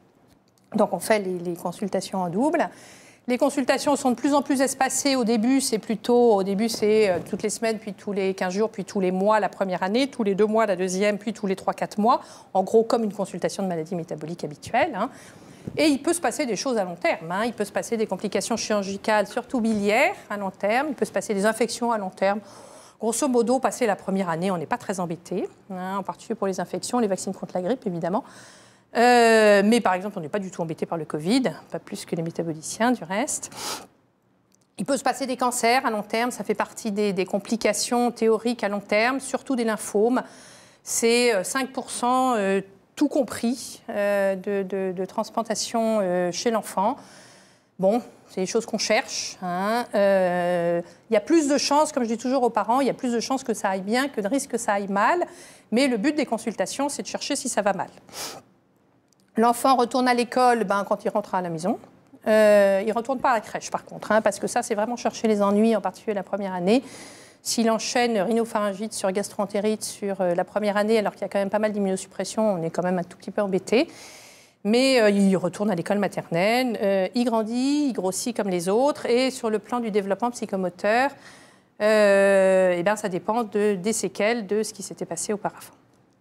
Donc on fait les, les consultations en double. Les consultations sont de plus en plus espacées. Au début, c'est plutôt, au début, c'est euh, toutes les semaines, puis tous les quinze jours, puis tous les mois la première année, tous les deux mois la deuxième, puis tous les trois quatre mois. En gros, comme une consultation de maladie métabolique habituelle. Hein. Et il peut se passer des choses à long terme. Hein. Il peut se passer des complications chirurgicales, surtout biliaires, à long terme. Il peut se passer des infections à long terme. Grosso modo, passer la première année, on n'est pas très embêté, hein, en particulier pour les infections, les vaccins contre la grippe, évidemment. Euh, mais par exemple, on n'est pas du tout embêté par le Covid, pas plus que les métaboliciens du reste. Il peut se passer des cancers à long terme, ça fait partie des, des complications théoriques à long terme, surtout des lymphomes. C'est cinq pour cent euh, tout compris euh, de, de, de transplantation euh, chez l'enfant. Bon, c'est des choses qu'on cherche. Hein. Euh, il y a plus de chances, comme je dis toujours aux parents, il y a plus de chances que ça aille bien que de risques que ça aille mal. Mais le but des consultations, c'est de chercher si ça va mal. L'enfant retourne à l'école ben, quand il rentre à la maison. Euh, il ne retourne pas à la crèche, par contre, hein, parce que ça, c'est vraiment chercher les ennuis, en particulier la première année. S'il enchaîne rhinopharyngite sur gastro-entérite sur la première année, alors qu'il y a quand même pas mal d'immunosuppression, on est quand même un tout petit peu embêté. Mais euh, il retourne à l'école maternelle, euh, il grandit, il grossit comme les autres, et sur le plan du développement psychomoteur, euh, eh bien, ça dépend de, des séquelles de ce qui s'était passé auparavant.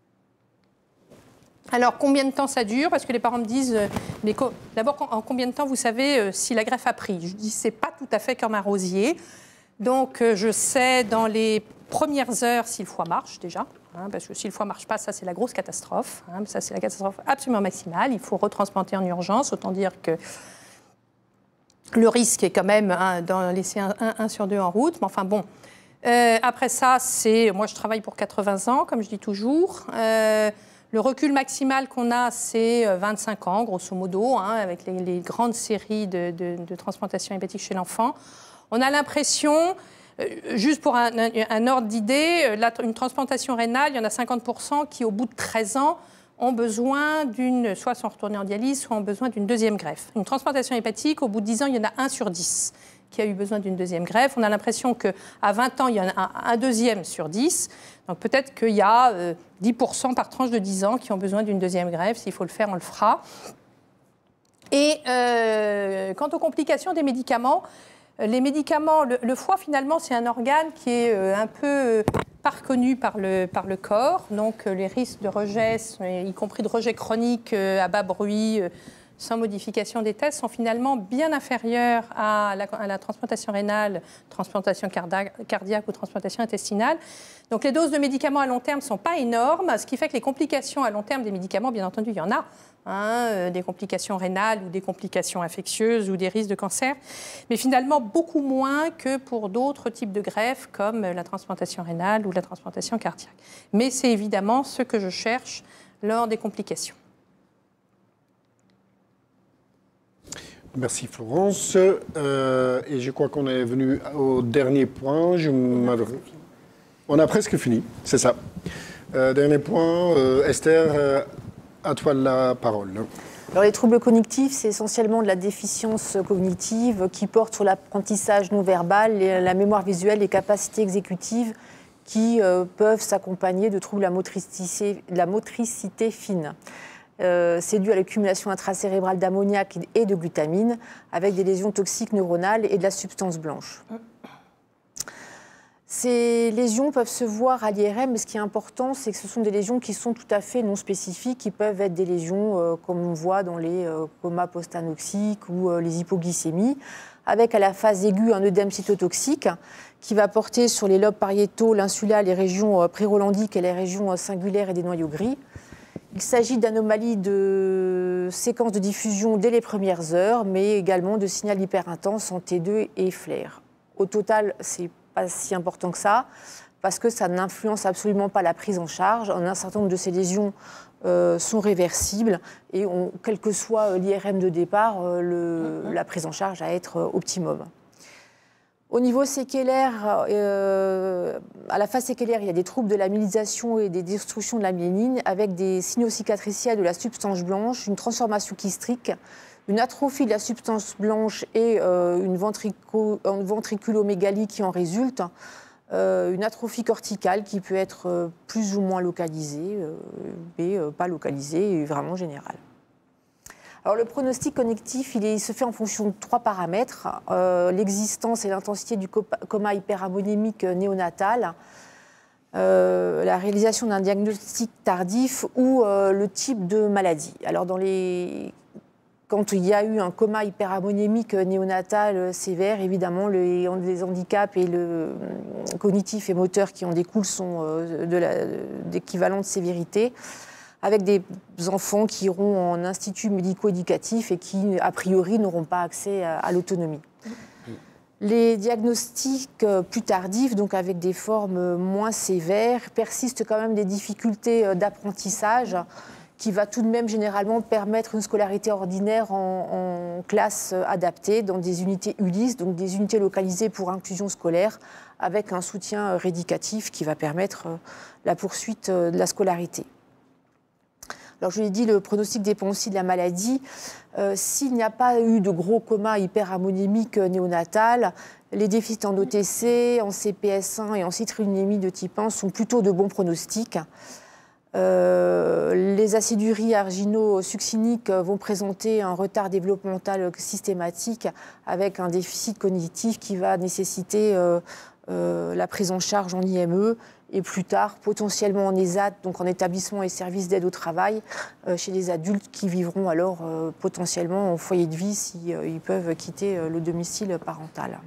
Alors, combien de temps ça dure? Parce que les parents me disent, euh, mais d'abord, en combien de temps vous savez euh, si la greffe a pris? Je dis, c'est pas tout à fait comme un rosier. Donc, euh, je sais dans les premières heures si le foie marche déjà. Hein, parce que si le foie ne marche pas, ça c'est la grosse catastrophe. Hein, ça c'est la catastrophe absolument maximale. Il faut retransplanter en urgence. Autant dire que le risque est quand même hein, d'en laisser un, un, un sur deux en route. Mais enfin bon. Euh, après ça, c'est moi je travaille pour quatre-vingts ans, comme je dis toujours. Euh, le recul maximal qu'on a, c'est vingt-cinq ans, grosso modo, hein, avec les, les grandes séries de, de, de transplantation hépatique chez l'enfant. On a l'impression. Juste pour un, un, un ordre d'idée, une transplantation rénale, il y en a cinquante pour cent qui, au bout de treize ans, ont besoin d'une, soit sont retournés en dialyse, soit ont besoin d'une deuxième greffe. Une transplantation hépatique, au bout de dix ans, il y en a un sur dix qui a eu besoin d'une deuxième greffe. On a l'impression qu'à vingt ans, il y en a un, un deuxième sur dix. Donc peut-être qu'il y a euh, dix pour cent par tranche de dix ans qui ont besoin d'une deuxième greffe. S'il faut le faire, on le fera. Et euh, quant aux complications des médicaments, les médicaments, le, le foie finalement c'est un organe qui est euh, un peu euh, pas reconnu par le, par le corps, donc euh, les risques de rejet, y compris de rejet chronique euh, à bas bruit, euh, sans modification des tests, sont finalement bien inférieurs à la, à la transplantation rénale, transplantation cardiaque, cardiaque ou transplantation intestinale. Donc les doses de médicaments à long terme ne sont pas énormes, ce qui fait que les complications à long terme des médicaments, bien entendu, il y en a. Hein, euh, des complications rénales ou des complications infectieuses ou des risques de cancer, mais finalement beaucoup moins que pour d'autres types de greffes comme la transplantation rénale ou la transplantation cardiaque. Mais c'est évidemment ce que je cherche lors des complications. Merci Florence. Euh, et je crois qu'on est venu au dernier point. Je on, a on a presque fini, c'est ça. Euh, dernier point, euh, Esther. Euh, À toi la parole. Alors, les troubles cognitifs, c'est essentiellement de la déficience cognitive qui porte sur l'apprentissage non verbal, la mémoire visuelle, les capacités exécutives qui euh, peuvent s'accompagner de troubles de la motricité, de la motricité fine. Euh, c'est dû à l'accumulation intracérébrale d'ammoniac et de glutamine avec des lésions toxiques neuronales et de la substance blanche. Ces lésions peuvent se voir à l'I R M, mais ce qui est important, c'est que ce sont des lésions qui sont tout à fait non spécifiques, qui peuvent être des lésions euh, comme on voit dans les euh, comas post-anoxiques ou euh, les hypoglycémies, avec à la phase aiguë un œdème cytotoxique qui va porter sur les lobes pariétaux, l'insula, les régions euh, prérolandiques et les régions euh, singulaires et des noyaux gris. Il s'agit d'anomalies de séquences de diffusion dès les premières heures, mais également de signal hyper intense en T deux et flair. Au total, c'est pas si important que ça, parce que ça n'influence absolument pas la prise en charge. Un certain nombre de ces lésions euh, sont réversibles et on, quel que soit l'I R M de départ, euh, le, la prise en charge à être euh, optimum. Au niveau séquelaire, euh, à la phase séquelaire, il y a des troubles de la myélisation et des destructions de la myéline avec des signaux cicatriciels de la substance blanche, une transformation kystrique, une atrophie de la substance blanche et euh, une, ventrico, une ventriculomégalie qui en résulte, euh, une atrophie corticale qui peut être euh, plus ou moins localisée, euh, mais euh, pas localisée et vraiment générale. Alors, le pronostic cognitif, il, est, il se fait en fonction de trois paramètres, euh, l'existence et l'intensité du coma hyperammonémique néonatal, euh, la réalisation d'un diagnostic tardif ou euh, le type de maladie. Alors, dans les... Quand il y a eu un coma hyperammonémique néonatal sévère, évidemment, les, les handicaps et le cognitif et moteur qui en découlent sont d'équivalente sévérité, avec des enfants qui iront en institut médico-éducatif et qui, a priori, n'auront pas accès à, à l'autonomie. Les diagnostics plus tardifs, donc avec des formes moins sévères, persistent quand même des difficultés d'apprentissage qui va tout de même généralement permettre une scolarité ordinaire en, en classe adaptée dans des unités Ulysse, donc des unités localisées pour inclusion scolaire, avec un soutien rééducatif qui va permettre la poursuite de la scolarité. Alors je l'ai dit, le pronostic dépend aussi de la maladie. Euh, S'il n'y a pas eu de gros coma hyperammoniémique néonatal, les déficits en O T C, en C P S un et en citrullinémie de type un sont plutôt de bons pronostics. Euh, les aciduries argino-succiniques vont présenter un retard développemental systématique avec un déficit cognitif qui va nécessiter euh, euh, la prise en charge en I M E et plus tard potentiellement en E S A T, donc en établissement et service d'aide au travail, euh, chez les adultes qui vivront alors euh, potentiellement en foyer de vie s'ils euh, peuvent quitter euh, le domicile parental.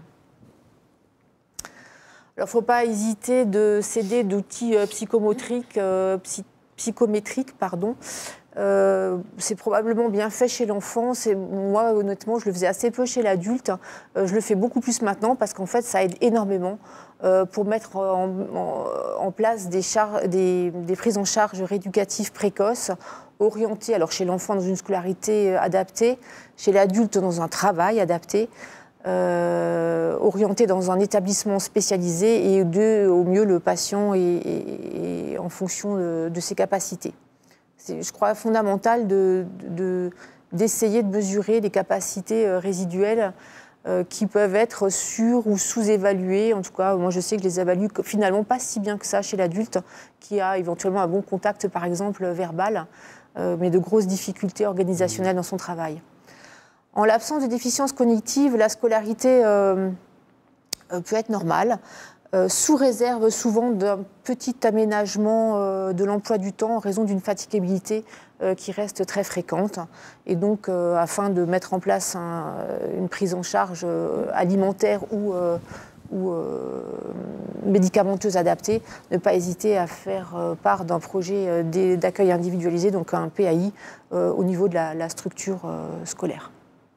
Alors, il ne faut pas hésiter de s'aider d'outils euh, psychomotriques, euh, psy psychométriques, pardon. Euh, c'est probablement bien fait chez l'enfant. Moi, honnêtement, je le faisais assez peu chez l'adulte. Euh, je le fais beaucoup plus maintenant parce qu'en fait, ça aide énormément euh, pour mettre en, en, en place des, des, des prises en charge rééducatives précoces, orientées, alors chez l'enfant dans une scolarité adaptée, chez l'adulte dans un travail adapté. Euh, orienté dans un établissement spécialisé et de, au mieux le patient et, et, et en fonction de, de ses capacités. C'est, je crois, fondamental de, de, d'essayer de mesurer les capacités résiduelles euh, qui peuvent être sur- ou sous-évaluées. En tout cas, moi je sais que je les évalue finalement pas si bien que ça chez l'adulte qui a éventuellement un bon contact, par exemple, verbal, euh, mais de grosses difficultés organisationnelles dans son travail. En l'absence de déficience cognitive, la scolarité euh, peut être normale, euh, sous réserve souvent d'un petit aménagement euh, de l'emploi du temps en raison d'une fatigabilité euh, qui reste très fréquente. Et donc, euh, afin de mettre en place un, une prise en charge euh, alimentaire ou, euh, ou euh, médicamenteuse adaptée, ne pas hésiter à faire euh, part d'un projet euh, d'accueil individualisé, donc un P A I, euh, au niveau de la, la structure euh, scolaire.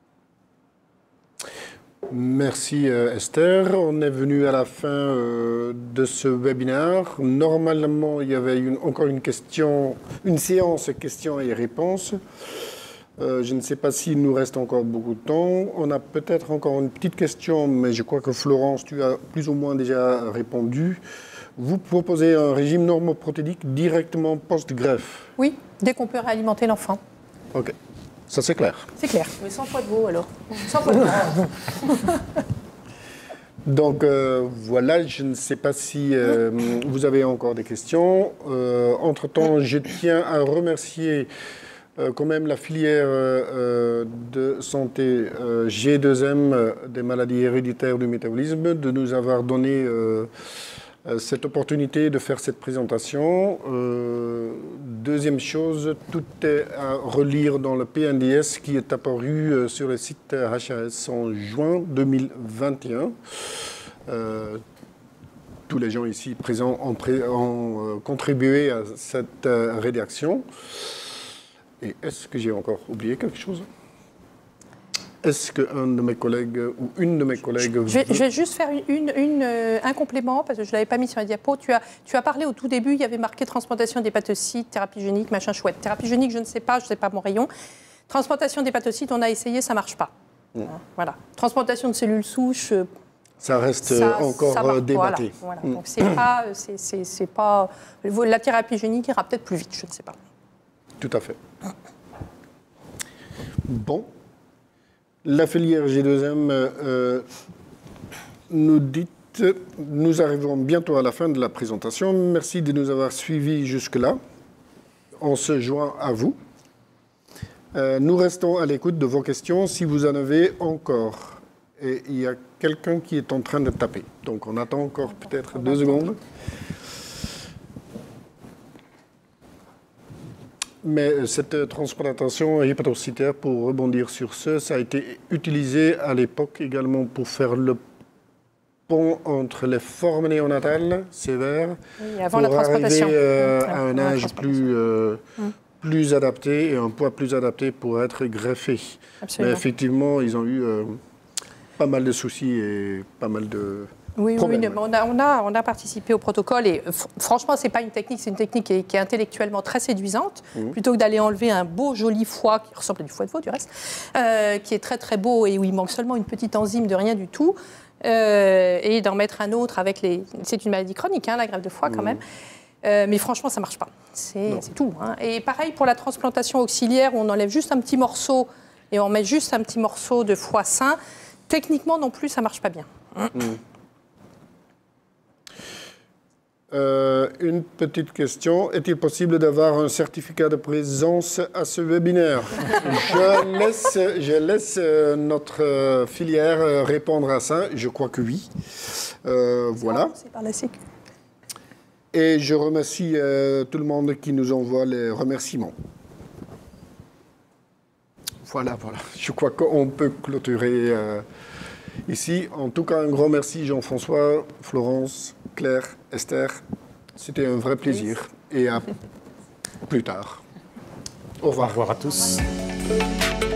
Merci euh, Esther. On est venu à la fin euh, de ce webinaire. Normalement, il y avait une, encore une question, une séance questions et réponses. Euh, je ne sais pas s'il nous reste encore beaucoup de temps. On a peut-être encore une petite question, mais je crois que Florence, tu as plus ou moins déjà répondu. Vous proposez un régime normoprotéique directement post-greffe? Oui, dès qu'on peut réalimenter l'enfant. Ok. Ça, c'est clair. C'est clair. Mais sans poids de veau, alors. Sans poids de veau. Donc euh, voilà, je ne sais pas si euh, vous avez encore des questions. Euh, entre-temps, je tiens à remercier euh, quand même la filière euh, de santé euh, G deux M euh, des maladies héréditaires du métabolisme de nous avoir donné euh, cette opportunité de faire cette présentation. Euh, deuxième chose, tout est à relire dans le P N D S qui est apparu sur le site H A S en juin deux mille vingt et un. Euh, tous les gens ici présents ont, pré ont euh, contribué à cette euh, rédaction. Et est-ce que j'ai encore oublié quelque chose ? Est-ce qu'un de mes collègues ou une de mes collègues... Je vais, je vais juste faire une, une, une, euh, un complément, parce que je ne l'avais pas mis sur la diapo. Tu as, tu as parlé au tout début, il y avait marqué transplantation d'hépatocytes, thérapie génique, machin chouette. Thérapie génique, je ne sais pas, je ne sais pas mon rayon. Transplantation d'hépatocytes, on a essayé, ça ne marche pas. Mmh. Voilà. Transplantation de cellules souches... Ça reste ça, encore ça débatté. Voilà, voilà. Donc c'est pas, c'est, c'est, c'est pas... La thérapie génique ira peut-être plus vite, je ne sais pas. Tout à fait. Bon. La filière G deux M euh, nous dit, nous arrivons bientôt à la fin de la présentation. Merci de nous avoir suivis jusque-là. On se joint à vous. Euh, nous restons à l'écoute de vos questions si vous en avez encore. Et il y a quelqu'un qui est en train de taper. Donc on attend encore peut-être deux secondes. Mais cette transplantation hépatocytaire, pour rebondir sur ce, ça a été utilisé à l'époque également pour faire le pont entre les formes néonatales sévères oui, avant pour la transplantation. arriver euh, mmh. à un âge plus, euh, mmh. plus adapté et un poids plus adapté pour être greffé. Absolument. Mais effectivement, ils ont eu euh, pas mal de soucis et pas mal de... Oui, oui, oui, on a, on, a, on a participé au protocole et franchement, ce n'est pas une technique, c'est une technique qui est, qui est intellectuellement très séduisante. Mmh. Plutôt que d'aller enlever un beau, joli foie, qui ressemble à du foie de veau du reste, euh, qui est très très beau et où il manque seulement une petite enzyme de rien du tout, euh, et d'en mettre un autre avec les... C'est une maladie chronique, hein, la greffe de foie quand mmh. même. Euh, mais franchement, ça ne marche pas. C'est tout. Hein. Et pareil pour la transplantation auxiliaire, où on enlève juste un petit morceau et on met juste un petit morceau de foie sain. Techniquement, non plus, ça ne marche pas bien. Mmh. Euh, une petite question. Est-il possible d'avoir un certificat de présence à ce webinaire? Je laisse, je laisse euh, notre euh, filière euh, répondre à ça. Je crois que oui. Euh, voilà. C'est par la Sécu. Et je remercie euh, tout le monde qui nous envoie les remerciements. Voilà, voilà. Je crois qu'on peut clôturer euh, ici. En tout cas, un grand merci Jean-François, Florence, Claire, Esther. C'était un vrai plaisir. Et à plus tard. Au revoir. Au revoir à tous.